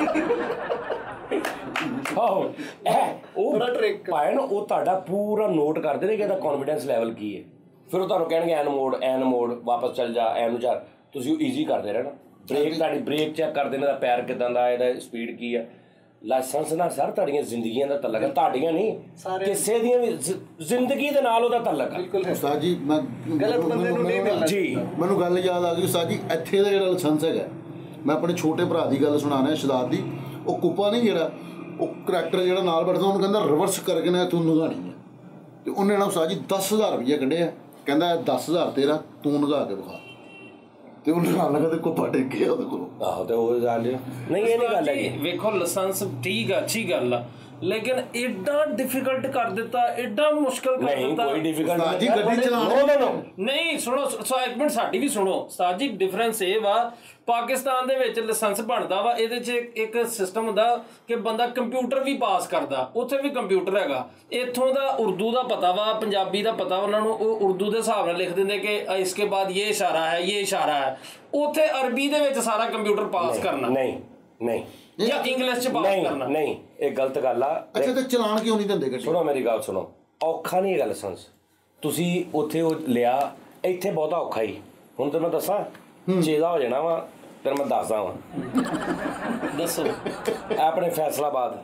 ਆਹੋ ਉਹ ਭਾਵੇਂ ਨਾ ਉਹ ਤੁਹਾਡਾ ਪੂਰਾ ਨੋਟ ਕਰਦੇ ਨੇ ਕਿ ਇਹਦਾ ਕੌਨਫੀਡੈਂਸ ਲੈਵਲ ਕੀ ਹੈ। ਫਿਰ ਉਹ ਤੁਹਾਨੂੰ ਕਹਿਣਗੇ ਐਨ ਮੋੜ ਐਨ ਮੋੜ ਵਾਪਸ ਚੱਲ ਜਾ ਐਨ ਚਾਰ, ਤੁਸੀਂ ਉਹ ਈਜ਼ੀ ਕਰਦੇ ਰਹਿਣਾ। ਬ੍ਰੇਕ ਤੁਹਾਡੀ ਬ੍ਰੇਕ ਚੈੱਕ ਕਰਦੇ ਨੇ, ਇਹਦਾ ਪੈਰ ਕਿੱਦਾਂ ਦਾ, ਇਹਦਾ ਸਪੀਡ ਕੀ ਆ। ਲਾਇਸੈਂਸ ਨਾਲ ਸਰ ਤੁਹਾਡੀਆਂ ਜ਼ਿੰਦਗੀਆਂ ਦਾ ਤਲਕ ਹੈ, ਤੁਹਾਡੀਆਂ ਨਹੀਂ ਕਿਸੇ ਦੀਆਂ ਵੀ ਜ਼ਿੰਦਗੀ ਦੇ ਨਾਲ ਉਹਦਾ ਤਲਕ ਹੈ। ਉਸਤਾਦ ਜੀ ਮੈਂ ਗਲਤ ਬੰਦੇ ਨੂੰ ਨਹੀਂ ਮਿਲਣਾ ਜੀ। ਮੈਨੂੰ ਗੱਲ ਯਾਦ ਆ ਗਈ ਉਸਤਾਦ ਜੀ, ਇੱਥੇ ਦਾ ਜਿਹੜਾ ਲਾਇਸੈਂਸ ਹੈਗਾ, ਮੈਂ ਆਪਣੇ ਛੋਟੇ ਭਰਾ ਦੀ ਗੱਲ ਸੁਣਾਉਣਾ ਸ਼ਦਾਬ ਦੀ। ਉਹ ਕੁੱਪਾ ਨਹੀਂ ਜਿਹੜਾ, ਉਹ ਕਰੈਕਟਰ ਜਿਹੜਾ ਨਾਲ ਬੈਠਦਾ ਉਹਨੂੰ ਕਹਿੰਦਾ ਰਿਵਰਸ ਕਰਕੇ ਨਾ ਤੂੰ ਨਗਾਣੀ ਹੈ, ਤੇ ਉਹਨੇ ਨਾ ਉਸਤਾਦ ਜੀ ਦਸ ਹਜ਼ਾਰ ਰੁਪਈਆ ਕੱਢਿਆ, ਕਹਿੰਦਾ ਦਸ ਹਜ਼ਾਰ ਤੇਰਾ, ਤੂੰ ਨਗਾ ਕੇ ਵਿਖਾ, ਤੇ ਉਹਨੇ ਨਾਲ ਲਗਾ ਤੇ ਕੁੱਪਾ ਡਿੱਗਿਆ ਉਹਦੇ ਕੋਲੋਂ। ਆਹੋ ਤੇ ਉਹ ਗੱਲ ਨਹੀਂ, ਇਹ ਨਹੀਂ ਗੱਲ ਹੈਗੀ। ਵੇਖੋ ਲਾਇਸੈਂਸ ਠੀਕ ਆ, ਅੱਛੀ ਗੱਲ ਆ, ਲੇਕਿਨ ਏਡਾ ਡਿਫਿਕਲਟ ਕਰ ਦਿੱਤਾ, ਏਡਾ ਮੁਸ਼ਕਲ ਕਰ ਨਹੀਂ ਦਿੱਤਾ। ਕੋਈ ਡਿਫਿਕਲਟ ਜੀ ਗੱਡੀ ਚਲਾਉਣੀ ਨਹੀਂ ਸੁਣੋ ਸੋ ਇੱਕ ਮਿੰਟ ਸਾਡੀ ਵੀ ਸੁਣੋ ਉਸਤਾਦ ਜੀ। ਡਿਫਰੈਂਸ ਇਹ ਵਾ, ਪਾਕਿਸਤਾਨ ਦੇ ਵਿੱਚ ਲਾਇਸੈਂਸ ਬਣਦਾ ਵਾ, ਇਹਦੇ 'ਚ ਇੱਕ ਸਿਸਟਮ ਹੁੰਦਾ ਕਿ ਬੰਦਾ ਕੰਪਿਊਟਰ ਵੀ ਪਾਸ ਕਰਦਾ, ਉੱਥੇ ਵੀ ਕੰਪਿਊਟਰ ਹੈਗਾ। ਇੱਥੋਂ ਦਾ ਉਰਦੂ ਦਾ ਪਤਾ ਵਾ, ਪੰਜਾਬੀ ਦਾ ਪਤਾ ਉਹਨਾਂ ਨੂੰ, ਉਹ ਉਰਦੂ ਦੇ ਹਿਸਾਬ ਨਾਲ ਲਿਖ ਦਿੰਦੇ ਕਿ ਇਸਕੇ ਬਾਅਦ ਇਹ ਇਸ਼ਾਰਾ ਹੈ, ਇਹ ਇਸ਼ਾਰਾ ਹੈ। ਉੱਥੇ ਅਰਬੀ ਦੇ ਵਿੱਚ ਸਾਰਾ ਕੰਪਿਊਟਰ ਪਾਸ ਕਰਨਾ, ਨਹੀਂ ਨਹੀਂ ਜਾਂ ਇੰਗਲਿਸ਼ 'ਚ ਪਾਸ ਕਰਨਾ। ਨਹੀਂ ਇਹ ਗਲਤ ਗੱਲ ਆ। ਅੱਛਾ ਤੇ ਚਲਾਨ ਕਿਉਂ ਨਹੀਂ ਦਿੰਦੇ ਗੱਡੀ? ਸੁਣੋ ਮੇਰੀ ਗੱਲ ਸੁਣੋ, ਔਖਾ ਨਹੀਂ ਹੈਗਾ ਲਾਇਸੈਂਸ। ਤੁਸੀਂ ਉੱਥੇ ਉਹ ਲਿਆ, ਇੱਥੇ ਬਹੁਤਾ ਔਖਾ ਹੀ। ਹੁਣ ਤੇ ਮੈਂ ਦੱਸਾਂ ਚੇਦਾ ਹੋ ਜਾਣਾ ਵਾ, ਤੈਨੂੰ ਮੈਂ ਦੱਸਦਾ ਵਾਂ। ਦੱਸੋ। ਆਪਣੇ ਫੈਸਲਾਬਾਦ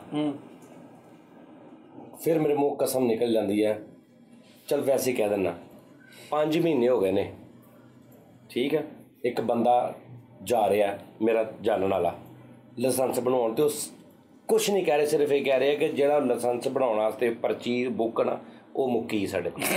ਫਿਰ ਮੇਰੇ ਮੂੰਹ ਕਸਮ ਨਿਕਲ ਜਾਂਦੀ ਹੈ, ਚਲ ਵੈਸੇ ਕਹਿ ਦਿੰਦਾ, ਪੰਜ ਮਹੀਨੇ ਹੋ ਗਏ ਨੇ। ਠੀਕ ਹੈ, ਇੱਕ ਬੰਦਾ ਜਾ ਰਿਹਾ ਮੇਰਾ ਜਾਣਨ ਵਾਲਾ ਲਾਇਸੈਂਸ ਬਣਾਉਣ, ਤੇ ਉਸ ਕੁਛ ਨਹੀਂ ਕਹਿ ਰਹੇ, ਸਿਰਫ ਇਹ ਕਹਿ ਰਹੇ ਕਿ ਜਿਹੜਾ ਲਾਇਸੈਂਸ ਬਣਾਉਣ ਵਾਸਤੇ ਪਰਚੀ ਬੁੱਕ ਨਾ ਉਹ ਮੁੱਕੀ ਸਾਡੇ ਕੋਲ।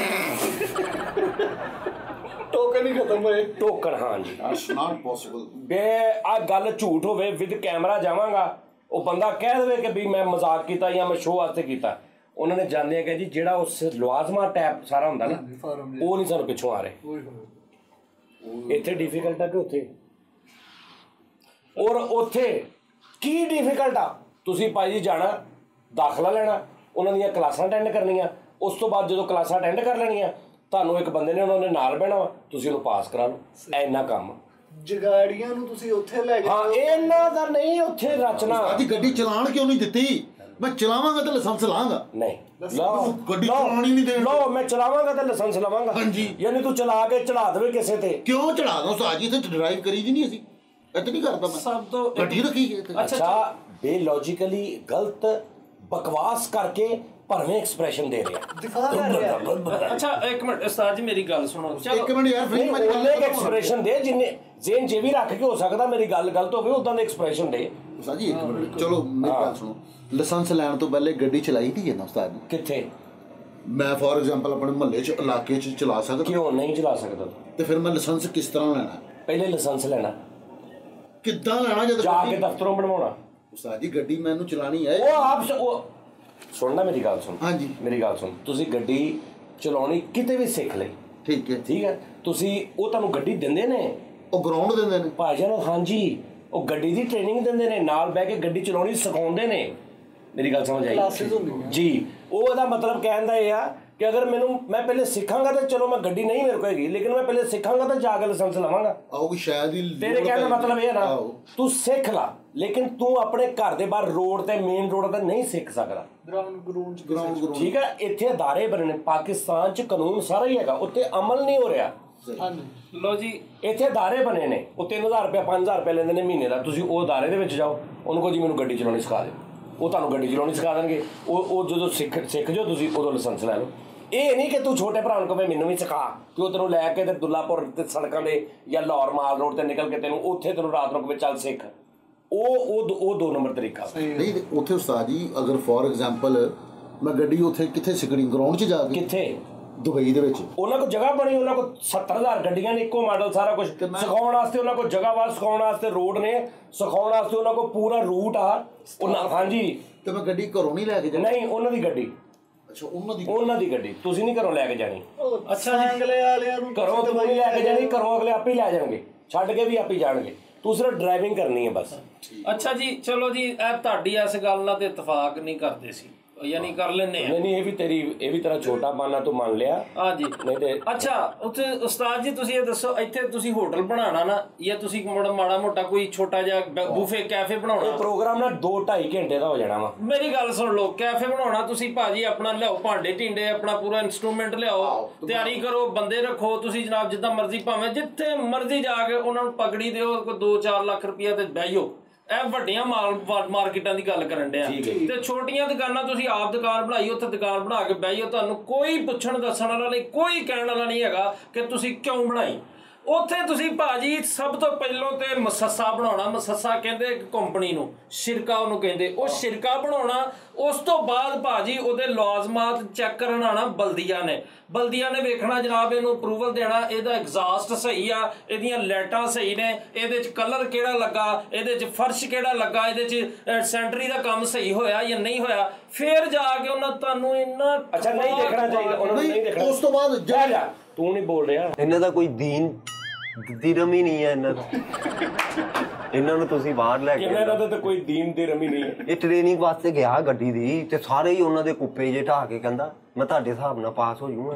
ਟੋਕਨ ਹੀ ਖਤਮ ਹੋਏ। ਟੋਕਨ ਹਾਂਜੀ ਇਟਸ ਨਾਟ ਪੋਸੀਬਲ। ਬੇ ਆ ਗੱਲ ਝੂਠ ਹੋਵੇ, ਵਿਦ ਕੈਮਰਾ ਜਾਵਾਂਗਾ, ਉਹ ਬੰਦਾ ਕਹਿ ਦੇਵੇ ਕਿ ਵੀ ਮੈਂ ਮਜ਼ਾਕ ਕੀਤਾ ਜਾਂ ਮੈਂ ਸ਼ੋਅ ਵਾਸਤੇ ਕੀਤਾ। ਉਹਨਾਂ ਨੇ ਜਾਣਦੇ ਆ ਕਿ ਜੀ ਜਿਹੜਾ ਉਸ ਲਵਾਜ਼ਮਾ ਟੈਪ ਸਾਰਾ ਹੁੰਦਾ ਨਾ, ਉਹ ਨਹੀਂ ਸਾਨੂੰ ਪਿੱਛੋਂ ਆ ਰਹੇ। ਇੱਥੇ ਡਿਫਿਕਲਟ ਆ ਕਿ ਉੱਥੇ? ਔਰ ਉੱਥੇ ਕੀ ਡਿਫਿਕਲਟ ਆ? ਤੁਸੀਂ ਭਾਈ ਜੀ ਜਾਣਾ, ਦਾਖਲਾ ਲੈਣਾ, ਉਹਨਾਂ ਦੀਆਂ ਕਲਾਸਾਂ ਅਟੈਂਡ ਕਰਨੀਆਂ, ਉਸ ਤੋਂ ਬਾਅਦ ਜਦੋਂ ਕਲਾਸਾਂ ਅਟੈਂਡ ਕਰ ਲੈਣੀਆਂ ਤੁਹਾਨੂੰ ਇੱਕ ਬੰਦੇ ਨੇ ਉਹਨਾਂ ਦੇ ਨਾਲ ਬਹਿਣਾ ਵਾ, ਤੁਸੀਂ ਉਹਨੂੰ ਪਾਸ ਕਰਾ ਲਓ। ਇੰਨਾ ਕੰਮ। ਜਗਾੜੀਆਂ ਨੂੰ ਤੁਸੀਂ ਉੱਥੇ ਲੈ ਗਏ। ਹਾਂ ਇਹਨਾਂ ਦਾ ਨਹੀਂ ਉੱਥੇ ਰਚਨਾ। ਅੱਜ ਗੱਡੀ ਚਲਾਣ ਕਿਉਂ ਨਹੀਂ ਦਿੱਤੀ? ਮੈਂ ਚਲਾਵਾਂਗਾ ਤਾਂ ਲਾਇਸੈਂਸ ਲਾਂਗਾ। ਨਹੀਂ ਲਓ ਗੱਡੀ ਚਲਾਉਣੀ ਨਹੀਂ ਦੇਣੀ। ਲਓ ਮੈਂ ਚਲਾਵਾਂਗਾ ਤਾਂ ਲਾਇਸੈਂਸ ਲਵਾਂਗਾ। ਹਾਂਜੀ। ਯਾਨੀ ਤੂੰ ਚਲਾ ਕੇ ਚੜਾ ਦੇਵੇ ਕਿਸੇ ਤੇ। ਕਿਉਂ ਚੜਾ ਦੋ ਉਸਤਾਦ ਜੀ? ਇੱਥੇ ਡਰਾਈਵ ਕਰੀ ਦੀ ਨਹੀਂ ਅਸੀਂ, ਇੱਥੇ ਨਹੀਂ ਕਰਦਾ ਮੈਂ। ਸਭ ਤੋਂ ਗੱਡੀ ਰੱਖੀ ਹੈ। ਅੱਛਾ ਬੇਲੋਜੀਕਲੀ ਗਲਤ ਬਕਵਾਸ ਕਰਕੇ ਭਰਵੇਂ ਐਕਸਪ੍ਰੈਸ਼ਨ ਦੇ ਰਿਹਾ। ਦਿਖਾ ਰਿਹਾ। ਅੱਛਾ ਇੱਕ ਮਿੰਟ ਉਸਤਾਦ ਜੀ ਮੇਰੀ ਗੱਲ ਸੁਣੋ। ਇੱਕ ਮਿੰਟ ਯਾਰ, ਨਹੀਂ ਉਹਨੇ ਐਕਸਪ੍ਰੈਸ਼ਨ ਦੇ ਜਿੰਨੇ ਜ਼ੇਨ ਜੇ ਵੀ ਰੱਖ ਕੇ ਹੋ ਸਕਦਾ ਮੇਰੀ ਗੱਲ ਗਲਤ ਹੋਵੇ, ਉਦਾਂ ਦੇ ਐਕਸਪ੍ਰੈਸ਼ਨ ਦੇ। ਉਸਤਾਦ ਜੀ ਇੱਕ ਮਿੰਟ ਚਲੋ ਮੇਰੀ ਗੱਲ ਸੁਣੋ। ਲਾਇਸੈਂਸ ਲੈਣ ਤੋਂ ਪਹਿਲੇ ਗੱਡੀ ਚਲਾਈ ਦੀ ਹੈ ਨਾ ਉਸਤਾਦ ਜੀ? ਕਿੱਥੇ? ਮੈਂ ਫੋਰ ਐਗਜ਼ਾਮਪਲ ਆਪਣੇ ਮੁਹੱਲੇ 'ਚ ਇਲਾਕੇ 'ਚ ਚਲਾ ਸਕਦਾ। ਕਿਉਂ ਨਹੀਂ ਚਲਾ ਸਕਦਾ? ਤੇ ਫਿਰ ਮੈਂ ਲਾਇਸੈਂਸ ਕਿਸ ਤਰ੍ਹਾਂ ਲੈਣਾ? ਪਹਿਲੇ ਲਾਇਸੈਂਸ ਲੈਣਾ, ਕਿੱਦਾਂ ਲੈਣਾ? ਜਦੋਂ ਜਾ ਕੇ ਦਫ਼ਤਰੋਂ ਬਣਵਾਉਣਾ। ਉਸਤਾਦ ਜੀ ਗੱਡੀ ਮੈਨੂੰ ਚਲਾਣੀ ਹੈ। ਉਹ ਆਪ ਉਹ ਸੁਣਨਾ ਮੇਰੀ ਗੱਲ ਸੁਣ। ਹਾਂਜੀ ਮੇਰੀ ਗੱਲ ਸੁਣ। ਤੁਸੀਂ ਗੱਡੀ ਚਲਾਉਣੀ ਕਿਤੇ ਵੀ ਸਿੱਖ ਲਈ, ਠੀਕ ਹੈ ਠੀਕ ਹੈ, ਤੁਸੀਂ ਉਹ ਤੁਹਾਨੂੰ ਗੱਡੀ ਦਿੰਦੇ ਨੇ, ਉਹ ਗਰਾਊਂਡ ਦਿੰਦੇ ਨੇ ਭਾਜਨ। ਹਾਂਜੀ ਉਹ ਗੱਡੀ ਦੀ ਟ੍ਰੇਨਿੰਗ ਦਿੰਦੇ ਨੇ, ਨਾਲ ਬਹਿ ਕੇ ਗੱਡੀ ਚਲਾਉਣੀ ਸਿਖਾਉਂਦੇ ਨੇ। ਮੇਰੀ ਗੱਲ ਸਮਝ ਆਈ ਜੀ? ਉਹ ਇਹਦਾ ਮਤਲਬ ਕਹਿਣ ਦਾ ਇਹ ਆ ਕਿ ਅਗਰ ਮੈਨੂੰ ਮੈਂ ਪਹਿਲੇ ਸਿੱਖਾਂਗਾ ਤਾਂ ਚਲੋ ਮੈਂ ਗੱਡੀ ਨਹੀਂ ਮੇਰੇ ਕੋਲ ਹੈਗੀ, ਲੇਕਿਨ ਮੈਂ ਪਹਿਲੇ ਸਿੱਖਾਂਗਾ ਤਾਂ ਜਾ ਕੇ ਲਾਇਸੈਂਸ ਲਵਾਂਗਾ। ਆਉਗੀ ਸ਼ਾਇਦ ਹੀ। ਤੇਰੇ ਕਹਿਣ ਦਾ ਮਤਲਬ ਇਹ ਹੈ ਨਾ, ਤੂੰ ਸਿੱਖ ਲਾ, ਲੇਕਿਨ ਤੂੰ ਆਪਣੇ ਘਰ ਦੇ ਬਾਹਰ ਰੋਡ ਤੇ ਮੇਨ ਰੋਡ ਤੇ ਨਹੀਂ ਸਿੱਖ ਸਕਦਾ। ਗਰਾਊਂਡ ਗਰਾਊਂਡ ਗਰਾਊਂਡ ਗਰਾਊਂਡ ਠੀਕ ਹੈ, ਇੱਥੇ ਅਦਾਰੇ ਬਣੇ ਨੇ, ਪਾਕਿਸਤਾਨ 'ਚ ਕਾਨੂੰਨ ਸਾਰਾ ਹੀ ਹੈਗਾ, ਉੱਥੇ ਅਮਲ ਨਹੀਂ ਹੋ ਰਿਹਾ। ਹਾਂਜੀ ਲੋ ਜੀ ਇੱਥੇ ਅਦਾਰੇ ਬਣੇ ਨੇ, ਉਹ ਤਿੰਨ ਹਜ਼ਾਰ ਰੁਪਇਆ ਪੰਜ ਹਜ਼ਾਰ ਰੁਪਇਆ ਲੈਂਦੇ ਨੇ ਮਹੀਨੇ ਦਾ। ਤੁਸੀਂ ਉਹ ਅਦਾਰੇ ਦੇ ਵਿੱਚ ਜਾਓ, ਉਹਨੂੰ ਕਹੋ ਜੀ ਮੈਨੂੰ ਗੱਡੀ ਚਲਾਉਣੀ ਸਿਖਾ ਦਿਓ, ਉਹ ਤੁਹਾਨੂੰ ਗੱਡੀ ਚਲਾਉਣੀ ਸਿਖਾ ਦੇਣਗੇ। ਉਹ ਉਹ ਜਦੋਂ ਸਿੱਖ ਸਿੱਖ ਜਾਓ ਤੁਸੀਂ, ਉਦੋਂ ਲਾਇਸੈਂਸ ਲੈ ਲਓ। ਇਹ ਨਹੀਂ ਕਿ ਤੂੰ ਛੋਟੇ ਭਰਾ ਨੂੰ ਕਹੇ ਮੈਨੂੰ ਵੀ ਸਿਖਾ, ਕਿ ਉਹ ਤੈਨੂੰ ਲੈ ਕੇ ਤੇ ਦੁੱਲਾਪੁਰ ਤੇ ਸੜਕਾਂ ਦੇ ਜਾਂ ਲਾਹੌਰ ਮਾਲ ਰੋਡ ਤੇ ਨਿਕਲ ਕੇ ਤੈਨੂੰ ਉੱਥੇ ਤੈਨੂੰ ਰਾਤ ਨੂੰ ਕਹੇ ਚੱਲ ਸਿੱਖ। ਉਹ ਉਹ ਉਹ ਦੋ ਨੰਬਰ ਤਰੀਕਾ। ਨਹੀਂ ਉੱਥੇ ਉਸਤਾਦ ਜੀ ਅਗਰ ਫੋਰ ਐਗਜ਼ਾਮਪਲ ਮੈਂ ਗੱਡੀ ਉੱਥੇ ਕਿੱਥੇ ਸਿੱਖਣੀ, ਗਰਾਊਂਡ 'ਚ ਜਾ ਕੇ? ਕਿੱਥੇ? ਦੁਬਈ ਦੇ ਵਿੱਚ। ਉਹਨਾਂ ਕੋਲ ਜਗ੍ਹਾ ਬਣੀ, ਉਹਨਾਂ ਕੋਲ ਸੱਤਰ ਹਜ਼ਾਰ ਗੱਡੀਆਂ ਨੇ, ਇੱਕੋ ਮਾਡਲ ਸਾਰਾ ਕੁਝ ਸਿਖਾਉਣ ਵਾਸਤੇ। ਉਹਨਾਂ ਕੋਲ ਜਗ੍ਹਾ ਵਾ, ਸਿਖਾਉਣ ਵਾਸਤੇ ਰੋਡ ਨੇ, ਸਿਖਾਉਣ ਵਾਸਤੇ ਉਹਨਾਂ ਕੋਲ ਪੂਰਾ ਰੂਟ ਆ। ਉਹਨਾਂ ਹਾਂਜੀ ਤੇ ਮੈਂ ਗੱਡੀ ਘਰੋਂ ਨਹੀਂ ਲੈ ਕੇ ਜਾਣੀ? ਨਹੀਂ, ਉਹਨਾਂ ਦੀ ਗੱਡੀ। ਅੱਛਾ ਉਹਨਾਂ ਦੀ ਉਹਨਾਂ ਦੀ ਗੱਡੀ, ਤੁਸੀਂ ਨਹੀਂ ਘਰੋਂ ਲੈ ਕੇ ਜਾਣੀ। ਅੱਛਾ ਅਗਲੇ ਵਾਲਿਆਂ ਨੂੰ ਘਰੋਂ ਤੂੰ ਨਹੀਂ ਲੈ ਕੇ ਜਾਣੀ, ਘਰੋਂ ਅਗਲੇ ਆਪੇ ਹੀ ਲੈ ਜਾਣਗੇ, ਛੱਡ ਕੇ ਵੀ ਆਪੇ ਜਾਣਗੇ। ਤੂੰ ਸਿਰਫ ਡਰਾਈਵਿੰਗ ਕਰਨੀ ਹੈ ਬਸ। ਅੱਛਾ ਜੀ ਚਲੋ ਜੀ, ਇਹ ਤੁਹਾਡੀ ਇਸ ਗੱਲ ਨਾਲ ਤੇ ਇਤਫਾਕ ਨਹੀਂ ਕਰਦੇ ਸੀ, ਯਾਨੀ ਕਰ ਲੈਨੇ ਆ। ਨਹੀਂ ਨਹੀਂ, ਇਹ ਵੀ ਤੇਰੀ ਇਹ ਵੀ ਤੇਰਾ ਛੋਟਾ ਪਾਨਾ ਤੂੰ ਮੰਨ ਲਿਆ। ਹਾਂਜੀ ਨਹੀਂ ਤੇ ਅੱਛਾ ਉੱਥੇ ਉਸਤਾਦ ਜੀ ਤੁਸੀਂ ਇਹ ਦੱਸੋ, ਇੱਥੇ ਤੁਸੀਂ ਹੋਟਲ ਬਣਾਉਣਾ ਨਾ, ਜਾਂ ਤੁਸੀਂ ਮਾੜਾ ਮੋਟਾ ਕੋਈ ਛੋਟਾ ਜਿਹਾ ਬੂਫੇ ਕੈਫੇ ਬਣਾਉਣਾ? ਇਹ ਪ੍ਰੋਗਰਾਮ ਨਾ ਦੋ ਢਾਈ ਘੰਟੇ ਦਾ ਹੋ ਜਾਣਾ ਵਾ। ਮੇਰੀ ਗੱਲ ਸੁਣ ਲਓ, ਕੈਫੇ ਬਣਾਉਣਾ ਤੁਸੀਂ ਭਾਜੀ ਆਪਣਾ ਲਿਆਓ, ਭਾਂਡੇ ਢੀਂਡੇ ਆਪਣਾ ਪੂਰਾ ਇੰਸਟਰੂਮੈਂਟ ਲਿਆਓ, ਤਿਆਰੀ ਕਰੋ, ਬੰਦੇ ਰੱਖੋ ਤੁਸੀਂ ਜਨਾਬ, ਜਿੱਦਾਂ ਮਰਜ਼ੀ ਭਾਵੇਂ ਜਿੱਥੇ ਮਰਜ਼ੀ ਜਾ ਕੇ ਉਹਨਾਂ ਨੂੰ ਪਗੜੀ ਦਿਓ, ਕੋਈ ਦੋ ਚਾਰ ਲੱਖ ਰੁਪਈਆ ਤੇ ਬਹਿਓ। ਇਹ ਵੱਡੀਆਂ ਮਾਲ ਮਾਰਕੀਟਾਂ ਦੀ ਗੱਲ ਕਰਨ ਡਿਆ, ਤੇ ਛੋਟੀਆਂ ਦੁਕਾਨਾਂ ਤੁਸੀਂ ਆਪ ਦੁਕਾਨ ਬਣਾਈ, ਉੱਥੇ ਦੁਕਾਨ ਬਣਾ ਕੇ ਬਹਿਓ, ਤੁਹਾਨੂੰ ਕੋਈ ਪੁੱਛਣ ਦੱਸਣ ਵਾਲਾ ਨਹੀਂ, ਕੋਈ ਕਹਿਣ ਵਾਲਾ ਨਹੀਂ ਹੈਗਾ ਕਿ ਤੁਸੀਂ ਕਿਉਂ ਬਣਾਈ। ਉੱਥੇ ਤੁਸੀਂ ਭਾਜੀ ਸਭ ਤੋਂ ਪਹਿਲਾਂ ਤੇ ਮਸੱਸਾ ਬਣਾਉਣਾ। ਮਸੱਸਾ ਕਹਿੰਦੇ ਇੱਕ ਕੰਪਨੀ ਨੂੰ, ਸ਼ਿਰਕਾ ਉਹਨੂੰ ਕਹਿੰਦੇ, ਉਹ ਸ਼ਿਰਕਾ ਬਣਾਉਣਾ। ਉਸ ਤੋਂ ਬਾਅਦ ਭਾਜੀ ਉਹਦੇ ਲਾਜ਼ਮਾਤ ਚੈੱਕ ਕਰਨ ਆਉਣਾ ਬਲਦੀਆ ਨੇ। ਬਲਦੀਆ ਨੇ ਵੇਖਣਾ ਜਨਾਬ, ਇਹਨੂੰ ਅਪਰੂਵਲ ਦੇਣਾ, ਇਹਦਾ ਐਗਜ਼ਾਸਟ ਸਹੀ ਆ, ਇਹਦੀਆਂ ਲਾਈਟਾਂ ਸਹੀ ਨੇ, ਇਹਦੇ 'ਚ ਕਲਰ ਕਿਹੜਾ ਲੱਗਾ, ਇਹਦੇ 'ਚ ਫਰਸ਼ ਕਿਹੜਾ ਲੱਗਾ, ਇਹਦੇ 'ਚ ਸੈਂਟਰੀ ਦਾ ਕੰਮ ਸਹੀ ਹੋਇਆ ਜਾਂ ਨਹੀਂ ਹੋਇਆ। ਫਿਰ ਜਾ ਕੇ ਉਹਨਾਂ ਤੁਹਾਨੂੰ ਇੰਨਾ ਅੱਛਾ ਨਹੀਂ ਦੇਖਣਾ ਚਾਹੀਦਾ ਉਹਨਾਂ ਨੂੰ, ਨਹੀਂ ਦੇਖਣਾ। ਉਸ ਤੋਂ ਬਾਅਦ ਜਾ ਜਾ, ਤੂੰ ਨਹੀਂ ਬੋਲ ਰਿਹਾ। ਇਹਨਾਂ ਦਾ ਕੋਈ ਦੀਨ ਦਿਰਮ ਹੀ ਨਹੀਂ ਹੈ ਇਹਨਾਂ ਦਾ। ਇਹਨਾਂ ਨੂੰ ਤੁਸੀਂ ਬਾਹਰ ਲੈ ਕੇ ਇਹਨਾਂ ਦਾ ਤਾਂ ਕੋਈ ਦੀਨ ਦੀ ਰਮੀ ਨਹੀਂ ਹੈ। ਇਹ ਟ੍ਰੇਨਿੰਗ ਵਾਸਤੇ ਗਿਆ ਗੱਡੀ ਦੀ, ਤੇ ਸਾਰੇ ਹੀ ਉਹਨਾਂ ਦੇ ਕੁੱਪੇ ਜੇ ਢਾਹ ਕੇ ਕਹਿੰਦਾ ਮੈਂ ਤੁਹਾਡੇ ਹਿਸਾਬ ਨਾਲ ਪਾਸ ਹੋ ਜਾਊਂਗਾ।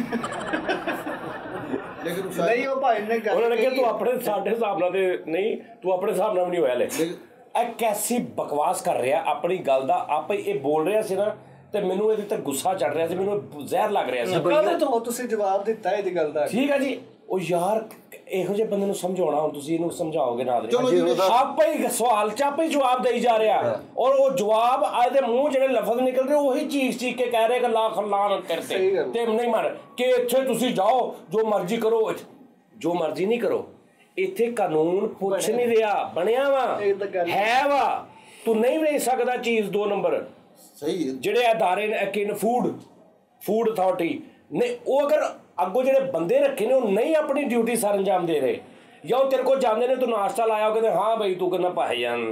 ਲੇਕਿਨ ਨਹੀਂ ਉਹ ਭਾਈ ਨੇ ਗੱਲ ਉਹਨਾਂ ਨੇ ਕਿਹਾ ਤੂੰ ਆਪਣੇ ਸਾਡੇ ਹਿਸਾਬ ਨਾਲ ਤੇ ਨਹੀਂ, ਤੂੰ ਆਪਣੇ ਹਿਸਾਬ ਨਾਲ ਵੀ ਨਹੀਂ ਹੋਇਆ। ਲੈ ਇਹ ਕੈਸੀ ਬਕਵਾਸ ਕਰ ਰਿਹਾ ਆਪਣੀ ਗੱਲ ਦਾ, ਆਪੇ ਇਹ ਬੋਲ ਰਿਹਾ ਸੀ ਨਾ, ਤੇ ਮੈਨੂੰ ਇਹਦੇ ਤੇ ਗੁੱਸਾ ਚੜ ਰਿਹਾ ਸੀ, ਮੈਨੂੰ ਜ਼ਹਿਰ ਲੱਗ ਰਿਹਾ ਸੀ। ਕਦੇ ਤੋਂ ਤੁਸੀਂ ਜਵਾਬ ਦਿੱਤਾ ਇਹਦੀ ਗੱਲ ਦਾ। ਠੀਕ ਹੈ ਜੀ, ਉਹ ਯਾਰ ਇਹੋ ਜਿਹੇ ਬੰਦੇ ਨੂੰ ਸਮਝਾਉਣਾ, ਹੁਣ ਤੁਸੀਂ ਇਹਨੂੰ ਸਮਝਾਓਗੇ ਨਾ, ਚਲੋ ਆਪੇ ਹੀ ਸਵਾਲ ਚ ਆਪੇ ਜਵਾਬ ਦੇਈ ਜਾ ਰਿਹਾ, ਔਰ ਉਹ ਜਵਾਬ ਇਹਦੇ ਮੂੰਹ ਜਿਹੜੇ ਲਫ਼ਜ਼ ਨਿਕਲ ਰਹੇ ਉਹੀ ਚੀਖ ਚੀਖ ਕੇ ਕਹਿ ਰਹੇ ਕਿ ਲਾ ਖਲਾਨ ਕਰਦੇ ਤੇ ਨਹੀਂ ਮਰ ਕਿ ਇੱਥੇ ਤੁਸੀਂ ਜਾਓ ਜੋ ਮਰਜ਼ੀ ਕਰੋ। ਜੋ ਮਰਜ਼ੀ ਨਹੀਂ ਕਰੋ, ਇੱਥੇ ਕਾਨੂੰਨ ਪੁੱਛ ਨਹੀਂ ਰਿਹਾ, ਬਣਿਆ ਵਾ ਹੈ ਵਾ। ਤੂੰ ਨਹੀਂ ਵੇਚ ਸਕਦਾ ਚੀਜ਼। ਦੋ ਨੰਬਰ ਸਹੀ ਜਿਹੜੇ ਅਦਾਰੇ ਨੇ ਕਿਨ ਫੂਡ ਫੂਡ ਅਥਾਰਟੀ ਨੇ, ਉਹ ਅਗਰ ਅੱਗੋਂ ਜਿਹੜੇ ਬੰਦੇ ਰੱਖੇ ਨੇ ਉਹ ਨਹੀਂ ਆਪਣੀ ਡਿਊਟੀ ਸਰ ਅੰਜਾਮ ਦੇ ਰਹੇ, ਜਾਂ ਉਹ ਤੇਰੇ ਕੋਲ ਜਾਂਦੇ ਨੇ, ਤੂੰ ਨਾਸ਼ਤਾ ਲਾਇਆ, ਉਹ ਕਹਿੰਦੇ ਹਾਂ ਬਈ ਤੂੰ ਕਹਿੰਦਾ ਭਾਈਜਾਨ,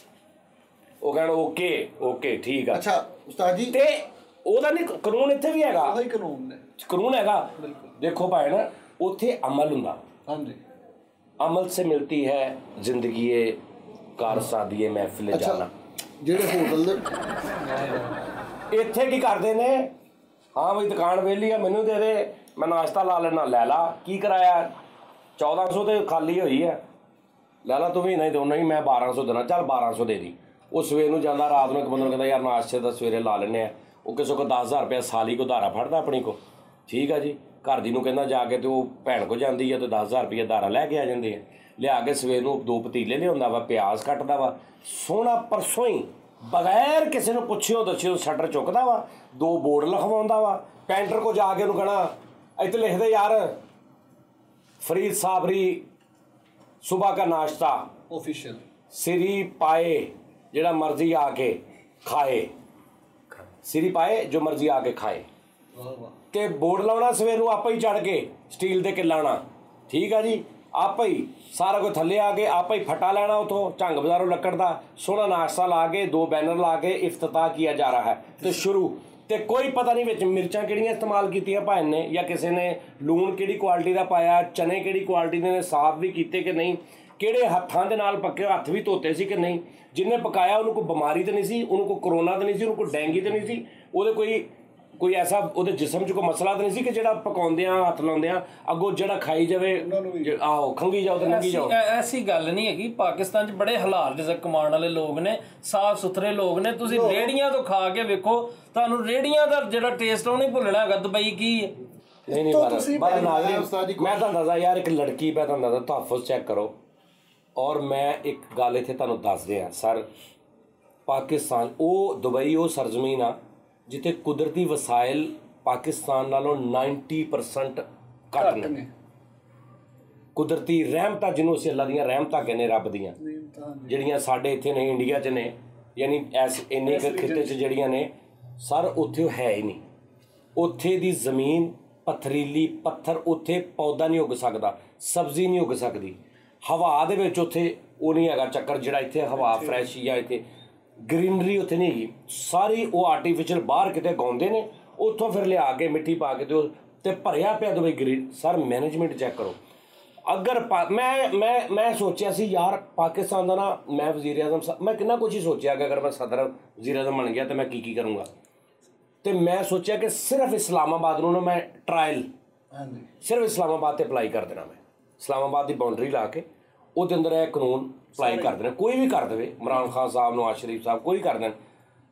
ਉਹ ਕਹਿਣ ਓਕੇ ਓਕੇ ਠੀਕ ਆ। ਅੱਛਾ ਉਸਤਾਦ ਜੀ, ਤੇ ਉਹਦਾ ਨਹੀਂ ਕਾਨੂੰਨ ਇੱਥੇ ਵੀ ਹੈਗਾ, ਉਹੀ ਕਾਨੂੰਨ ਨੇ, ਕਾਨੂੰਨ ਹੈਗਾ। ਦੇਖੋ ਭਾਈ ਨਾ, ਉੱਥੇ ਅਮਲ ਹੁੰਦਾ। ਹਾਂਜੀ अमल से मिलती है जिंदगी कार शादी महफिल जाना। ਜਿਹੜੇ ਹੋਟਲ ਦੇ ਇੱਥੇ ਕੀ ਕਰਦੇ ਨੇ, ਹਾਂ ਬਈ ਦੁਕਾਨ ਵਿਹਲੀ ਆ ਮੈਨੂੰ ਦੇ ਦੇ, ਮੈਂ ਨਾਸ਼ਤਾ ਲਾ ਲੈਣਾ, ਲੈ ਲਾ। ਕੀ ਕਰਾਇਆ? ਚੌਦਾਂ ਸੌ ਤੇ ਖਾਲੀ ਹੋਈ ਹੈ, ਲੈ ਲਾ ਤੂੰ ਵੀ। ਨਹੀਂ ਤਾਂ ਨਹੀਂ ਮੈਂ ਬਾਰਾਂ ਸੌ ਦੇਣਾ, ਚੱਲ ਬਾਰਾਂ ਸੌ ਦੇ ਦੀ। ਉਹ ਸਵੇਰ ਨੂੰ ਜਾਂਦਾ, ਰਾਤ ਨੂੰ ਇੱਕ ਬੰਦੇ ਨੂੰ ਕਹਿੰਦਾ ਯਾਰ ਨਾਸ਼ਤੇ ਦਾ ਸਵੇਰੇ ਲਾ ਲੈਂਦੇ ਆ, ਉਹ ਕਿਸੇ ਕੋ ਦਸ ਹਜ਼ਾਰ ਰੁਪਇਆ ਸਾਲੀ ਕੋ ਧਾਰਾ ਫੜਦਾ ਆਪਣੀ ਕੋ। ਠੀਕ ਆ ਜੀ, ਘਰ ਦੀ ਨੂੰ ਕਹਿੰਦਾ ਜਾ ਕੇ ਤੇ ਉਹ ਭੈਣ ਕੋ ਜਾਂਦੀ ਆ ਤੇ ਦਸ ਹਜ਼ਾਰ ਰੁਪਇਆ ਧਾਰਾ ਲੈ ਕੇ ਆ ਜਾਂਦੇ ਆ। ਲਿਆ ਕੇ ਸਵੇਰ ਨੂੰ ਦੋ ਪਤੀਲੇ ਲਿਆਉਂਦਾ ਵਾ, ਪਿਆਜ਼ ਕੱਟਦਾ ਵਾ, ਸੋਹਣਾ ਪਰਸੋਂ ਹੀ ਬਗੈਰ ਕਿਸੇ ਨੂੰ ਪੁੱਛਿਓ ਦੱਸਿਓ ਸ਼ਟਰ ਚੁੱਕਦਾ ਵਾ, ਦੋ ਬੋਰਡ ਲਿਖਵਾਉਂਦਾ ਵਾ। ਪੈਂਟਰ ਕੋ ਜਾ ਕੇ ਉਹਨੂੰ ਕਹਿਣਾ ਇੱਥੇ ਲਿਖਦੇ ਯਾਰ फरीद साबरी सुबह का नाश्ता ऑफिशियल सिरी पाए जेड़ा मर्जी आके खाए, सिरी पाए जो मर्जी आके खाए। ते बोर्ड लाना सवेर आप ही चढ़ के स्टील दे के लाना। ठीक है जी, आप ही सारा कुछ थले आ के आप ही फटा लेना, उतों झंग बाजारों लकड़ का सोहना नाश्ता ला के दो बैनर ला के इफ्तिताह किया जा रहा है। तो शुरू ਤੇ ਕੋਈ ਪਤਾ ਨਹੀਂ ਵਿੱਚ ਮਿਰਚਾਂ ਕਿਹੜੀਆਂ ਇਸਤੇਮਾਲ ਕੀਤੀਆਂ ਭਾਈ ਨੇ, ਜਾਂ ਕਿਸੇ ਨੇ ਲੂਣ ਕਿਹੜੀ ਕੁਆਲਿਟੀ ਦਾ ਪਾਇਆ, ਚਨੇ ਕਿਹੜੀ ਕੁਆਲਿਟੀ ਦੇ ਨੇ, ਸਾਫ਼ ਵੀ ਕੀਤੇ ਕਿ ਨਹੀਂ, ਕਿਹੜੇ ਹੱਥਾਂ ਦੇ ਨਾਲ ਪੱਕੇ, ਹੱਥ ਵੀ ਧੋਤੇ ਸੀ ਕਿ ਨਹੀਂ। ਜਿਹਨੇ ਪਕਾਇਆ ਉਹਨੂੰ ਕੋਈ ਬਿਮਾਰੀ ਤਾਂ ਨਹੀਂ ਸੀ, ਉਹਨੂੰ ਕੋਈ ਕਰੋਨਾ ਤਾਂ ਨਹੀਂ ਸੀ, ਉਹਨੂੰ ਕੋਈ ਡੈਂਗੀ ਤਾਂ ਨਹੀਂ ਸੀ, ਉਹਦੇ ਕੋਈ ਕੋਈ ਐਸਾ ਉਹਦੇ ਜਿਸਮ 'ਚ ਕੋਈ ਮਸਲਾ ਤਾਂ ਨਹੀਂ ਸੀ ਕਿ ਜਿਹੜਾ ਪਕਾਉਂਦਿਆਂ ਹੱਥ ਲਾਉਂਦਿਆਂ ਅੱਗੋਂ ਜਿਹੜਾ ਖਾਈ ਜਾਵੇ ਆਹੋ ਖੰਗੀ ਜਾਓ ਤੇ ਨੰਗੀ ਜਾਓ। ਐਸੀ ਗੱਲ ਨਹੀਂ ਹੈਗੀ, ਪਾਕਿਸਤਾਨ 'ਚ ਬੜੇ ਹਲਾਲ ਰਿਜ਼ਕ ਕਮਾਉਣ ਵਾਲੇ ਲੋਕ ਨੇ, ਸਾਫ਼ ਸੁਥਰੇ ਲੋਕ ਨੇ। ਤੁਸੀਂ ਰੇੜੀਆਂ ਤੋਂ ਖਾ ਕੇ ਵੇਖੋ, ਤੁਹਾਨੂੰ ਰੇੜੀਆਂ ਦਾ ਜਿਹੜਾ ਟੇਸਟ ਉਹ ਨਹੀਂ ਭੁੱਲਣਾ ਹੈਗਾ। ਦੁਬਈ ਕੀ ਹੈ? ਨਹੀਂ ਨਹੀਂ ਬਾਹਰ ਨਾਜ਼ਰੀਨ, ਮੈਂ ਤੁਹਾਨੂੰ ਦੱਸਦਾ ਯਾਰ, ਇੱਕ ਲੜਕੀ ਮੈਂ ਤੁਹਾਨੂੰ ਦੱਸਦਾ, ਤਹਫ਼ੁਜ਼ ਚੈੱਕ ਕਰੋ। ਔਰ ਮੈਂ ਇੱਕ ਗੱਲ ਇੱਥੇ ਤੁਹਾਨੂੰ ਦੱਸ ਦਿਆਂ ਸਰ, ਪਾਕਿਸਤਾਨ ਉਹ ਦੁਬਈ ਉਹ ਸਰਜ਼ਮੀਨ ਆ ਜਿੱਥੇ ਕੁਦਰਤੀ ਵਸਾਇਲ ਪਾਕਿਸਤਾਨ ਨਾਲੋਂ ਨਾਈਨਟੀ ਪਰਸੈਂਟ ਘੱਟ ਨੇ। ਕੁਦਰਤੀ ਰਹਿਮਤਾਂ ਜਿਹਨੂੰ ਅਸੀਂ ਅੱਲਾ ਦੀਆਂ ਰਹਿਮਤਾਂ ਕਹਿੰਦੇ, ਰੱਬ ਦੀਆਂ, ਜਿਹੜੀਆਂ ਸਾਡੇ ਇੱਥੇ ਨੇ ਇੰਡੀਆ 'ਚ ਨੇ, ਯਾਨੀ ਐਸ ਇੰਨੇ ਕੁ ਖਿੱਤੇ 'ਚ ਜਿਹੜੀਆਂ ਨੇ ਸਰ, ਉੱਥੇ ਉਹ ਹੈ ਹੀ ਨਹੀਂ। ਉੱਥੇ ਦੀ ਜ਼ਮੀਨ ਪੱਥਰੀਲੀ, ਪੱਥਰ, ਉੱਥੇ ਪੌਦਾ ਨਹੀਂ ਉੱਗ ਸਕਦਾ, ਸਬਜ਼ੀ ਨਹੀਂ ਉੱਗ ਸਕਦੀ। ਹਵਾ ਦੇ ਵਿੱਚ ਉੱਥੇ ਉਹ ਨਹੀਂ ਹੈਗਾ ਚੱਕਰ ਜਿਹੜਾ ਇੱਥੇ ਹਵਾ ਫਰੈਸ਼ ਜਾਂ ਇੱਥੇ ਗ੍ਰੀਨਰੀ ਉੱਥੇ ਨਹੀਂ ਹੈਗੀ। ਸਾਰੀ ਉਹ ਆਰਟੀਫਿਸ਼ਲ ਬਾਹਰ ਕਿਤੇ ਗਾਉਂਦੇ ਨੇ, ਉੱਥੋਂ ਫਿਰ ਲਿਆ ਕੇ ਮਿੱਟੀ ਪਾ ਕੇ ਤੇ ਤੇ ਭਰਿਆ ਪਿਆ Dubai green. Sir management check ਕਰੋ। ਅਗਰ ਮੈਂ ਮੈਂ ਮੈਂ ਸੋਚਿਆ ਸੀ ਯਾਰ ਪਾਕਿਸਤਾਨ ਦਾ ਨਾ, ਮੈਂ ਵਜ਼ੀਰ ਆਜ਼ਮ ਸਾਹਿਬ, ਮੈਂ ਕਿੰਨਾ ਕੁਛ ਹੀ ਸੋਚਿਆ ਕਿ ਅਗਰ ਮੈਂ ਸਦਰ ਵਜ਼ੀਰ ਆਜ਼ਮ ਬਣ ਗਿਆ ਤਾਂ ਮੈਂ ਕੀ ਕੀ ਕਰੂੰਗਾ। ਤੇ ਮੈਂ ਸੋਚਿਆ ਕਿ ਸਿਰਫ ਇਸਲਾਮਾਬਾਦ ਨੂੰ ਨਾ ਮੈਂ ਟਰਾਇਲ ਸਿਰਫ ਇਸਲਾਮਾਬਾਦ 'ਤੇ ਅਪਲਾਈ ਕਰ ਦੇਣਾ। ਮੈਂ ਇਸਲਾਮਾਬਾਦ ਦੀ ਬਾਉਂਡਰੀ ਲਾ ਕੇ ਉਹਦੇ ਅੰਦਰ ਇਹ ਕਾਨੂੰਨ ਅਪਲਾਈ ਕਰ ਦੇਣਾ, ਕੋਈ ਵੀ ਕਰ ਦੇਵੇ, ਇਮਰਾਨ ਖਾਨ ਸਾਹਿਬ, ਨਵਾਜ਼ ਸ਼ਰੀਫ ਸਾਹਿਬ, ਕੋਈ ਕਰ ਦੇਣ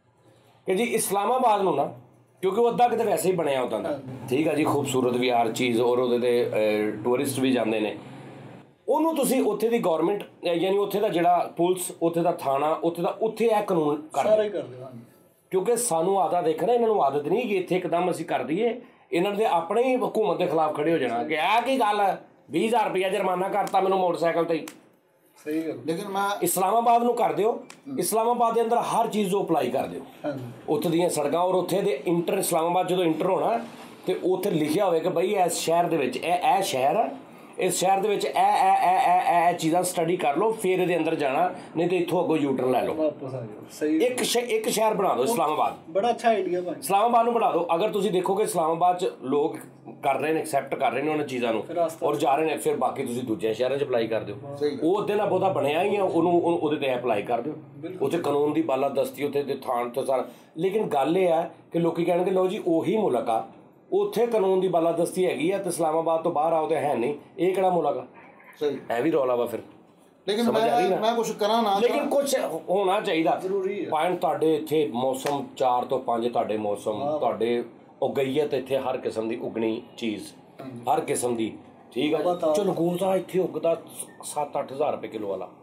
ਕਿ ਜੀ ਇਸਲਾਮਾਬਾਦ ਨੂੰ ਨਾ, ਕਿਉਂਕਿ ਉਹ ਅੱਧਾ ਕਿਤੇ ਵੈਸੇ ਹੀ ਬਣਿਆ ਉੱਦਾਂ ਦਾ, ਠੀਕ ਆ ਜੀ, ਖੂਬਸੂਰਤ ਵੀ ਹਰ ਚੀਜ਼, ਔਰ ਉਹਦੇ 'ਤੇ ਟੂਰਿਸਟ ਵੀ ਜਾਂਦੇ ਨੇ। ਉਹਨੂੰ ਤੁਸੀਂ ਉੱਥੇ ਦੀ ਗੌਰਮੈਂਟ ਯਾਨੀ ਉੱਥੇ ਦਾ ਜਿਹੜਾ ਪੁਲਿਸ, ਉੱਥੇ ਦਾ ਥਾਣਾ, ਉੱਥੇ ਦਾ ਉੱਥੇ ਇਹ ਕਾਨੂੰਨ ਕਰ ਦਿਓ। ਕਿਉਂਕਿ ਸਾਨੂੰ ਆਦਤ ਦੇਖਣਾ, ਇਹਨਾਂ ਨੂੰ ਆਦਤ ਨਹੀਂ ਕਿ ਇੱਥੇ ਇੱਕਦਮ ਅਸੀਂ ਕਰ ਦਈਏ। ਇਹਨਾਂ ਦੇ ਆਪਣੇ ਹੀ ਹਕੂਮਤ ਦੇ ਖਿਲਾਫ ਖੜੇ ਹੋ ਜਾਣਾ ਕਿ ਇਹ ਕੀ ਗੱਲ ਹੈ, ਵੀਹ ਹਜ਼ਾਰ ਰੁਪਇਆ ਜੁਰਮਾਨਾ ਕਰਤਾ ਮੈਨੂੰ ਮੋਟਰਸਾਈਕਲ ਤੇ ਹੀ। ਸਹੀ ਗੱਲ। ਲੇਕਿਨ ਮੈਂ ਇਸਲਾਮਾਬਾਦ ਨੂੰ ਕਰ ਦਿਓ, ਇਸਲਾਮਾਬਾਦ ਦੇ ਅੰਦਰ ਹਰ ਚੀਜ਼ ਨੂੰ ਅਪਲਾਈ ਕਰ ਦਿਓ, ਉੱਥੇ ਦੀਆਂ ਸੜਕਾਂ, ਔਰ ਉੱਥੇ ਦੇ ਇੰਟਰ ਇਸਲਾਮਾਬਾਦ ਜਦੋਂ ਇੰਟਰ ਹੋਣਾ ਤੇ ਉੱਥੇ ਲਿਖਿਆ ਹੋਵੇ ਕਿ ਬਈ ਇਸ ਸ਼ਹਿਰ ਦੇ ਵਿੱਚ ਇਹ ਇਹ ਸ਼ਹਿਰ ਆ, ਇਸ ਸ਼ਹਿਰ ਦੇ ਵਿੱਚ ਇਹ ਇਹ ਇਹ ਇਹ ਚੀਜ਼ਾਂ ਸਟੱਡੀ ਕਰ ਲਓ, ਫਿਰ ਇਹਦੇ ਅੰਦਰ ਜਾਣਾ, ਨਹੀਂ ਤੇ ਇੱਥੋਂ ਅੱਗੋਂ ਯੂਟਰਨ ਲੈ ਲਓ। ਇੱਕ ਇੱਕ ਸ਼ਹਿਰ ਬਣਾ ਦਿਓ ਇਸਲਾਮਾਬਾਦ। ਬੜਾ ਅੱਛਾ ਆਈਡੀਆ ਭਾਈ, ਇਸਲਾਮਾਬਾਦ ਨੂੰ ਬਣਾ ਦਿਓ। ਅਗਰ ਤੁਸੀਂ ਦੇਖੋਗੇ ਇਸਲਾਮਾਬਾਦ 'ਚ ਲੋਕ ਕਰ ਰਹੇ ਨੇ, ਐਕਸੈਪਟ ਕਰ ਰਹੇ ਨੇ ਉਹਨਾਂ ਚੀਜ਼ਾਂ ਨੂੰ, ਔਰ ਜਾ ਰਹੇ ਨੇ, ਫਿਰ ਬਾਕੀ ਤੁਸੀਂ ਦੂਜੇ ਸ਼ਹਿਰਾਂ 'ਚ ਅਪਲਾਈ ਕਰ ਦਿਓ। ਉਹ ਉਹਦੇ ਨਾਲ ਬਹੁਤਾ ਬਣਿਆ ਹੀ ਆ, ਉਹਨੂੰ ਉਹਦੇ 'ਤੇ ਅਪਲਾਈ ਕਰ ਦਿਓ। ਉੱਥੇ ਕਾਨੂੰਨ ਦੀ ਬਾਲਾਦਸਤੀ, ਉੱਥੇ ਦੇ ਥਾਣ ਤੋਂ ਸਾਰਾ। ਲੇਕਿਨ ਗੱਲ ਇਹ ਹੈ ਕਿ ਲੋਕੀ ਕਹਿਣਗੇ ਲਓ ਜੀ ਉਹੀ ਮੁਲਕ ਆ, ਉੱਥੇ ਕਾਨੂੰਨ ਦੀ ਬਾਲਾਦਸਤੀ ਹੈਗੀ ਆ ਤੇ ਇਸਲਾਮਾਬਾਦ ਤੋਂ ਬਾਹਰ ਆਓ ਤੇ ਹੈ ਨਹੀਂ, ਇਹ ਕਿਹੜਾ ਮੁਲਕ ਆ? ਸਹੀ, ਇਹ ਵੀ ਰੌਲਾ ਵਾ ਫਿਰ। ਲੇਕਿਨ ਮੈਂ ਮੈਂ ਕੁਛ ਕਰਾਂ ਨਾ, ਲੇਕਿਨ ਕੁਛ ਹੋਣਾ ਚਾਹੀਦਾ ਜ਼ਰੂਰੀ ਹੈ। ਪੁਆਇੰਟ ਤੁਹਾਡੇ ਇੱਥੇ ਮੌਸਮ ਚਾਰ ਤੋਂ ਪੰਜ ਤੁਹਾਡੇ ਮੌਸਮ, ਤੁਹਾਡੇ ਉਗਈਅਤ ਇੱਥੇ ਹਰ ਕਿਸਮ ਦੀ ਉਗਣੀ ਚੀਜ਼, ਹਰ ਕਿਸਮ ਦੀ, ਠੀਕ ਆ। ਚਲਗੂਰ ਦਾ ਇੱਥੇ ਉੱਗਦਾ ਸੱਤ ਅੱਠ ਹਜ਼ਾਰ ਰੁਪਏ ਕਿਲੋ ਵਾਲਾ,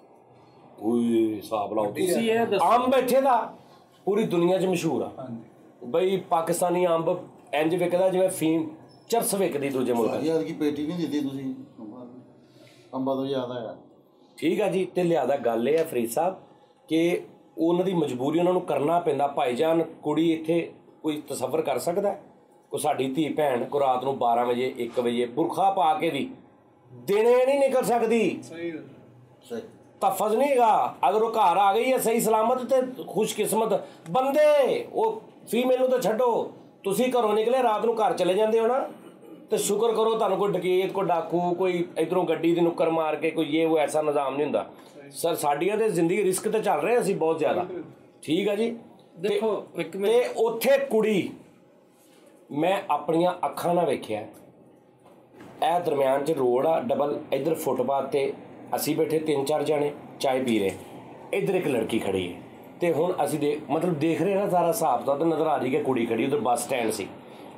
ਕੋਈ ਹਿਸਾਬ ਲਾਓ ਤੁਸੀਂ। ਅੰਬ ਇੱਥੇ ਦਾ ਪੂਰੀ ਦੁਨੀਆ 'ਚ ਮਸ਼ਹੂਰ ਆ ਬਈ, ਪਾਕਿਸਤਾਨੀ ਅੰਬ ਇੰਜ ਵਿਕਦਾ ਜਿਵੇਂ ਫੀਮ ਚਰਸ ਵਿਕਦੀ ਦੂਜੇ ਮੁਲਕਾਂ 'ਚ। ਕੀ ਪੇਟੀ ਨਹੀਂ ਦਿੱਤੀ ਤੁਸੀਂ ਅੰਬਾਂ ਤੋਂ ਜ਼ਿਆਦਾ ਆ, ਠੀਕ ਆ ਜੀ। ਤੇ ਲਿਆਦਾ ਗੱਲ ਇਹ ਹੈ ਫਰੀਦ ਸਾਹਿਬ ਕਿ ਉਹਨਾਂ ਦੀ ਮਜਬੂਰੀ ਉਹਨਾਂ ਨੂੰ ਕਰਨਾ ਪੈਂਦਾ। ਭਾਈਜਾਨ ਕੁੜੀ ਇੱਥੇ ਕੋਈ ਤਸੱਵਰ ਕਰ ਸਕਦਾ? ਕੋਈ ਸਾਡੀ ਧੀ ਭੈਣ ਕੋ ਰਾਤ ਨੂੰ ਬਾਰਾਂ ਵਜੇ ਇੱਕ ਵਜੇ ਬੁਰਖਾ ਪਾ ਕੇ ਵੀ ਦਿਨੇ ਨਹੀਂ ਨਿਕਲ ਸਕਦੀ। ਸਹੀ ਸਹੀ ਤਫਜ਼ ਨਹੀਂ ਹੈਗਾ। ਅਗਰ ਉਹ ਘਰ ਆ ਗਈ ਹੈ ਸਹੀ ਸਲਾਮਤ ਤੇ ਖੁਸ਼ਕਿਸਮਤ ਬੰਦੇ, ਉਹ ਫੀਮੇਲ ਨੂੰ ਤਾਂ ਛੱਡੋ, ਤੁਸੀਂ ਘਰੋਂ ਨਿਕਲੇ ਰਾਤ ਨੂੰ ਘਰ ਚਲੇ ਜਾਂਦੇ ਹੋ ਨਾ, ਤੇ ਸ਼ੁਕਰ ਕਰੋ ਤੁਹਾਨੂੰ ਕੋਈ ਡਕੈਤ, ਕੋਈ ਡਾਕੂ, ਕੋਈ ਇਧਰੋਂ ਗੱਡੀ ਦੀ ਨੁੱਕਰ ਮਾਰ ਕੇ ਕੋਈ ਇਹ ਉਹ ਐਸਾ ਨਿਜ਼ਾਮ ਨਹੀਂ ਹੁੰਦਾ। ਸਰ ਸਾਡੀਆਂ ਤੇ ਜ਼ਿੰਦਗੀ ਰਿਸਕ ਤੇ ਚੱਲ ਰਹੇ ਅਸੀਂ ਬਹੁਤ ਜ਼ਿਆਦਾ, ਠੀਕ ਆ ਜੀ। ਦੇਖੋ ਇੱਕ ਤੇ ਉੱਥੇ ਕੁੜੀ ਮੈਂ ਆਪਣੀਆਂ ਅੱਖਾਂ ਨਾਲ ਵੇਖਿਆ, ਇਹ ਦਰਮਿਆਨ 'ਚ ਰੋਡ ਆ ਡਬਲ, ਇੱਧਰ ਫੁੱਟਪਾਥ ਤੇ ਅਸੀਂ ਬੈਠੇ ਤਿੰਨ ਚਾਰ ਜਣੇ ਚਾਹ ਪੀ ਰਹੇ, ਇੱਧਰ ਇੱਕ ਲੜਕੀ ਖੜੀ ਹੈ। ਤੇ ਹੁਣ ਅਸੀਂ ਦੇ ਮਤਲਬ ਦੇਖ ਰਹੇ ਨਾ ਸਾਰਾ ਹਿਸਾਬ ਦਾ, ਤਾਂ ਨਜ਼ਰ ਆ ਰਹੀ ਕਿ ਕੁੜੀ ਖੜੀ, ਉੱਧਰ ਬੱਸ ਸਟੈਂਡ ਸੀ।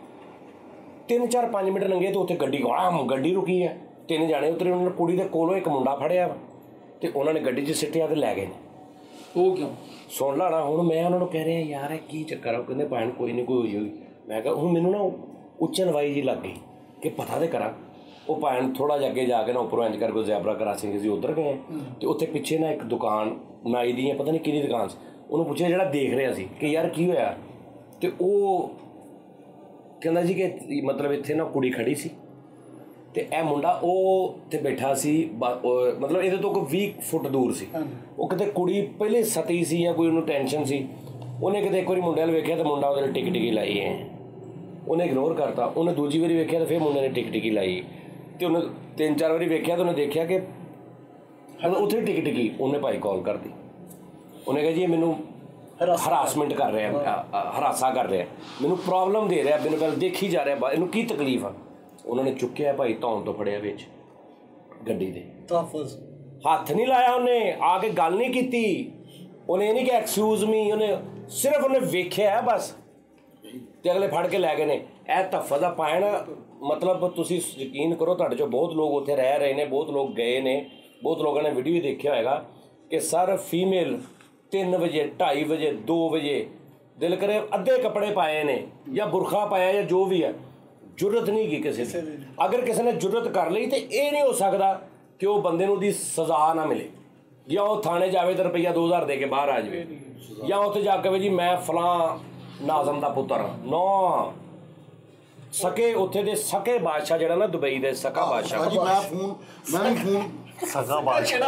ਤਿੰਨ ਚਾਰ ਪੰਜ ਮਿੰਟ ਲੰਘੇ ਤੇ ਉੱਥੇ ਗੱਡੀ ਆਮ ਗੱਡੀ ਰੁਕੀ ਹੈ, ਤਿੰਨ ਜਾਣੇ ਉਤਰੇ, ਉਹਨਾਂ ਨੇ ਕੁੜੀ ਦੇ ਕੋਲੋਂ ਇੱਕ ਮੁੰਡਾ ਫੜਿਆ ਵਾ ਤੇ ਉਹਨਾਂ ਨੇ ਗੱਡੀ 'ਚ ਸਿੱਟਿਆ ਤੇ ਲੈ ਗਏ ਨੇ। ਉਹ ਕਿਉਂ? ਸੁਣ ਲਾ ਹੁਣ ਮੈਂ ਉਹਨਾਂ ਨੂੰ ਕਹਿ ਰਿਹਾ ਯਾਰ ਇਹ ਕੀ ਚੱਕਰ ਆ? ਉਹ ਕਹਿੰਦੇ ਭੈਣ ਕੋਈ ਨਹੀਂ, ਕੋਈ ਹੋਈ ਹੋਈ। ਮੈਂ ਕਿਹਾ ਹੁਣ ਮੈਨੂੰ ਨਾ ਉੱਚਨ ਵਾਈ ਜੀ ਲੱਗ ਗਈ ਕਿ ਪਤਾ ਤੇ ਕਰਾਂ। ਉਹ ਭੈਣ ਥੋੜ੍ਹਾ ਜਿਹਾ ਅੱਗੇ ਜਾ ਕੇ ਨਾ ਉੱਪਰੋਂ ਇੰਜ ਕਰਕੇ ਜ਼ੈਬਰਾ ਕਰਾਸਿੰਗ ਅਸੀਂ ਉੱਧਰ ਗਏ ਤੇ ਉੱਥੇ ਪਿੱਛੇ ਨਾ ਇੱਕ ਦੁਕਾਨ ਨਾਈ ਦੀ, ਪਤਾ ਨਹੀਂ ਕਿਹਦੀ ਦੁਕਾਨ ਸੀ, ਉਹਨੂੰ ਪੁੱਛਿਆ ਜਿਹੜਾ ਦੇਖ ਰਿਹਾ ਸੀ ਕਿ ਯਾਰ ਕੀ ਹੋਇਆ, ਤੇ ਉਹ ਕਹਿੰਦਾ ਜੀ ਕਿ ਮਤਲਬ ਇੱਥੇ ਨਾ ਕੁੜੀ ਖੜੀ ਸੀ ਤੇ ਇਹ ਮੁੰਡਾ ਉਹ ਤੇ ਬੈਠਾ ਸੀ, ਮਤਲਬ ਇਹਦੇ ਤੋਂ ਕੋਈ ਵੀਹ ਫੁੱਟ ਦੂਰ ਸੀ। ਉਹ ਕਿਤੇ ਕੁੜੀ ਪਹਿਲੇ ਸਤੀ ਸੀ ਜਾਂ ਕੋਈ ਉਹਨੂੰ ਟੈਨਸ਼ਨ ਸੀ, ਉਹਨੇ ਕਿਤੇ ਇੱਕ ਵਾਰੀ ਮੁੰਡੇ ਵੱਲ ਵੇਖਿਆ ਤੇ ਮੁੰਡਾ ਉਹਦੇ ਟਿਕ ਟਿਕੀ ਲਾਈ ਹੈ, ਉਹਨੇ ਇਗਨੋਰ ਕਰਤਾ। ਉਹਨੇ ਦੂਜੀ ਵਾਰੀ ਵੇਖਿਆ ਤੇ ਫਿਰ ਮੁੰਡੇ ਨੇ ਟਿਕ ਟਿਕੀ ਲਾਈ, ਤੇ ਉਹਨੇ ਤਿੰਨ ਚਾਰ ਵਾਰੀ ਵੇਖਿਆ ਤੇ ਉਹਨੇ ਦੇਖਿਆ ਕਿ ਉੱਥੇ ਟਿਕ ਟਿਕੀ, ਉਹਨੇ ਭਾਈ ਕਾਲ ਕਰਤੀ। ਉਹਨੇ ਕਿਹਾ ਜੀ ਇਹ ਮੈਨੂੰ ਹਰਾਸਮੈਂਟ ਕਰ ਰਿਹਾ, ਹਰਾਸਾ ਕਰ ਰਿਹਾ, ਮੈਨੂੰ ਪ੍ਰੋਬਲਮ ਦੇ ਰਿਹਾ, ਮੈਨੂੰ ਪਹਿਲਾਂ ਦੇਖੀ ਜਾ ਰਿਹਾ ਇਹਨੂੰ ਕੀ ਤਕਲੀਫ ਆ। ਉਹਨਾਂ ਨੇ ਚੁੱਕਿਆ ਭਾਈ, ਧੌਣ ਤੋਂ ਫੜਿਆ ਵਿੱਚ ਗੱਡੀ ਦੇ, ਹੱਥ ਨਹੀਂ ਲਾਇਆ ਉਹਨੇ, ਆ ਕੇ ਗੱਲ ਨਹੀਂ ਕੀਤੀ ਉਹਨੇ, ਇਹ ਨਹੀਂ ਕਿ ਐਕਸਕਿਊਜ਼ ਮੀ, ਉਹਨੇ ਸਿਰਫ ਉਹਨੇ ਵੇਖਿਆ ਬਸ ਤੇ ਅਗਲੇ ਫੜ ਕੇ ਲੈ ਗਏ ਨੇ। ਇਹ ਧੱਫਾ ਦਾ ਪਾਇਣ ਮਤਲਬ ਤੁਸੀਂ ਯਕੀਨ ਕਰੋ, ਤੁਹਾਡੇ 'ਚੋਂ ਬਹੁਤ ਲੋਕ ਉੱਥੇ ਰਹਿ ਰਹੇ ਨੇ, ਬਹੁਤ ਲੋਕ ਗਏ ਨੇ, ਬਹੁਤ ਲੋਕਾਂ ਨੇ ਵੀਡੀਓ ਵੀ ਦੇਖਿਆ ਹੋਏਗਾ ਕਿ ਸਰ ਫੀਮੇਲ ਤਿੰਨ ਵਜੇ ਢਾਈ ਵਜੇ ਦੋ ਵਜੇ ਦਿਲ ਕਰੇ ਅੱਧੇ ਕੱਪੜੇ ਪਾਏ ਨੇ ਜਾਂ ਬੁਰਖਾ ਪਾਇਆ ਜਾਂ ਜੋ ਵੀ ਹੈ, ਜੁਰਤ ਨਹੀਂ ਗਈ ਕਿਸੇ ਦੀ। ਅਗਰ ਕਿਸੇ ਨੇ ਜੁਰਤ ਕਰ ਲਈ ਤਾਂ ਇਹ ਨਹੀਂ ਹੋ ਸਕਦਾ ਕਿ ਉਹ ਬੰਦੇ ਨੂੰ ਦੀ ਸਜ਼ਾ ਨਾ ਮਿਲੇ, ਜਾਂ ਉਹ ਥਾਣੇ ਜਾਵੇ ਤਾਂ ਰੁਪਈਆ ਦੋ ਹਜ਼ਾਰ ਦੇ ਕੇ ਬਾਹਰ ਆ ਜਾਵੇ, ਜਾਂ ਉੱਥੇ ਜਾ ਕੇ ਵੀ ਜੀ ਮੈਂ ਫਲਾਂ ਨਾਜ਼ਮ ਦਾ ਪੁੱਤਰ ਨੋ ਸਕੇ, ਉੱਥੇ ਦੇ ਸਕੇ ਬਾਦਸ਼ਾਹ ਜਿਹੜਾ ਨਾ ਦੁਬਈ ਦੇ ਸਕਾ ਬਾਦਸ਼ਾਹ, ਮੈਂ ਫੋਨ ਮੈਂ ਵੀ ਫੋਨ ਸਗਾ ਬਾਦਸ਼ਾਹ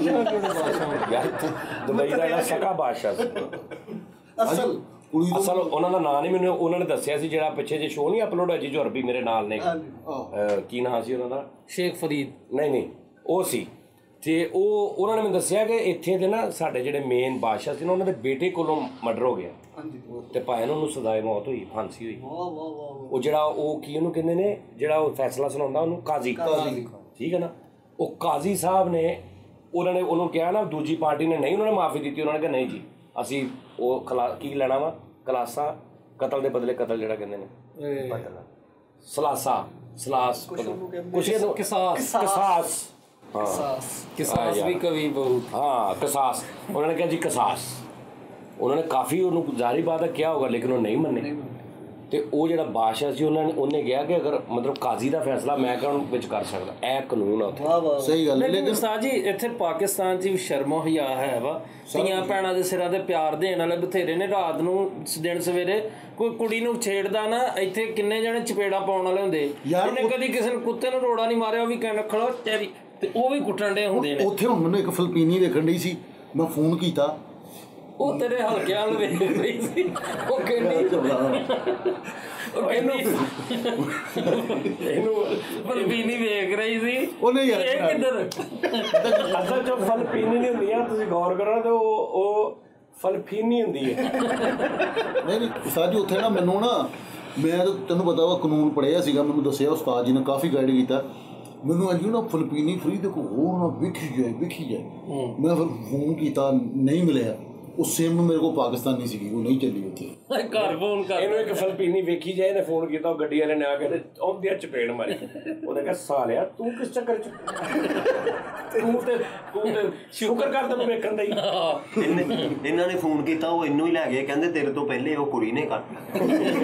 ਯਾਰ ਦੁਬਈ ਦਾ ਜਿਹੜਾ ਸਕਾ ਬਾਦਸ਼ਾਹ ਸੀ ਅਸਲ ਕੁੜੀ ਦਾ ਅਸਲ ਉਹਨਾਂ ਦਾ ਨਾਂ ਨਹੀਂ ਮੈਨੂੰ ਉਹਨਾਂ ਨੇ ਦੱਸਿਆ ਸੀ, ਜਿਹੜਾ ਪਿੱਛੇ ਜੇ ਸ਼ੋਅ ਨਹੀਂ ਅਪਲੋਡ ਹੋਇਆ ਜੀ ਜੋ ਅਰਬੀ ਮੇਰੇ ਨਾਲ ਨੇ, ਕੀ ਨਾਂ ਸੀ ਉਹਨਾਂ ਦਾ, ਸ਼ੇਖ ਫਰੀਦ, ਨਹੀਂ ਨਹੀਂ ਉਹ ਸੀ। ਤੇ ਉਹ ਉਹਨਾਂ ਨੇ ਮੈਨੂੰ ਦੱਸਿਆ ਕਿ ਇੱਥੇ ਦੇ ਨਾ ਸਾਡੇ ਜਿਹੜੇ ਮੇਨ ਬਾਦਸ਼ਾਹ ਸੀ ਨਾ, ਉਹਨਾਂ ਦੇ ਬੇਟੇ ਕੋਲੋਂ ਮਰਡਰ ਹੋ ਗਿਆ ਤੇ ਭਾਵੇਂ ਉਹਨੂੰ ਸਜ਼ਾਏ ਮੌਤ ਹੋਈ, ਫਾਂਸੀ ਹੋਈ। ਉਹ ਜਿਹੜਾ ਉਹ ਕੀ ਉਹਨੂੰ ਕਹਿੰਦੇ ਨੇ, ਜਿਹੜਾ ਉਹ ਫੈਸਲਾ ਸੁਣਾਉਂਦਾ ਉਹਨੂੰ ਕਾਜ਼ੀ, ਠੀਕ ਹੈ ਨਾ, ਉਹ ਕਾਜ਼ੀ ਸਾਹਿਬ ਨੇ ਉਹਨਾਂ ਨੇ ਉਹਨੂੰ ਕਿਹਾ ਨਾ, ਦੂਜੀ ਪਾਰਟੀ ਨੇ ਨਹੀਂ ਉਹਨਾਂ ਨੇ ਮਾਫੀ ਦਿੱਤੀ, ਉਹਨਾਂ ਨੇ ਕਿਹਾ ਨਹੀਂ ਜੀ ਅਸੀਂ ਉਹ ਖਲਾ ਕੀ ਲੈਣਾ ਵਾ ਕਲਾਸਾ, ਕਤਲ ਦੇ ਬਦਲੇ ਕਤਲ ਜਿਹੜਾ ਕਹਿੰਦੇ ਨੇ ਬਦਲਾ, ਸਲਾਸਾ ਸਲਾਸ ਕੁਛ ਕਿਸਾਸ ਕਿਸਾਸ ਕਿਸਾਸ ਵੀ ਕਵੀ ਬਹੁਤ, ਹਾਂ ਕਿਸਾਸ, ਉਹਨਾਂ ਨੇ ਕਿਹਾ ਜੀ ਕਿਸਾਸ, ਉਹਨਾਂ ਨੇ ਕਾਫੀ ਉਹਨੂੰ ਜ਼ਾਹਿਰ ਬਾਤ ਹੈ ਕਿਹਾ ਹੋਗਾ ਲੇਕਿਨ ਉਹ ਨਹੀਂ ਮੰਨੇ। ਤੇ ਉਹ ਜਿਹੜਾ ਬਾਦਸ਼ਾਹ ਸੀ ਉਹਨਾਂ ਨੇ ਉਹਨੇ ਕਿਹਾ ਕਿ ਅਗਰ ਮਤਲਬ ਕਾਜ਼ੀ ਦਾ ਫੈਸਲਾ ਮੈਂ ਕੌਣ ਵਿੱਚ ਕਰ ਸਕਦਾ, ਇਹ ਕਾਨੂੰਨ ਆ ਉੱਥੇ। ਸਹੀ ਗੱਲ ਹੈ, ਲੇਕਿਨ ਉਸਤਾਦ ਜੀ ਇੱਥੇ ਪਾਕਿਸਤਾਨ 'ਚ ਵੀ ਸ਼ਰਮੋ ਹਿਆ ਹੈ ਵਾ, ਧੀਆਂ ਭੈਣਾਂ ਦੇ ਸਿਰਾਂ ਤੇ ਪਿਆਰ ਦੇਣ ਵਾਲੇ ਬਥੇਰੇ ਨੇ, ਰਾਤ ਨੂੰ ਦਿਨ ਸਵੇਰੇ ਕੋਈ ਕੁੜੀ ਨੂੰ ਛੇੜਦਾ ਨਾ, ਇੱਥੇ ਕਿੰਨੇ ਜਣੇ ਚਪੇੜਾ ਪਾਉਣ ਵਾਲੇ ਹੁੰਦੇ, ਇਹਨੇ ਕਦੀ ਕਿਸੇ ਨੂੰ ਕੁੱਤੇ ਨੂੰ ਰੋੜਾ ਨਹੀਂ ਮਾਰਿਆ, ਉਹ ਵੀ ਕਹਿਣ ਖੜੋ ਤੇਰੀ, ਤੇ ਉਹ ਵੀ ਕੁੱਟਣ ਦੇ ਹੁੰਦੇ ਨੇ। ਉੱਥੇ ਹੁਣ ਮੈਨੂੰ ਇੱਕ ਫਿਲਪੀਨੀ ਵੇਖਣ ਡਈ ਸੀ, ਮੈਂ ਫੋਨ ਕੀਤਾ, ਉਹ ਤੇਰੇ ਹਲਕੇ ਵੱਲ ਵੇਖ ਰਹੀ ਸੀ, ਉਹ ਕਹਿੰਦੀ ਉਹ ਕਹਿੰਦੀ ਇਹਨੂੰ ਫਲਪੀਨੀ ਵੇਖ ਰਹੀ ਸੀ, ਉਹਨੇ ਯਾਰ ਇਹ ਕਿੱਧਰ ਅਸਲ 'ਚ ਫਲਪੀਨੀ ਨਹੀਂ ਹੁੰਦੀਆਂ, ਤੁਸੀਂ ਗੌਰ ਕਰੋ ਤੇ ਉਹ ਉਹ ਫਲਪੀਨੀ ਹੁੰਦੀ ਹੈ। ਨਹੀਂ ਨਹੀਂ ਉਸਤਾਦ ਜੀ ਉੱਥੇ ਨਾ ਮੈਨੂੰ ਨਾ, ਮੈਂ ਤਾਂ ਤੈਨੂੰ ਪਤਾ ਵਾ ਕਾਨੂੰਨ ਪੜ੍ਹਿਆ ਸੀਗਾ, ਮੈਨੂੰ ਦੱਸਿਆ ਉਸਤਾਦ ਜੀ ਨੇ ਕਾਫੀ ਗਾਈਡ ਕੀਤਾ ਮੈਨੂੰ, ਅੱਜ ਨਾ ਫਲਪੀਨੀ ਫਰੀ ਦੇਖੋ ਹੋਰ ਨਾ ਵਿਖੀ ਜਾਏ ਵਿਖੀ ਜਾਏ। ਮੈਂ ਫਿਰ ਫੋਨ ਕੀਤਾ ਨਹੀਂ ਮਿਲਿਆ, ਉਹ ਸਿਮ ਮੇਰੇ ਕੋਲ ਪਾਕਿਸਤਾਨੀ ਸੀਗੀ, ਉਹ ਨਹੀਂ ਚੱਲੀ ਉੱਥੇ। ਘਰ ਫੋਨ ਕਰ ਇਹਨੂੰ ਇੱਕ ਫਲਪੀਨੀ ਵੇਖੀ ਜਾਏ ਨੇ ਫੋਨ ਕੀਤਾ, ਉਹ ਗੱਡੀ ਵਾਲੇ ਨੇ ਆ ਕੇ ਤੇ ਉਹਦੀ ਚਪੇੜ ਮਾਰੀ, ਉਹਨੇ ਕਿਹਾ ਸਾਲਿਆ ਤੂੰ ਕਿਸ ਚੱਕਰ 'ਚ, ਤੂੰ ਤੇ ਤੂੰ ਤੇ ਸ਼ੁਕਰ ਕਰ ਤੈਨੂੰ ਵੇਖਣ ਦਾ ਹੀ। ਇਹਨਾਂ ਨੇ ਫੋਨ ਕੀਤਾ, ਉਹ ਇਹਨੂੰ ਹੀ ਲੈ ਗਏ, ਕਹਿੰਦੇ ਤੇਰੇ ਤੋਂ ਪਹਿਲੇ ਉਹ ਕੁੜੀ ਨੇ ਕਰ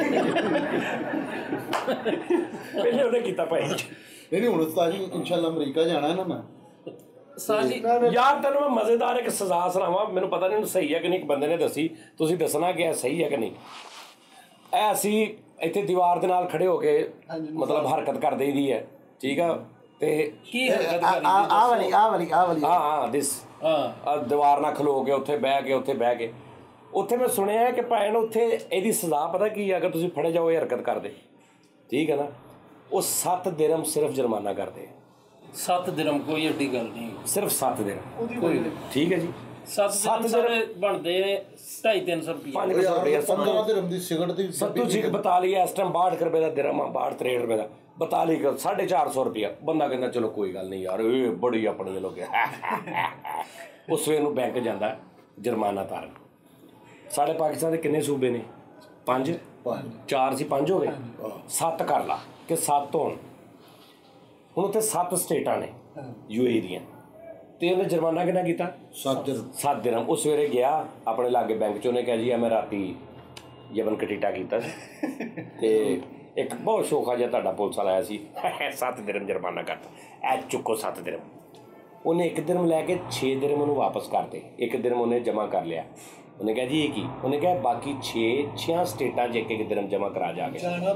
ਪਹਿਲੇ ਉਹਨੇ ਕੀਤਾ ਭਾਈ। ਨਹੀਂ ਨਹੀਂ ਹੁਣ ਉਸਤਾਦ ਜੀ ਇਨਸ਼ਾਅੱਲਾ ਅਮਰੀਕਾ ਜਾਣਾ ਹੈ ਨਾ ਮੈਂ। ਸਾਜੀ ਯਾਰ ਤੈਨੂੰ ਮੈਂ ਮਜ਼ੇਦਾਰ ਇੱਕ ਸਜ਼ਾ ਸੁਣਾਵਾਂ, ਮੈਨੂੰ ਪਤਾ ਨਹੀਂ ਸਹੀ ਹੈ ਕਿ ਨਹੀਂ, ਇੱਕ ਬੰਦੇ ਨੇ ਦੱਸੀ, ਤੁਸੀਂ ਦੱਸਣਾ ਕਿ ਇਹ ਸਹੀ ਹੈ ਕਿ ਨਹੀਂ। ਇਹ ਅਸੀਂ ਇੱਥੇ ਦੀਵਾਰ ਦੇ ਨਾਲ ਖੜੇ ਹੋ ਕੇ ਮਤਲਬ ਹਰਕਤ ਕਰ ਦੇਈਦੀ ਹੈ, ਠੀਕ ਆ, ਤੇ ਕੀ ਹਰਕਤ ਕਰੀ ਆ ਵਾਲੀ ਆ ਵਾਲੀ ਆ ਵਾਲੀ ਹਾਂ ਹਾਂ ਦਿਸ ਹਾਂ ਦੀਵਾਰ ਨਾਲ ਖਲੋ ਕੇ ਉੱਥੇ ਬਹਿ ਕੇ ਉੱਥੇ ਬਹਿ ਕੇ ਉੱਥੇ ਮੈਂ ਸੁਣਿਆ ਕਿ ਭੈਣ ਉੱਥੇ ਇਹਦੀ ਸਜ਼ਾ ਪਤਾ ਕੀ ਹੈ, ਅਗਰ ਤੁਸੀਂ ਫੜੇ ਜਾਓ ਇਹ ਹਰਕਤ ਕਰਦੇ, ਠੀਕ ਹੈ ਨਾ, ਉਹ ਸੱਤ ਦਿਰਹਮ ਸਿਰਫ ਜੁਰਮਾਨਾ ਕਰਦੇ, ਸੱਤ ਦਿਰਹਮ ਕੋਈ ਏਡੀ ਗੱਲ ਨਹੀਂ, ਸਿਰਫ ਸੱਤ ਦਿਰਹਮ, ਠੀਕ ਹੈ ਜੀ। ਸੱਤ ਦਿਰਹਮ ਬਣਦੇ ਨੇ ਢਾਈ ਤਿੰਨ ਸੌ ਰੁਪਏ, ਪੰਜ ਸੌ ਰੁਪਏ ਪੰਦਰਾਂ ਦਿਰਹਮ ਦੀ ਸਿਗਰਟ ਦੀ ਸੱਤੂ ਚੀਕ ਬਤਾਲੀ ਇਸ ਟਾਈਮ ਬਾਹਠ ਰੁਪਏ ਦਾ ਦਿਰਹਮ ਆ, ਬਾਹਠ ਤਰੇਹਠ ਰੁਪਏ ਦਾ ਬਤਾਲੀ ਕਰ ਸਾਢੇ ਚਾਰ ਸੌ ਰੁਪਇਆ। ਬੰਦਾ ਕਹਿੰਦਾ ਚਲੋ ਕੋਈ ਗੱਲ ਨਹੀਂ ਯਾਰ, ਇਹ ਬੜੀ ਆਪਣੇ ਲੋਕ ਉਸ ਵੇਲੇ ਨੂੰ ਬੈਂਕ ਜਾਂਦਾ ਜੁਰਮਾਨਾ ਤਾਰਨ। ਸਾਡੇ ਪਾਕਿਸਤਾਨ ਦੇ ਕਿੰਨੇ ਸੂਬੇ ਨੇ? ਪੰਜ, ਚਾਰ ਸੀ ਪੰਜ ਹੋ ਗਏ, ਸੱਤ ਕਰ ਲਾ ਕਿ ਸੱਤ ਹੋਣ। ਹੁਣ ਉੱਥੇ ਸੱਤ ਸਟੇਟਾਂ ਨੇ ਯੂ ਏ ਦੀਆਂ, ਤੇ ਉਹਨੇ ਜੁਰਮਾਨਾ ਕਿੰਨਾ ਕੀਤਾ? ਸੱਤ ਦਿਰਹਮ। ਸੱਤ ਦਿਰਹਮ। ਉਹ ਸਵੇਰੇ ਗਿਆ ਆਪਣੇ ਲਾਗੇ ਬੈਂਕ 'ਚ, ਉਹਨੇ ਕਿਹਾ ਜੀ ਆ ਮੈਂ ਰਾਤੀ ਯਮਨ ਕਟੀਟਾ ਕੀਤਾ ਸੀ ਤੇ ਇੱਕ ਬਹੁਤ ਸ਼ੋਖਾ ਜਿਹਾ ਤੁਹਾਡਾ ਪੁਲਿਸ ਵਾਲਾ ਆਇਆ ਸੀ, ਸੱਤ ਦਿਰਹਮ ਜੁਰਮਾਨਾ ਕਰਤਾ, ਐ ਚੁੱਕੋ ਸੱਤ ਦਿਰਹਮ। ਉਹਨੇ ਇੱਕ ਦਿਰਹਮ ਲੈ ਕੇ ਛੇ ਦਿਰਹਮ ਉਹਨੂੰ ਵਾਪਸ ਕਰਤੇ, ਇੱਕ ਦਿਰਹਮ ਉਹਨੇ ਜਮ੍ਹਾਂ ਕਰ ਲਿਆ। ਉਹਨੇ ਕਿਹਾ ਜੀ ਇਹ ਕੀ? ਉਹਨੇ ਕਿਹਾ ਬਾਕੀ ਛੇ ਛਿਆਂ ਸਟੇਟਾਂ 'ਚ ਇੱਕ ਇੱਕ ਦਿਰਹਮ ਜਮ੍ਹਾਂ ਕਰਾ ਜਾ ਕੇ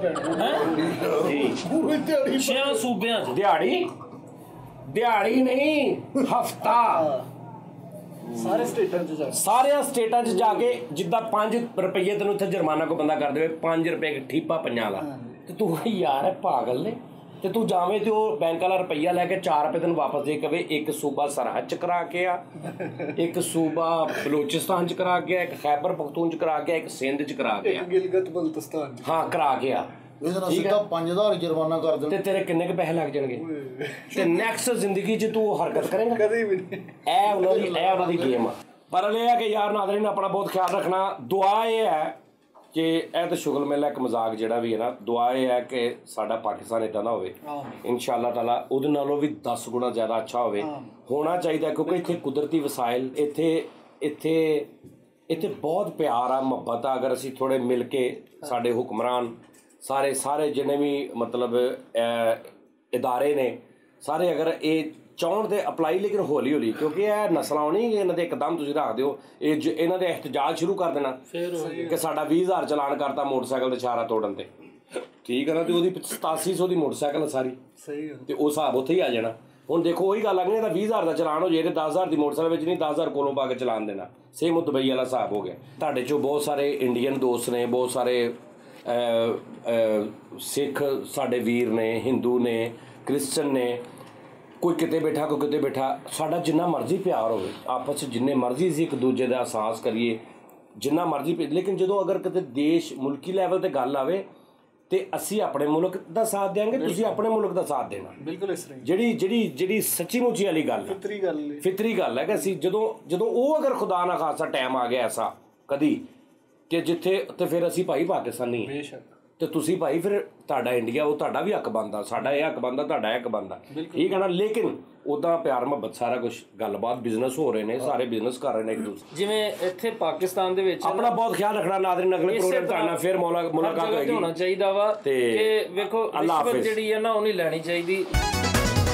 ਜੀ ਛਿਆਂ ਸੂਬਿਆਂ 'ਚ ਦਿਹਾੜੀ ਦਿਹਾੜੀ ਨਹੀਂ ਹਫਤਾ, ਸਾਰੇ ਸਟੇਟਾਂ 'ਚ ਜਾ ਸਾਰਿਆਂ ਸਟੇਟਾਂ 'ਚ ਜਾ ਕੇ ਜਿੱਦਾਂ ਪੰਜ ਰੁਪਈਏ ਤੈਨੂੰ ਇੱਥੇ ਜੁਰਮਾਨਾ ਕੋ ਬੰਦਾ ਕਰ ਦੇਵੇ, ਪੰਜ ਰੁਪਏ ਇੱਕ ਠੀਪਾ ਪੰਜਾਂ ਦਾ, ਤੇ ਤੂੰ ਯਾਰ ਪਾਗਲ ਨੇ ਤੇ ਤੂੰ ਜਾਵੇਂ ਤੇ ਉਹ ਬੈਂਕ ਵਾਲਾ ਰੁਪਈਆ ਲੈ ਕੇ ਚਾਰ ਰੁਪਏ ਤੈਨੂੰ ਵਾਪਸ ਦੇ ਕਵੇ ਇੱਕ ਸੂਬਾ ਸਰਹੱਦ ਚ ਕਰਾ ਕੇ ਆ, ਇੱਕ ਸੂਬਾ ਬਲੋਚਿਸਤਾਨ ਚ ਕਰਾ ਕੇ ਆ, ਇੱਕ ਖੈਬਰ ਪਖਤੂਨ ਚ ਕਰਾ ਕੇ ਆ, ਇੱਕ ਸਿੰਧ ਚ ਕਰਾ ਕੇ ਆ, ਇੱਕ ਗਿਲਗਤ ਬਲਤਿਸਤਾਨ ਹਾਂ ਕਰਾ ਕੇ ਆ। ਇਹਦੇ ਨਾਲ ਸਿੱਧਾ ਪੰਜ ਹਜ਼ਾਰ ਜੁਰਮਾਨਾ ਕਰ ਦੇਣ ਤੇ ਤੇਰੇ ਕਿੰਨੇ ਕੁ ਪੈਸੇ ਲੱਗ ਜਾਣਗੇ ਤੇ ਨੈਕਸਟ ਜ਼ਿੰਦਗੀ 'ਚ ਤੂੰ ਉਹ ਹਰਕਤ ਕਰੇਂਗਾ ਕਦੇ ਵੀ ਨਹੀਂ। ਇਹ ਉਹਨਾਂ ਦੀ ਇਹ ਉਹਨਾਂ ਦੀ ਗੇਮ ਆ। ਪਰ ਇਹ ਹੈ ਕਿ ਯਾਰ ਨਾਜ਼ਰੀਨ ਆਪਣਾ ਬਹੁਤ ਖਿਆਲ ਰੱਖਣਾ। ਦੁਆ ਇਹ ਹੈ ਕਿ ਇਹ ਤਾਂ ਸ਼ੁਗਲ ਮੇਲਾ ਇੱਕ ਮਜ਼ਾਕ ਜਿਹੜਾ ਵੀ ਹੈ ਨਾ, ਦੁਆ ਇਹ ਹੈ ਕਿ ਸਾਡਾ ਪਾਕਿਸਤਾਨ ਇੱਦਾਂ ਦਾ ਹੋਵੇ ਇਨਸ਼ਾ ਅੱਲਾਹ ਤਾਲਾ, ਉਹਦੇ ਨਾਲੋਂ ਵੀ ਦਸ ਗੁਣਾ ਜ਼ਿਆਦਾ ਅੱਛਾ ਹੋਵੇ ਹੋਣਾ ਚਾਹੀਦਾ, ਕਿਉਂਕਿ ਇੱਥੇ ਕੁਦਰਤੀ ਵਸਾਇਲ ਇੱਥੇ ਇੱਥੇ ਇੱਥੇ ਬਹੁਤ ਪਿਆਰ ਆ, ਮੁਹੱਬਤ ਆ। ਅਗਰ ਅਸੀਂ ਥੋੜ੍ਹੇ ਮਿਲ ਕੇ ਸਾਡੇ ਹੁਕਮਰਾਨ ਸਾਰੇ ਸਾਰੇ ਜਿੰਨੇ ਵੀ ਮਤਲਬ ਇਦਾਰੇ ਨੇ ਸਾਰੇ ਅਗਰ ਇਹ ਚਾਹੁਣ ਤੇ ਅਪਲਾਈ, ਲੇਕਿਨ ਹੌਲੀ ਹੌਲੀ, ਕਿਉਂਕਿ ਇਹ ਨਸਲਾਂ ਨਹੀਂ ਇਹਨਾਂ ਦੇ ਇੱਕਦਮ ਤੁਸੀਂ ਰੱਖ ਦਿਓ, ਇਹ ਇਹਨਾਂ ਦੇ ਇhtਜਾਜ ਸ਼ੁਰੂ ਕਰ ਦੇਣਾ ਕਿ ਸਾਡਾ ਵੀਹ ਹਜ਼ਾਰ ਚਲਾਨ ਕਰਤਾ ਮੋਟਰਸਾਈਕਲ ਦੇ ਇਸ਼ਾਰਾ ਤੋੜਨ ਤੇ, ਠੀਕ ਹੈ ਨਾ, ਤੇ ਉਹਦੀ ਸਤਾਸੀ ਸੌ ਦੀ ਮੋਟਰਸਾਈਕਲ ਸਾਰੀ, ਸਹੀ ਤੇ ਉਹ ਹਿਸਾਬ ਉੱਥੇ ਹੀ ਆ ਜਾਣਾ। ਹੁਣ ਦੇਖੋ ਉਹੀ ਗੱਲ ਆ ਗਈ, ਤਾਂ ਵੀਹ ਹਜ਼ਾਰ ਦਾ ਚਲਾਨ ਹੋ ਜੇ ਤੇ ਦਸ ਹਜ਼ਾਰ ਦੀ ਮੋਟਰਸਾਈਕਲ ਵਿੱਚ ਨਹੀਂ, ਦਸ ਹਜ਼ਾਰ ਕੋਲੋਂ ਪਾ ਕੇ ਚਲਾਨ ਦੇਣਾ। ਸੇਮ ਉਹ ਦੁਬਈ ਵਾਲਾ ਹਿਸਾਬ ਹੋ ਗਿਆ। ਤੁਹਾਡੇ 'ਚੋਂ ਬਹੁਤ ਸਾਰੇ ਇੰਡੀਅਨ ਦੋਸਤ ਨੇ, ਬਹੁਤ ਸਾਰੇ ਸਿੱਖ ਸਾਡੇ ਵੀਰ ਨੇ, ਹਿੰਦੂ ਨੇ, ਕ੍ਰਿਸਚਨ ਨੇ, ਕੋਈ ਕਿਤੇ ਬੈਠਾ ਕੋਈ ਕਿਤੇ ਬੈਠਾ। ਸਾਡਾ ਜਿੰਨਾ ਮਰਜ਼ੀ ਪਿਆਰ ਹੋਵੇ ਆਪਸ 'ਚ, ਜਿੰਨੇ ਮਰਜ਼ੀ ਅਸੀਂ ਇੱਕ ਦੂਜੇ ਦਾ ਅਹਿਸਾਸ ਕਰੀਏ, ਜਿੰਨਾ ਮਰਜ਼ੀ, ਲੇਕਿਨ ਜਦੋਂ ਅਗਰ ਕਿਤੇ ਦੇਸ਼ ਮੁਲਕੀ ਲੈਵਲ 'ਤੇ ਗੱਲ ਆਵੇ ਤੇ ਅਸੀਂ ਆਪਣੇ ਮੁਲਕ ਦਾ ਸਾਥ ਦੇਵਾਂਗੇ, ਤੁਸੀਂ ਆਪਣੇ ਮੁਲਕ ਦਾ ਸਾਥ ਦੇਣਾ। ਬਿਲਕੁਲ ਇਸ ਤਰ੍ਹਾਂ ਜਿਹੜੀ ਜਿਹੜੀ ਜਿਹੜੀ ਸੱਚੀ ਮੁੱਚੀ ਵਾਲੀ ਗੱਲ ਹੈ, ਫਿਤਰੀ ਗੱਲ ਫਿਤਰੀ ਗੱਲ ਹੈ ਕਿ ਅਸੀਂ ਜਦੋਂ ਜਦੋਂ ਉਹ ਅਗਰ ਖੁਦਾ ਨਾ ਖਾਸਾ ਟਾਈਮ ਆ ਗਿਆ ਐਸਾ ਕਦੀ ਕਿ ਜਿੱਥੇ, ਤੇ ਫਿਰ ਅਸੀਂ ਭਾਈ ਪਾਕਿਸਤਾਨੀ ਬੇਸ਼ੱਕ, ਤੇ ਤੁਸੀਂ ਭਾਈ ਫਿਰ ਤੁਹਾਡਾ ਇੰਡੀਆ ਉਹ ਤੁਹਾਡਾ ਵੀ ਹੱਕ ਬਣਦਾ, ਸਾਡਾ ਇਹ ਹੱਕ ਬਣਦਾ, ਤੁਹਾਡਾ ਇਹ ਹੱਕ ਬਣਦਾ, ਠੀਕ ਹੈ ਨਾ। ਲੇਕਿਨ ਉੱਦਾਂ ਪਿਆਰ ਮੁਹੱਬਤ ਸਾਰਾ ਕੁਝ, ਗੱਲਬਾਤ, ਬਿਜ਼ਨਸ ਹੋ ਰਹੇ ਨੇ, ਸਾਰੇ ਬਿਜ਼ਨਸ ਕਰ ਰਹੇ ਨੇ ਇੱਕ ਦੂਸਰੇ। ਜਿਵੇਂ ਇੱਥੇ ਪਾਕਿਸਤਾਨ ਦੇ ਵਿੱਚ ਆਪਣਾ ਬਹੁਤ ਖਿਆਲ ਰੱਖਣਾ ਨਾਜ਼ਰੀਨ, ਅਗਲੇ ਪ੍ਰੋਗਰਾਮ ਤੁਹਾਡਾ ਫਿਰ ਮੁਲਾਕਾਤ ਹੋਏਗੀ। ਹੋਣਾ ਚਾਹੀਦਾ ਵਾ ਕਿ ਵੇਖੋ ਰਿਸ਼ਵਤ ਜਿਹੜੀ ਹੈ ਨਾ ਉਹ ਨਹੀਂ ਲੈਣੀ ਚਾਹੀਦੀ।